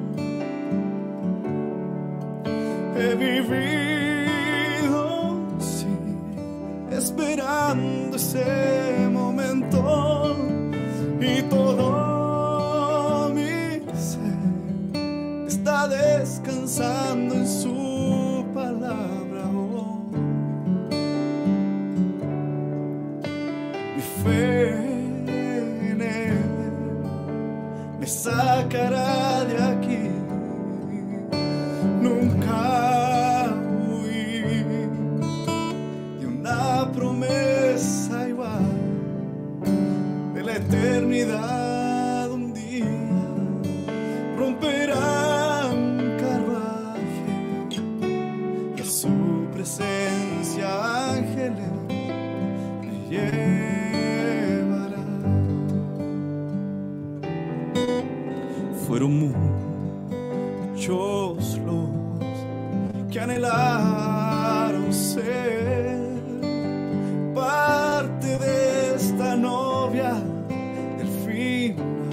He vivido, sí, esperando ese momento, y todo mi ser está descansando en su palabra hoy. Mi fe en él me sacará de aquí. Nunca huí de una promesa igual, de la eternidad. Un día romperá un carruaje y a su presencia ángeles me llevará. Fueron muchos los que anhelaron ser parte de esta novia del final,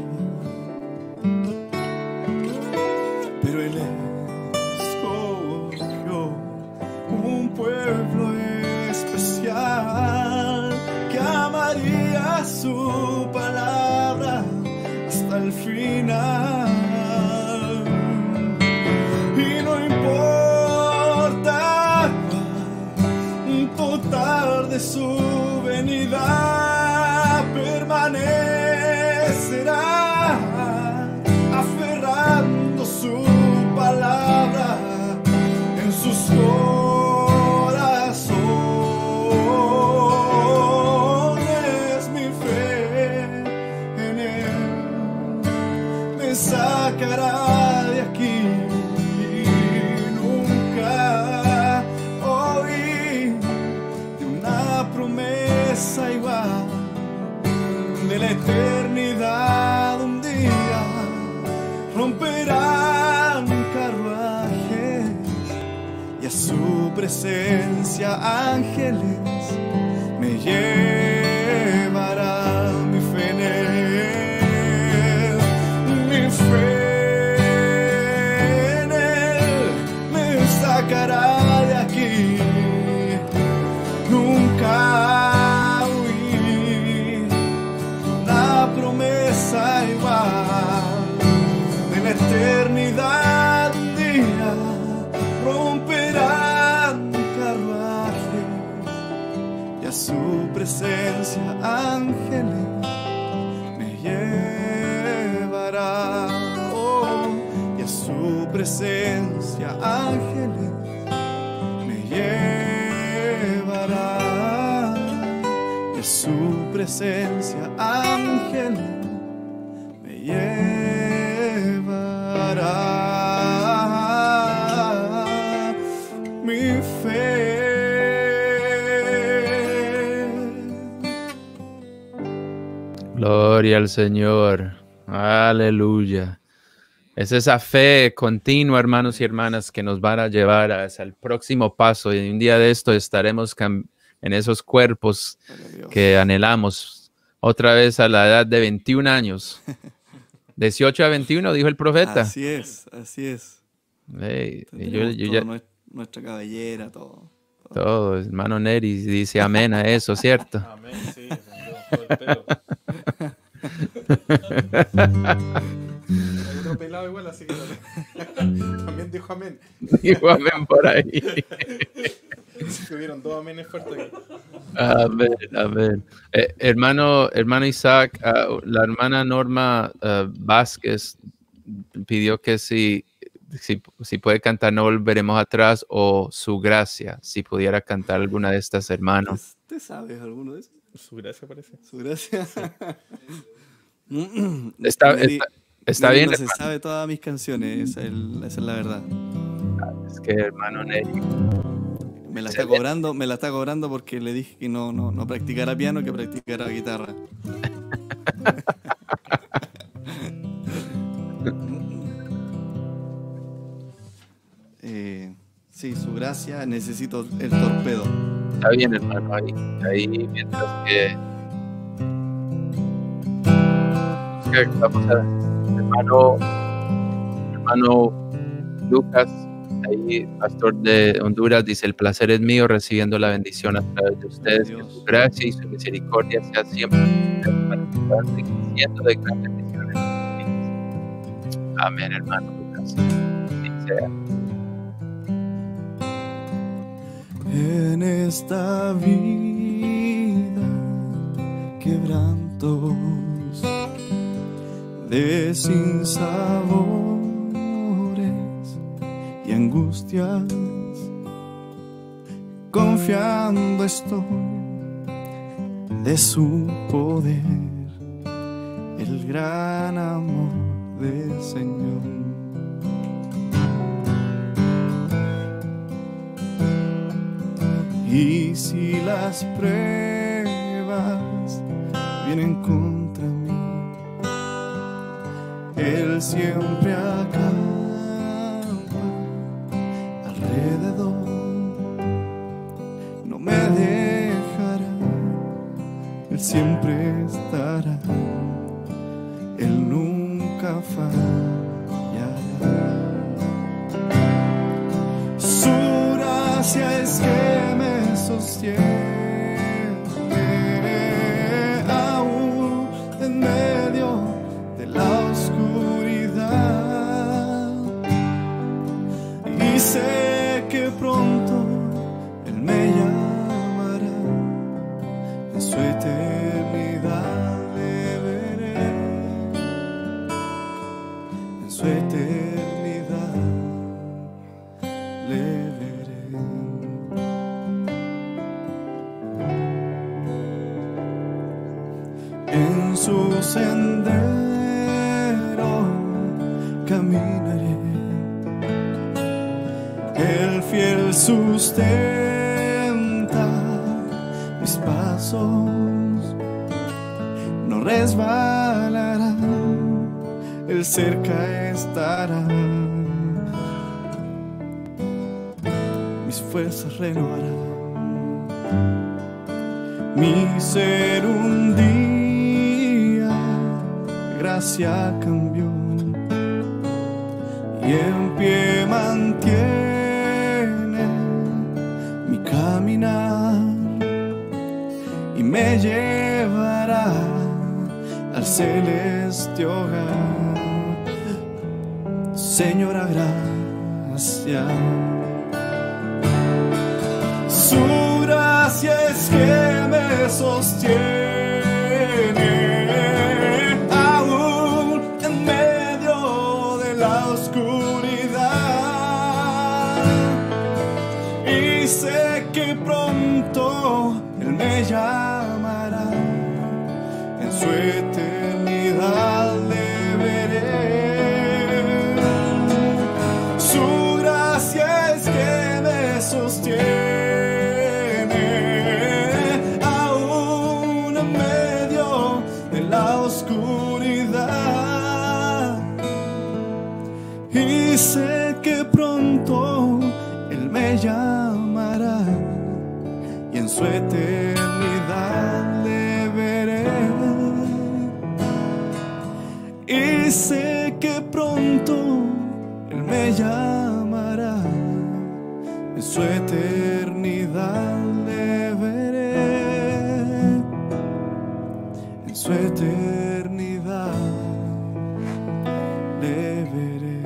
pero él escogió un pueblo especial que amaría su palabra hasta el final. Y no importa total de su venida, permanecerá aferrando su palabra en sus corazones. Mi fe en él me presencia ángeles me llevará. Mi fe en él, mi fe en él me sacará de aquí. Nunca huí, la promesa igual de la eternidad un día romperá mi carruaje y a su presencia ángeles me llevará. Oh, y a su presencia ángeles me llevará. Y a su presencia ángeles me llevará. Mi fe. Gloria al Señor. Aleluya. Es esa fe continua, hermanos y hermanas, que nos van a llevar hacia el próximo paso. Y un día de esto estaremos en esos cuerpos que anhelamos otra vez a la edad de 21 años. 18 a 21, dijo el profeta. Así es, así es. Hey, y Tendremos yo todo ya, nuestra cabellera, todo. todo, hermano Neri dice amén a eso, ¿cierto? Amén, sí, todo el pelo. Hay otro pelado igual, así que también dijo amén. Dijo amén por ahí. Tuvieron dos amenes fuertes aquí. Amén, amén. Hermano Isaac, la hermana Norma Vázquez pidió que si puede cantar No Volveremos Atrás o Su Gracia, si pudiera cantar alguna de estas, hermanos. ¿Usted sabe alguno de esos? Su gracia parece. Su gracia. Está Neri bien, no se sabe todas mis canciones, esa es la verdad. es que hermano Neri. Me la está cobrando porque le dije que no practicara piano, que practicara guitarra. Sí, su gracia, necesito el torpedo. Está bien, hermano, ahí mientras que vamos a hermano Lucas, ahí, pastor de Honduras, dice: el placer es mío recibiendo la bendición a través de ustedes. Que su gracia y su misericordia sea siempre enriqueciendo de grandes bendiciones. Amén, hermano Lucas. Dice, En esta vida, quebrantos de sinsabores y angustias, confiando estoy de su poder, el gran amor del Señor. Y si las pruebas vienen contra mí, Él siempre acampa alrededor, no me dejará, Él siempre estará, Él nunca fallará. Su gracia es que me sostiene aún en medio de la oscuridad, y sé que pronto Él me llamará, en su eternidad le veré, en su eternidad le veré. En su sendero caminaré, el fiel sustenta mis pasos, no resbalarán, Él cerca estará. Mi mis fuerzas renovarán. Mi ser un día gracia cambió y en pie mantiene mi caminar y me llevará al celeste hogar. Señora, gracias. Su gracia es que me sostiene aún en medio de la oscuridad, y sé que pronto Él me llamará, en su eternidad le veré. Su gracia es que me sostiene oscuridad, y sé que pronto Él me llamará y en su eternidad le veré. Y sé que pronto Él me llamará, en su eternidad le veré, en su eternidad le veré.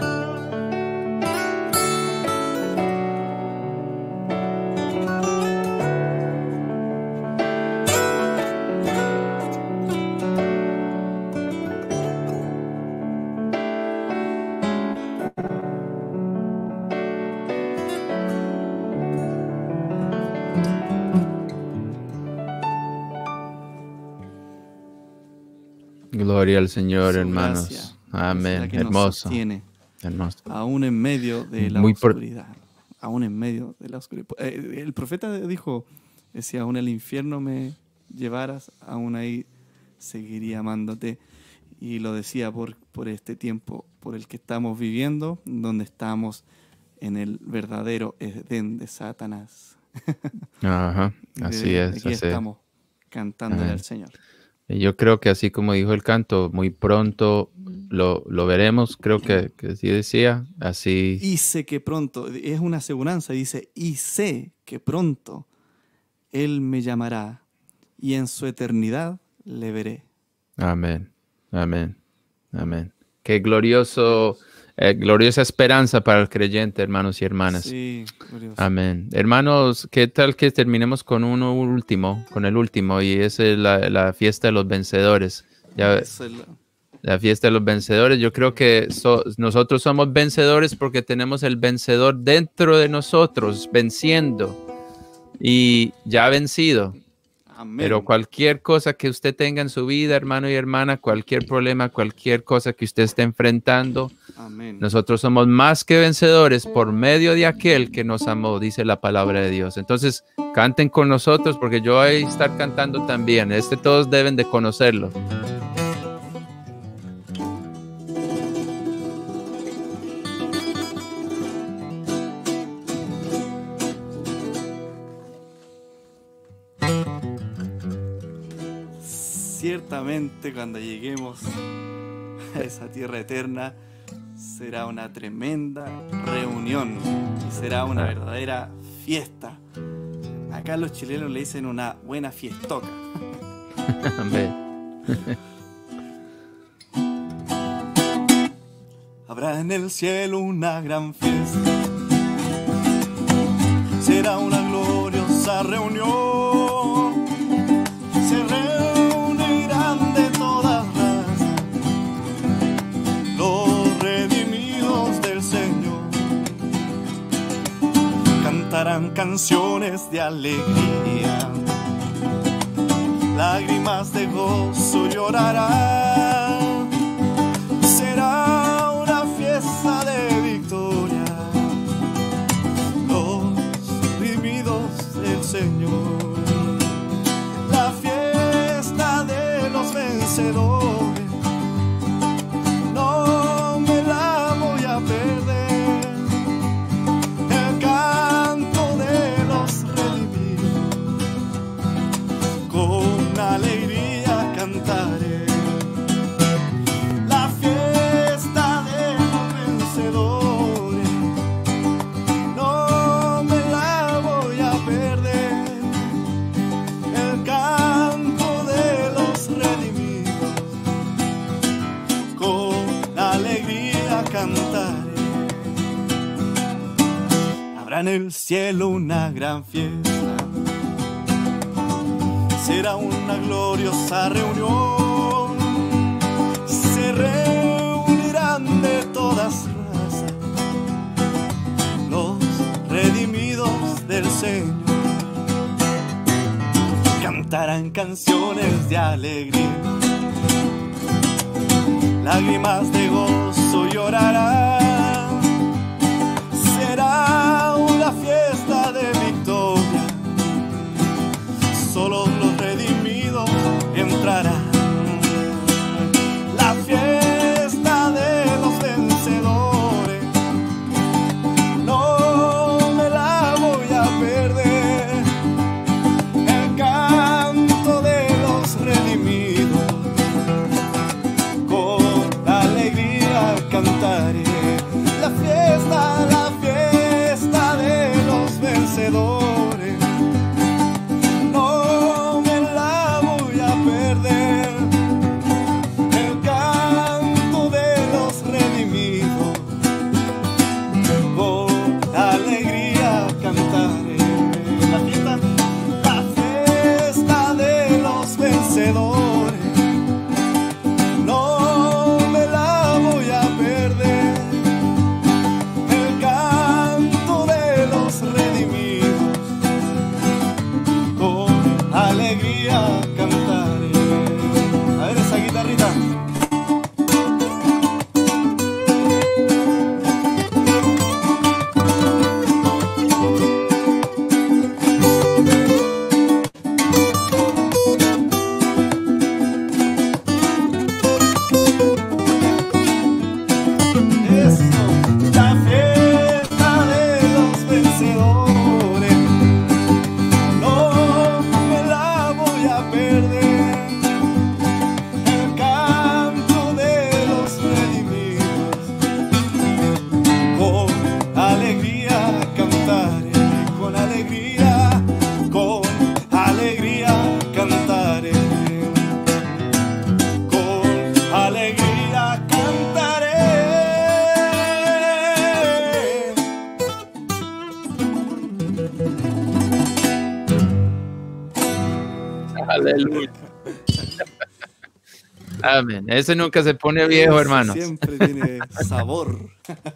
Gloria al Señor, Su hermanos. gracia Amén. es la que nos Hermoso. sostiene, Hermoso. aún en medio de la Muy oscuridad. Aún en medio de la oscuridad. El profeta dijo, si aún el infierno me llevaras, aún ahí seguiría amándote. Y lo decía por este tiempo por el que estamos viviendo, donde estamos en el verdadero Edén de Satanás. Ajá. Así es. Aquí Así es. estamos cantándole Amén. al Señor. Y yo creo que así como dijo el canto, muy pronto lo veremos. Creo que sí decía. Así. Y sé que pronto, es una aseguranza, dice, y sé que pronto Él me llamará y en su eternidad le veré. Amén. Amén. Amén. Qué gloriosa esperanza para el creyente, hermanos y hermanas. Sí, glorioso. Amén. Hermanos, ¿qué tal que terminemos con el último, y es la fiesta de los vencedores? Ya, Eso es la fiesta de los vencedores. Yo creo que nosotros somos vencedores porque tenemos el vencedor dentro de nosotros, venciendo y ya vencido. Amén. Pero cualquier cosa que usted tenga en su vida, hermano y hermana, cualquier problema, cualquier cosa que usted esté enfrentando, Amén. nosotros somos más que vencedores por medio de aquel que nos amó, dice la palabra de Dios. Entonces, canten con nosotros porque yo voy a estar cantando también. Todos deben de conocerlo. Ciertamente cuando lleguemos a esa tierra eterna será una tremenda reunión y será una verdadera fiesta. Acá los chilenos le dicen una buena fiestoca. Amén. Habrá en el cielo una gran fiesta, será una gloriosa reunión, se reunirán de todas razas los redimidos del Señor, cantarán canciones de alegría, lágrimas de gozo llorarán, será una fiesta de victoria, los redimidos del Señor, la fiesta de los vencedores, no me la voy a perder, el canto Habrá en el cielo una gran fiesta. Será una gloriosa reunión. Se reunirán de todas razas los redimidos del Señor. Cantarán canciones de alegría, lágrimas de gozo llorarán. Será una fiesta de victoria, solo los redimidos entrarán. La fiesta de los vencedores, no me la voy a perder. El canto de los redimidos, con alegría cantaré. La fiesta de los vencedores, no me la voy a perder. El canto de los redimidos, con alegría cantaré. La fiesta de los vencedores, no me la voy a perder. El canto de los redimidos, con alegría cantaré. A ver esa guitarrita. Eso, la fiesta de los vencedores, no me la voy a perder. El canto de los redimidos, con alegría cantaré. Con alegría cantaré. Con alegría cantaré. Aleluya. Amén. Ese nunca se pone viejo, hermanos. Siempre tiene sabor.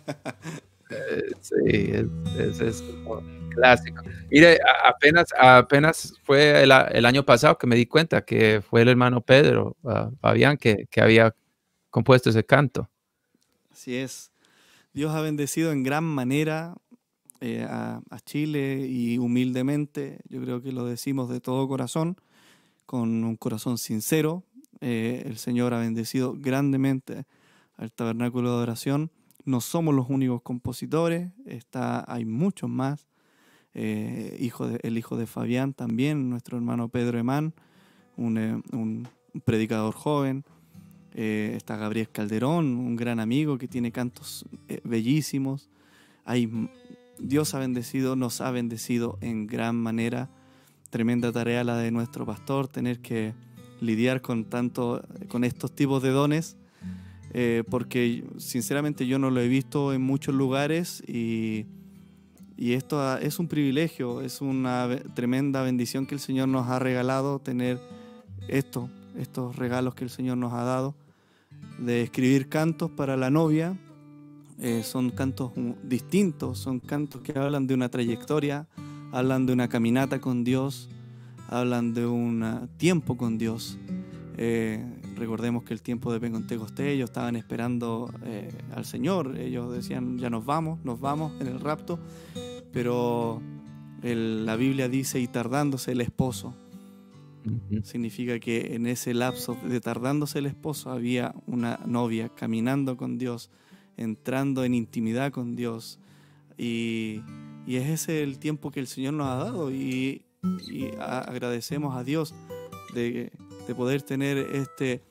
Sí, ese es como clásico. Mire, apenas fue el año pasado que me di cuenta que fue el hermano Pedro, Fabián, que había compuesto ese canto. Así es. Dios ha bendecido en gran manera a Chile, y humildemente, yo creo que lo decimos de todo corazón, con un corazón sincero. El Señor ha bendecido grandemente al Tabernáculo de Adoración. No somos los únicos compositores, hay muchos más. El hijo de Fabián también, nuestro hermano Pedro Emán, un predicador joven. Está Gabriel Calderón, un gran amigo que tiene cantos bellísimos. Dios nos ha bendecido en gran manera. Tremenda tarea la de nuestro pastor, tener que lidiar con estos tipos de dones, porque sinceramente yo no lo he visto en muchos lugares, y esto es un privilegio, es una tremenda bendición que el Señor nos ha regalado, tener estos regalos que el Señor nos ha dado, de escribir cantos para la novia. Son cantos distintos, son cantos que hablan de una trayectoria, hablan de una caminata con Dios, hablan de un tiempo con Dios. Recordemos que el tiempo de Pentecostés, ellos estaban esperando al Señor. Ellos decían, ya nos vamos en el rapto, pero la Biblia dice, y tardándose el esposo. Significa que en ese lapso de tardándose el esposo había una novia caminando con Dios, entrando en intimidad con Dios, y es ese el tiempo que el Señor nos ha dado, y agradecemos a Dios de poder tener este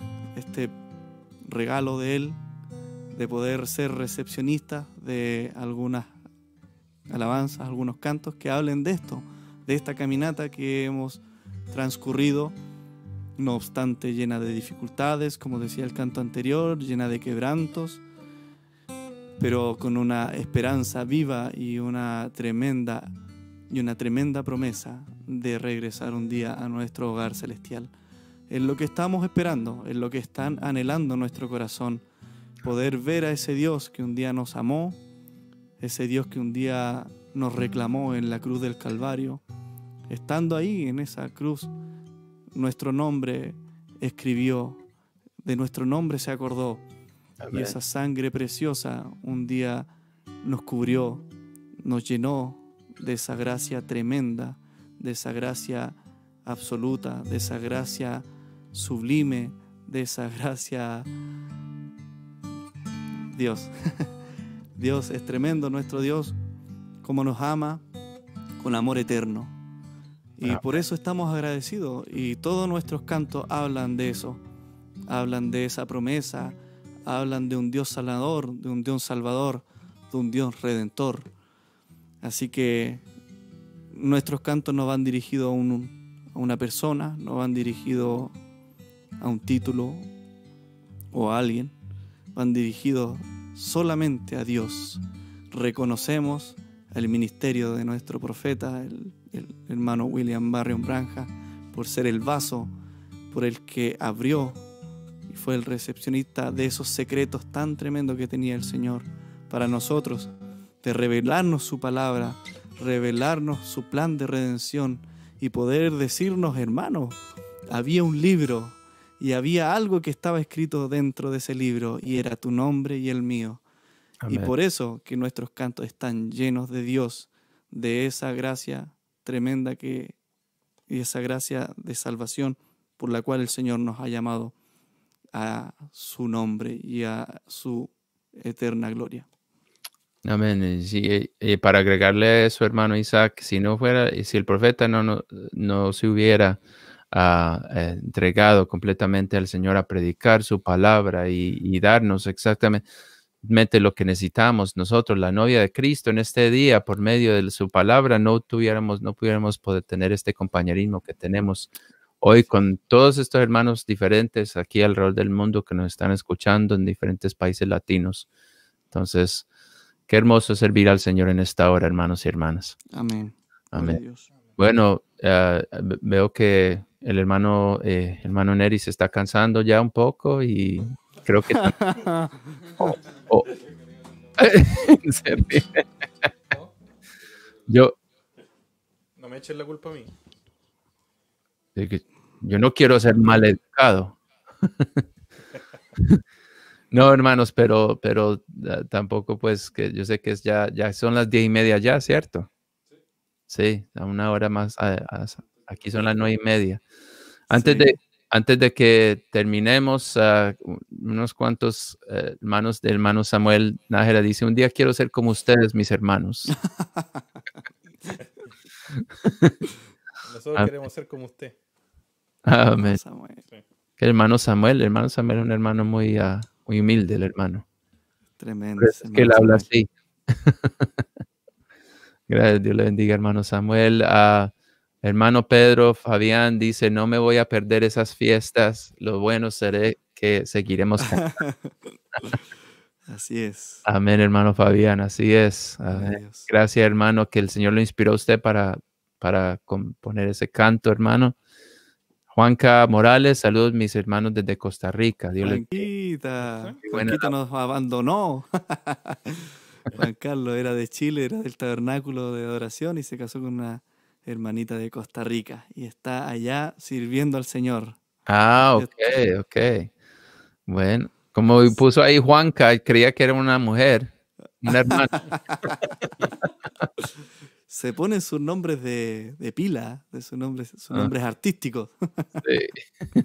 regalo de Él, de poder ser recepcionistas de algunas alabanzas, algunos cantos que hablen de esto, de esta caminata que hemos transcurrido, no obstante llena de dificultades, como decía el canto anterior, llena de quebrantos, pero con una esperanza viva y una tremenda promesa de regresar un día a nuestro hogar celestial. Es lo que estamos esperando, es lo que están anhelando nuestro corazón, poder ver a ese Dios que un día nos amó, ese Dios que un día nos reclamó en la cruz del Calvario. Estando ahí en esa cruz, nuestro nombre escribió, de nuestro nombre se acordó, y esa sangre preciosa un día nos cubrió, nos llenó de esa gracia tremenda, de esa gracia absoluta, de esa gracia sublime, de esa gracia... Dios, Dios es tremendo, nuestro Dios, como nos ama con amor eterno. Y por eso estamos agradecidos, y todos nuestros cantos hablan de eso, hablan de esa promesa, hablan de un Dios sanador, de un Dios salvador, de un Dios redentor. Así que nuestros cantos no van dirigidos a una persona, no van dirigidos a un título o a alguien, van dirigidos solamente a Dios. Reconocemos el ministerio de nuestro profeta, el hermano William Marion Branham, por ser el vaso por el que abrió y fue el recepcionista de esos secretos tan tremendos que tenía el Señor para nosotros, de revelarnos su palabra, revelarnos su plan de redención y poder decirnos: hermano, había un libro y había algo que estaba escrito dentro de ese libro, y era tu nombre y el mío. Amén. Y por eso que nuestros cantos están llenos de Dios, de esa gracia tremenda y esa gracia de salvación por la cual el Señor nos ha llamado a su nombre y a su eterna gloria. Amén. Sí, para agregarle a eso, hermano Isaac, si el profeta no se hubiera entregado completamente al Señor a predicar su palabra y darnos exactamente lo que necesitamos nosotros, la novia de Cristo, en este día, por medio de su palabra, no pudiéramos poder tener este compañerismo que tenemos hoy con todos estos hermanos diferentes aquí alrededor del mundo que nos están escuchando en diferentes países latinos. Entonces, qué hermoso servir al Señor en esta hora, hermanos y hermanas. Amén. Amén. Bueno, veo que el hermano Neri se está cansando ya un poco y creo que... ¿En serio? No me echen la culpa a mí. Yo no quiero ser mal educado. No, hermanos, pero tampoco, pues, que yo sé que ya son las 10:30 ya, ¿cierto? Sí, a una hora más. Aquí son las 9:30. Antes de que terminemos, unos cuantos hermanos del hermano Samuel Nájera dice: un día quiero ser como ustedes, mis hermanos. Nosotros queremos ser como usted. Amén. Sí. El hermano Samuel es un hermano muy humilde, el hermano. Tremendo. Es que él habla así. Gracias, Dios le bendiga, hermano Samuel. Hermano Pedro Fabián dice: no me voy a perder esas fiestas, lo bueno seré que seguiremos cantando. Así es. Amén, hermano Fabián, así es. Gracias, hermano, que el Señor lo inspiró a usted para componer ese canto, hermano. Juanca Morales, saludos mis hermanos desde Costa Rica. Juanquita nos abandonó. Juan Carlos era de Chile, era del tabernáculo de adoración y se casó con una hermanita de Costa Rica y está allá sirviendo al Señor. Ok. Bueno, como puso ahí Juanca, creía que era una mujer, una hermana. Se ponen sus nombres de pila, de sus nombres artísticos. Sí.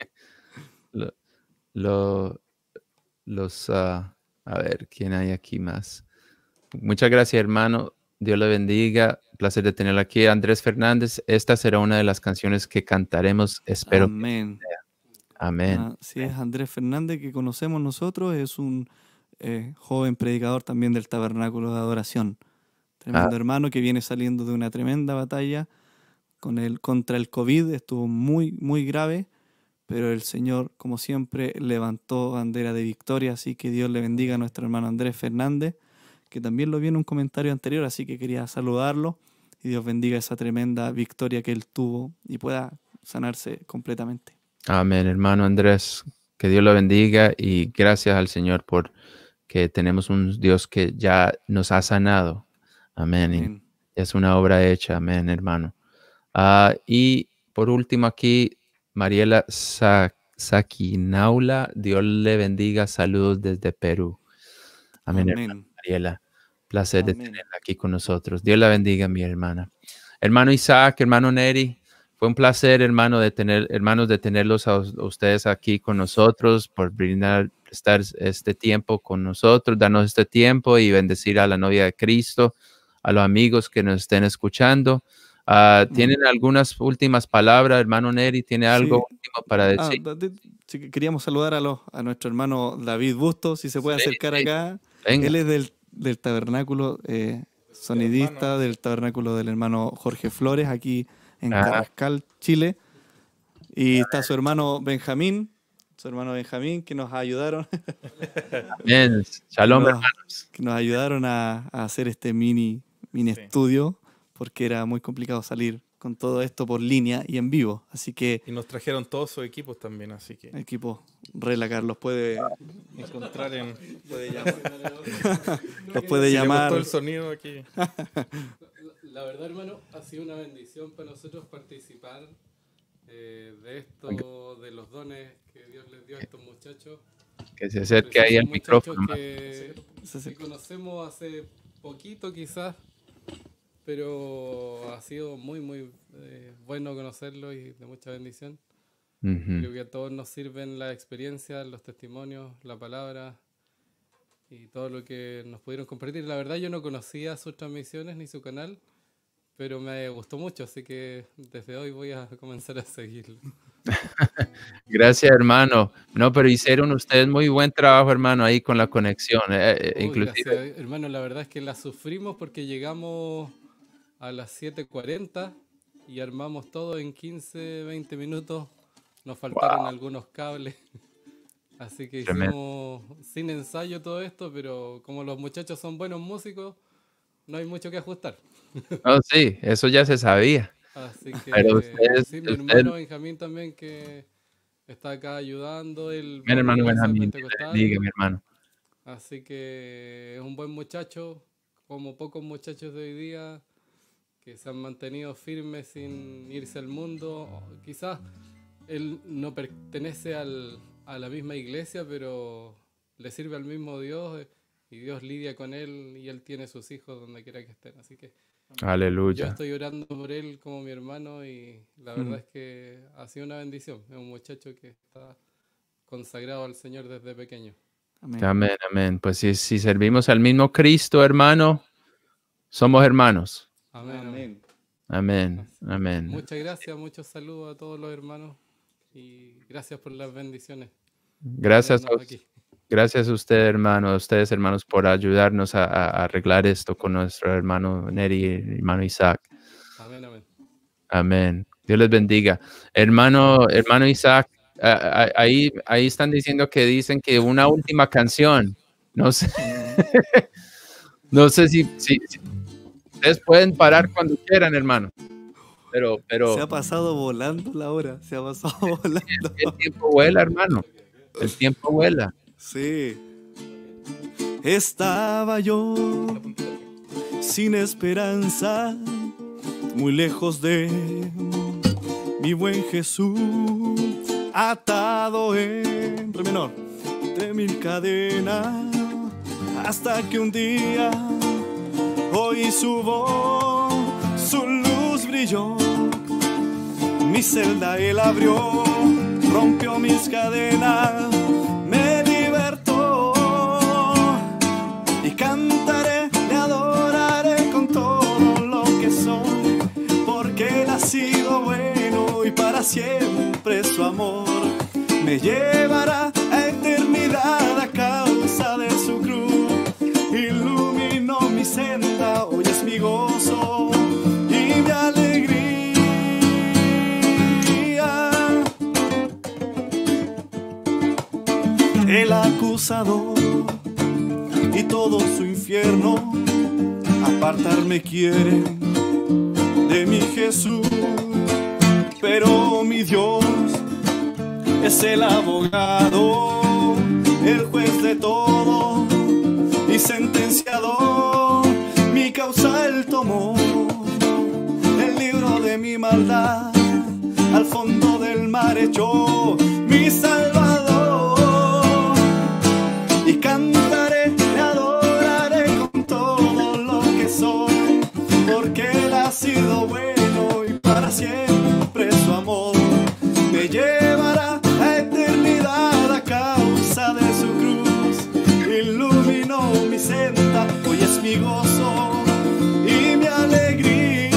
A ver, ¿quién hay aquí más? Muchas gracias, hermano. Dios le bendiga. Placer de tenerlo aquí. Andrés Fernández, esta será una de las canciones que cantaremos, espero. Amén. Amén. Sí, es Andrés Fernández, que conocemos nosotros, es un joven predicador también del tabernáculo de adoración. Tremendo hermano que viene saliendo de una tremenda batalla contra el COVID. Estuvo muy, muy grave, pero el Señor, como siempre, levantó bandera de victoria, así que Dios le bendiga a nuestro hermano Andrés Fernández, que también lo vi en un comentario anterior, así que quería saludarlo, y Dios bendiga esa tremenda victoria que él tuvo y pueda sanarse completamente. Amén, hermano Andrés. Que Dios lo bendiga y gracias al Señor por que tenemos un Dios que ya nos ha sanado. Amén. Y Amén. es una obra hecha. Amén, hermano. Y por último aquí, Mariela Sakinaula, Dios le bendiga. Saludos desde Perú. Amén, hermana Amén. Mariela. Placer de Amén. tenerla aquí con nosotros. Dios la bendiga, mi hermana. Hermano Isaac, hermano Neri, fue un placer, hermanos, de tenerlos a ustedes aquí con nosotros, por estar este tiempo con nosotros, darnos este tiempo y bendecir a la novia de Cristo, a los amigos que nos estén escuchando. ¿Tienen algunas últimas palabras, hermano Neri? ¿Tiene algo último para decir? Sí, que queríamos saludar a nuestro hermano David Bustos, si se puede acercar acá. Venga. Él es del tabernáculo, sonidista del tabernáculo del hermano Jorge Flores, aquí en Carrascal, Chile. Y está su hermano Benjamín, que nos ayudaron. Bien, shalom, hermanos. Que nos ayudaron a hacer este mini estudio, porque era muy complicado salir con todo esto por línea y en vivo. Así que... Y nos trajeron todos sus equipos también, así que... Equipo Rela Carlos puede encontrar en... Puede llamar. Los puede llamar. Todo el sonido aquí. La verdad, hermano, ha sido una bendición para nosotros participar de esto, de los dones que Dios les dio a estos muchachos. Que se acerque ahí al micrófono. Que conocemos hace poquito quizás, pero ha sido muy, muy bueno conocerlo y de mucha bendición. Creo que a todos nos sirven la experiencia, los testimonios, la palabra y todo lo que nos pudieron compartir. La verdad yo no conocía sus transmisiones ni su canal, pero me gustó mucho, así que desde hoy voy a comenzar a seguirlo. Gracias, hermano. No, pero hicieron ustedes muy buen trabajo, hermano, ahí con la conexión. Inclusive. Gracias, hermano, la verdad es que la sufrimos porque llegamos a las 7:40 y armamos todo en 15, 20 minutos. Nos faltaron algunos cables. Así que hicimos sin ensayo todo esto, pero como los muchachos son buenos músicos, no hay mucho que ajustar. No, sí, eso ya se sabía. Así que pero ustedes, sí, mi hermano Benjamín también, que está acá ayudando. Mi hermano Benjamín, diga, mi hermano. Así que es un buen muchacho, como pocos muchachos de hoy día, que se han mantenido firmes sin irse al mundo. Quizás él no pertenece a la misma iglesia, pero le sirve al mismo Dios y Dios lidia con él y él tiene sus hijos donde quiera que estén. Así que aleluya. yo estoy orando por él como mi hermano y la verdad es que ha sido una bendición. Es un muchacho que está consagrado al Señor desde pequeño. Amén. Amén, amén. Pues si servimos al mismo Cristo, hermano, somos hermanos. Amén, amén. Amén, amén. Muchas gracias, muchos saludos a todos los hermanos y gracias por las bendiciones. Gracias a usted, hermano, a ustedes, hermanos, por ayudarnos a arreglar esto con nuestro hermano Neri y hermano Isaac. Amén, amén. Amén. Dios les bendiga. Hermano Isaac, ahí están diciendo que una última canción. No sé. No sé si ustedes pueden parar cuando quieran, hermano. Pero se ha pasado volando la hora. Se ha pasado volando. El tiempo vuela, hermano. El tiempo vuela. Sí. Estaba yo sin esperanza, muy lejos de mi buen Jesús, atado en re menor de 1000 cadenas, hasta que un día oí su voz, su luz brilló, mi celda él abrió, rompió mis cadenas, me libertó y cantaré, le adoraré con todo lo que soy, porque él ha sido bueno y para siempre su amor me llevará a eternidad a causa de su cruz. Iluminó mi senda, hoy es mi gozo y mi alegría. acusador y todo su infierno apartarme quiere de mi Jesús. Pero mi Dios es el abogado, el juez de todo y sentenciador. Mi causa él tomó, el libro de mi maldad al fondo del mar echó. Mi Salvador, y cantaré, le adoraré con todo lo que soy, porque él ha sido bueno y para siempre su amor me llevará a eternidad a causa de su cruz. Iluminó mi senda, hoy es mi gozo y mi alegría.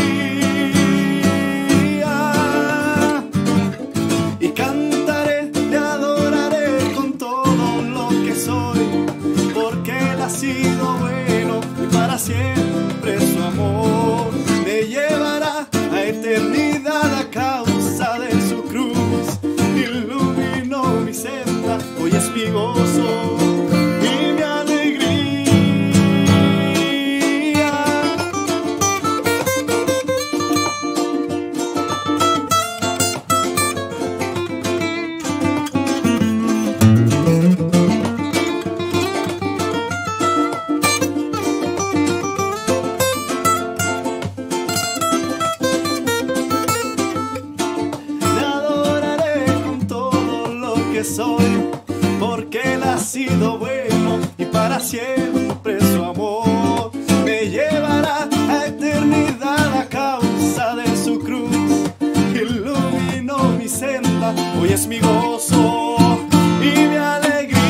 Y cantaré, le adoraré con todo lo que soy, porque él ha sido bueno y para siempre su amor me llevará a eternidad a causa de su cruz. Iluminó mi senda, hoy es mi gozo y mi alegría. Le adoraré con todo lo que soy, porque él ha sido bueno y para siempre su amor me llevará a eternidad a causa de su cruz. Iluminó mi senda, hoy es mi gozo y mi alegría.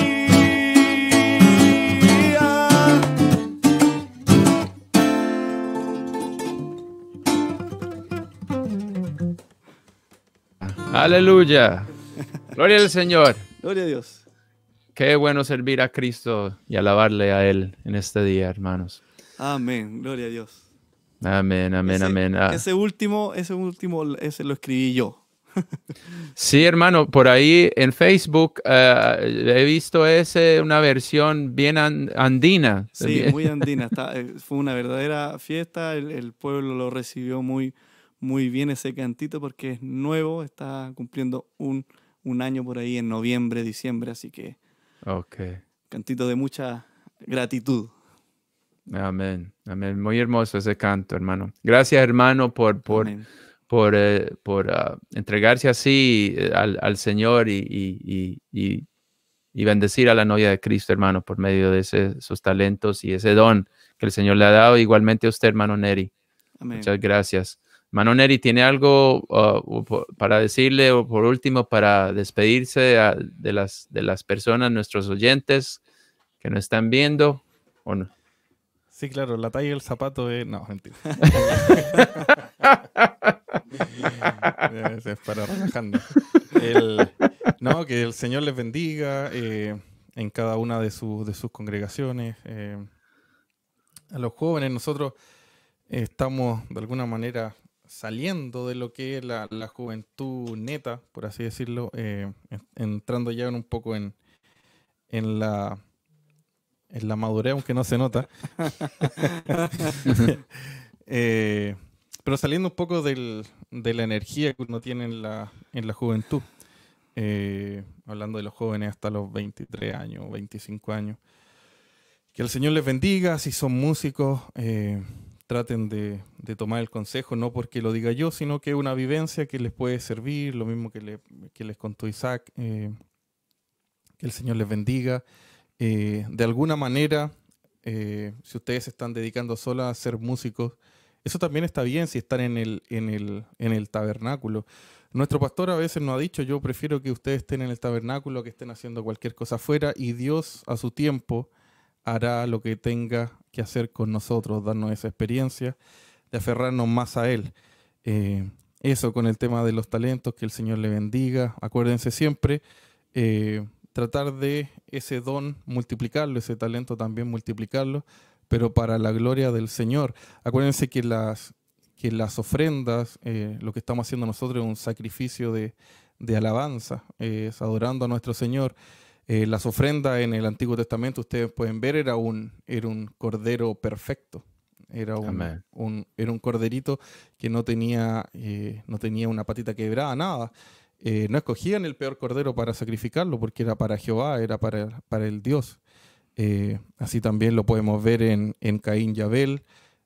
Aleluya. Gloria al Señor. Gloria a Dios. Qué bueno servir a Cristo y alabarle a Él en este día, hermanos. Amén, gloria a Dios. Amén, amén, Ese- amén. Ese último lo escribí yo. Sí, hermano, por ahí en Facebook he visto una versión bien andina. Sí, muy andina. Fue una verdadera fiesta. El pueblo lo recibió muy, muy bien ese cantito porque es nuevo. Está cumpliendo un año por ahí en noviembre, diciembre. Así que Ok. cantito de mucha gratitud. Amén, amén. Muy hermoso ese canto, hermano. Gracias, hermano, por Amén. entregarse así al Señor y bendecir a la novia de Cristo, hermano, por medio de esos talentos y ese don que el Señor le ha dado. Igualmente a usted, hermano Neri. Amén. Muchas gracias. Hermano Neri, ¿tiene algo para decirle o por último para despedirse de las personas, nuestros oyentes que nos están viendo? ¿O no? Sí, claro, la talla del zapato es... No, mentira. Es para relajando. No, que el Señor les bendiga en cada una de sus congregaciones. A los jóvenes, nosotros estamos de alguna manera saliendo de lo que es la juventud neta, por así decirlo, entrando ya un poco en la madurez, aunque no se nota. Pero saliendo un poco de la energía que uno tiene en la juventud. Hablando de los jóvenes hasta los 23 años, 25 años. Que el Señor les bendiga. Si son músicos, traten de tomar el consejo, no porque lo diga yo, sino que es una vivencia que les puede servir, lo mismo que les contó Isaac. Que el Señor les bendiga. De alguna manera, si ustedes se están dedicando solo a ser músicos, eso también está bien si están en el tabernáculo. Nuestro pastor a veces nos ha dicho, yo prefiero que ustedes estén en el tabernáculo, que estén haciendo cualquier cosa afuera, y Dios a su tiempo hará lo que tenga que hacer con nosotros, darnos esa experiencia de aferrarnos más a Él. Eso con el tema de los talentos, que el Señor le bendiga. Acuérdense siempre, tratar de ese don multiplicarlo, ese talento también multiplicarlo, pero para la gloria del Señor. Acuérdense que las ofrendas, lo que estamos haciendo nosotros es un sacrificio de alabanza, es adorando a nuestro Señor. Las ofrendas en el Antiguo Testamento, ustedes pueden ver, era un cordero perfecto. Era Amén. era un corderito que no tenía una patita quebrada, nada. No escogían el peor cordero para sacrificarlo porque era para Jehová, era para el Dios. Así también lo podemos ver en Caín y Abel.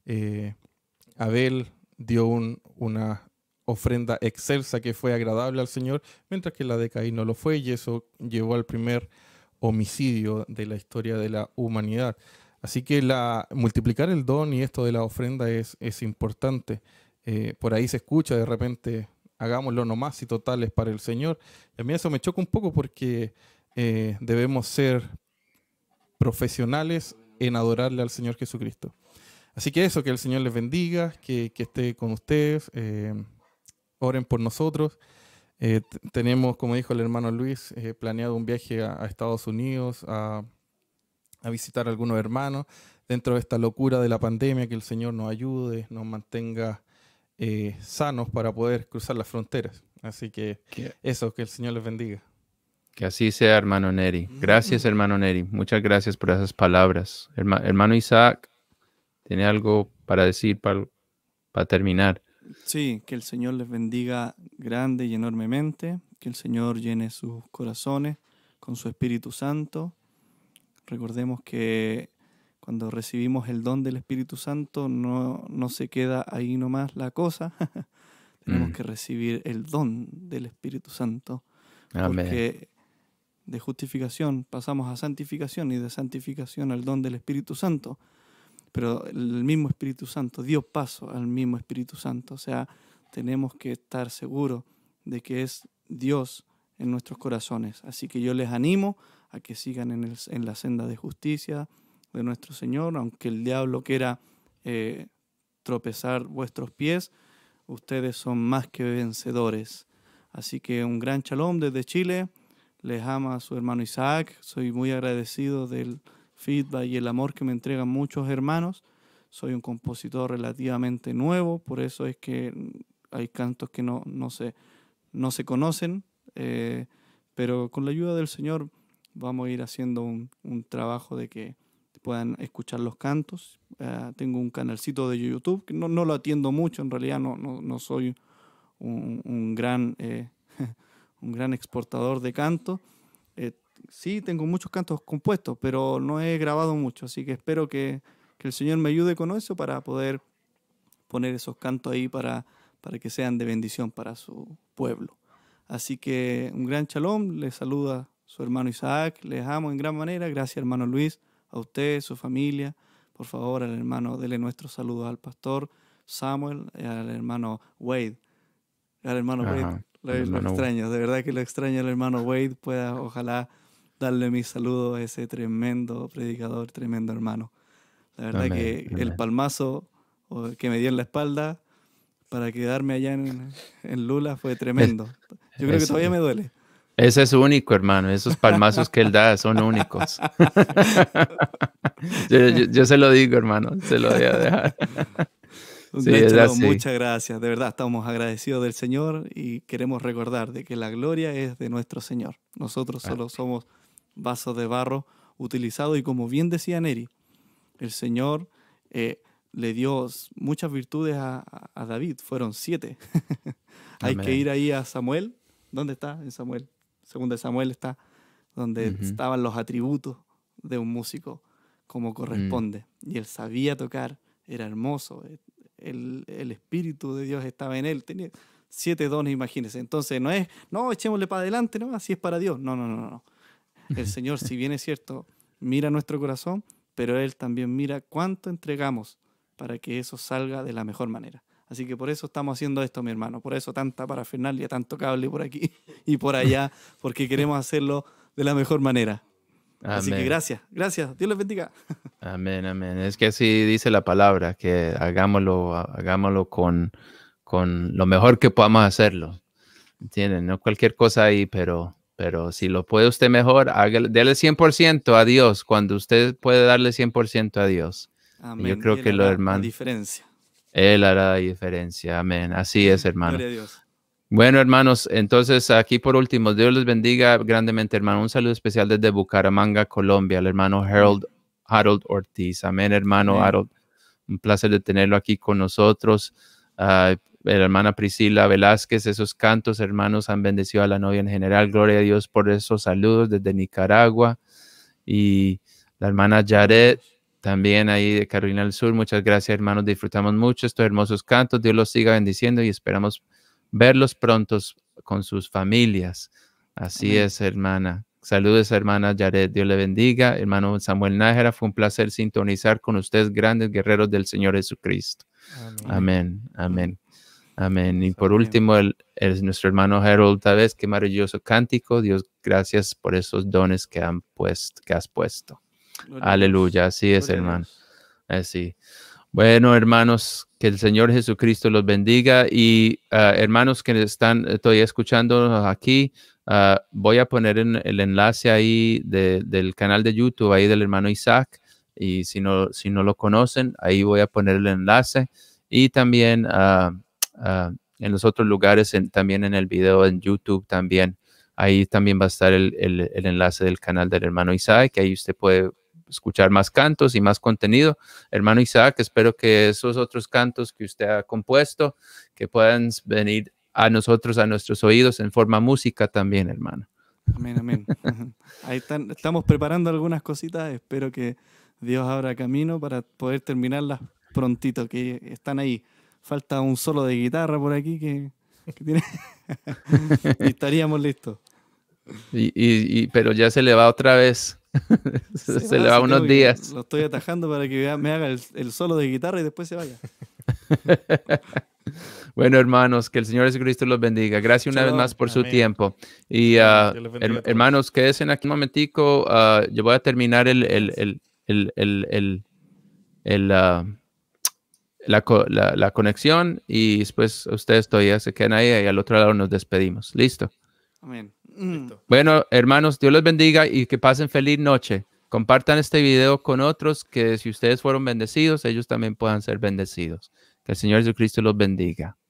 Abel dio una ofrenda excelsa que fue agradable al Señor, mientras que la de Caín no lo fue, y eso llevó al primer homicidio de la historia de la humanidad. Así que multiplicar el don y esto de la ofrenda es importante. Por ahí se escucha de repente, hagámoslo nomás y totales para el Señor. Y a mí eso me choca un poco porque debemos ser profesionales en adorarle al Señor Jesucristo. Así que eso, que el Señor les bendiga, que esté con ustedes, oren por nosotros. Tenemos, como dijo el hermano Luis, planeado un viaje a Estados Unidos a visitar a algunos hermanos dentro de esta locura de la pandemia, que el Señor nos ayude, nos mantenga sanos para poder cruzar las fronteras. Así que eso, que el Señor les bendiga. Que así sea, hermano Neri. Gracias, hermano Neri. Muchas gracias por esas palabras. Hermano Isaac, ¿tiene algo para decir para terminar? Sí, que el Señor les bendiga grande y enormemente, que el Señor llene sus corazones con su Espíritu Santo. Recordemos que cuando recibimos el don del Espíritu Santo no se queda ahí nomás la cosa. Tenemos que recibir el don del Espíritu Santo. Amén. Porque de justificación pasamos a santificación y de santificación al don del Espíritu Santo. Pero el mismo Espíritu Santo dio paso al mismo Espíritu Santo. O sea, tenemos que estar seguros de que es Dios en nuestros corazones. Así que yo les animo a que sigan en la senda de justicia de nuestro Señor, aunque el diablo quiera tropezar vuestros pies, ustedes son más que vencedores. Así que un gran shalom desde Chile. Les ama a su hermano Isaac. Soy muy agradecido del feedback y el amor que me entregan muchos hermanos. Soy un compositor relativamente nuevo, por eso es que hay cantos que no se conocen, pero con la ayuda del Señor vamos a ir haciendo un trabajo de que puedan escuchar los cantos. Tengo un canalcito de YouTube, que no lo atiendo mucho, en realidad no soy un gran exportador de cantos. Sí, tengo muchos cantos compuestos, pero no he grabado mucho, así que espero que el Señor me ayude con eso para poder poner esos cantos ahí para que sean de bendición para su pueblo. Así que un gran shalom, les saluda su hermano Isaac, les amo en gran manera. Gracias, hermano Luis, a usted, su familia. Por favor, al hermano, dele nuestros saludos al pastor Samuel, al hermano Wade. Al hermano Wade, lo extraño, de verdad que lo extraño al hermano Wade. Ojalá darle mis saludos a ese tremendo predicador, tremendo hermano. La verdad que el palmazo que me dio en la espalda para quedarme allá en Lula fue tremendo. Yo creo que todavía me duele. Ese es único, hermano. Esos palmazos que él da son únicos. yo se lo digo, hermano. Se lo voy a dejar. Muchas gracias. De verdad, estamos agradecidos del Señor y queremos recordar de que la gloria es de nuestro Señor. Nosotros solo somos vasos de barro utilizados y, como bien decía Neri, el Señor le dio muchas virtudes a David. Fueron 7. Hay que ir ahí a Samuel. ¿Dónde está? En Samuel. Segunda de Samuel está donde estaban los atributos de un músico como corresponde. Y él sabía tocar, era hermoso. El Espíritu de Dios estaba en él. Tenía 7 dones, imagínense. Entonces no echémosle para adelante, ¿no? Así es para Dios. No. El Señor, si bien es cierto, mira nuestro corazón, pero Él también mira cuánto entregamos para que eso salga de la mejor manera. Así que por eso estamos haciendo esto, mi hermano. Por eso tanta parafernalia, tanto cable por aquí y por allá, porque queremos hacerlo de la mejor manera. Amén. Así que gracias. Dios les bendiga. Amén. Es que así dice la palabra, que hagámoslo con lo mejor que podamos hacerlo. ¿Entienden? No cualquier cosa ahí, pero si lo puede usted mejor, dele 100% a Dios cuando usted puede darle 100% a Dios. Amén. Yo creo que los hermanos... La diferencia. Él hará la diferencia. Amén. Así es, hermano. Gloria a Dios. Bueno, hermanos, entonces aquí por último, Dios les bendiga grandemente, hermano. Un saludo especial desde Bucaramanga, Colombia, al hermano Harold Ortiz. Amén, hermano Amén. Harold. Un placer de tenerlo aquí con nosotros. La hermana Priscila Velázquez, esos cantos, hermanos, han bendecido a la novia en general. Gloria a Dios por esos saludos desde Nicaragua. Y la hermana Yaret, también ahí de Carolina del Sur. Muchas gracias, hermanos. Disfrutamos mucho estos hermosos cantos. Dios los siga bendiciendo y esperamos verlos prontos con sus familias. Así Amén. es, hermana. Saludos, hermana Yaret. Dios le bendiga. Hermano Samuel Nájera, fue un placer sintonizar con ustedes, grandes guerreros del Señor Jesucristo. Amén, amén, amén. Y por Amén. último, nuestro hermano Harold, tal vez, qué maravilloso cántico. Dios, gracias por esos dones que has puesto. Gloria a Dios. Aleluya, así es, Gloria a hermano. Dios. Así. Bueno, hermanos, que el Señor Jesucristo los bendiga y hermanos que están todavía escuchando aquí, voy a poner el enlace ahí del canal de YouTube ahí del hermano Isaac y si no lo conocen, ahí voy a poner el enlace y también en los otros lugares, también en el video en YouTube también, ahí también va a estar el enlace del canal del hermano Isaac, que ahí usted puede escuchar más cantos y más contenido. Hermano Isaac, espero que esos otros cantos que usted ha compuesto, que puedan venir a nosotros, a nuestros oídos en forma música también, hermano. Amén, amén. Ahí estamos preparando algunas cositas. Espero que Dios abra camino para poder terminarlas prontito, que están ahí. Falta un solo de guitarra por aquí que tiene y estaríamos listos. Pero ya se le va otra vez. Se le va si unos tengo que- días. Lo estoy atajando para que me haga el solo de guitarra y después se vaya. Bueno, hermanos, que el Señor Jesucristo los bendiga. Gracias una vez Shalom. más por su Amén. tiempo. Y Dios les bendiga a todos. hermanos, quédense aquí un momentico. Yo voy a terminar la conexión y después ustedes todavía se quedan ahí y al otro lado nos despedimos. ¿Listo? Amén. Listo. Bueno, hermanos, Dios los bendiga y que pasen feliz noche. Compartan este video con otros que si ustedes fueron bendecidos, ellos también puedan ser bendecidos. Que el Señor Jesucristo los bendiga.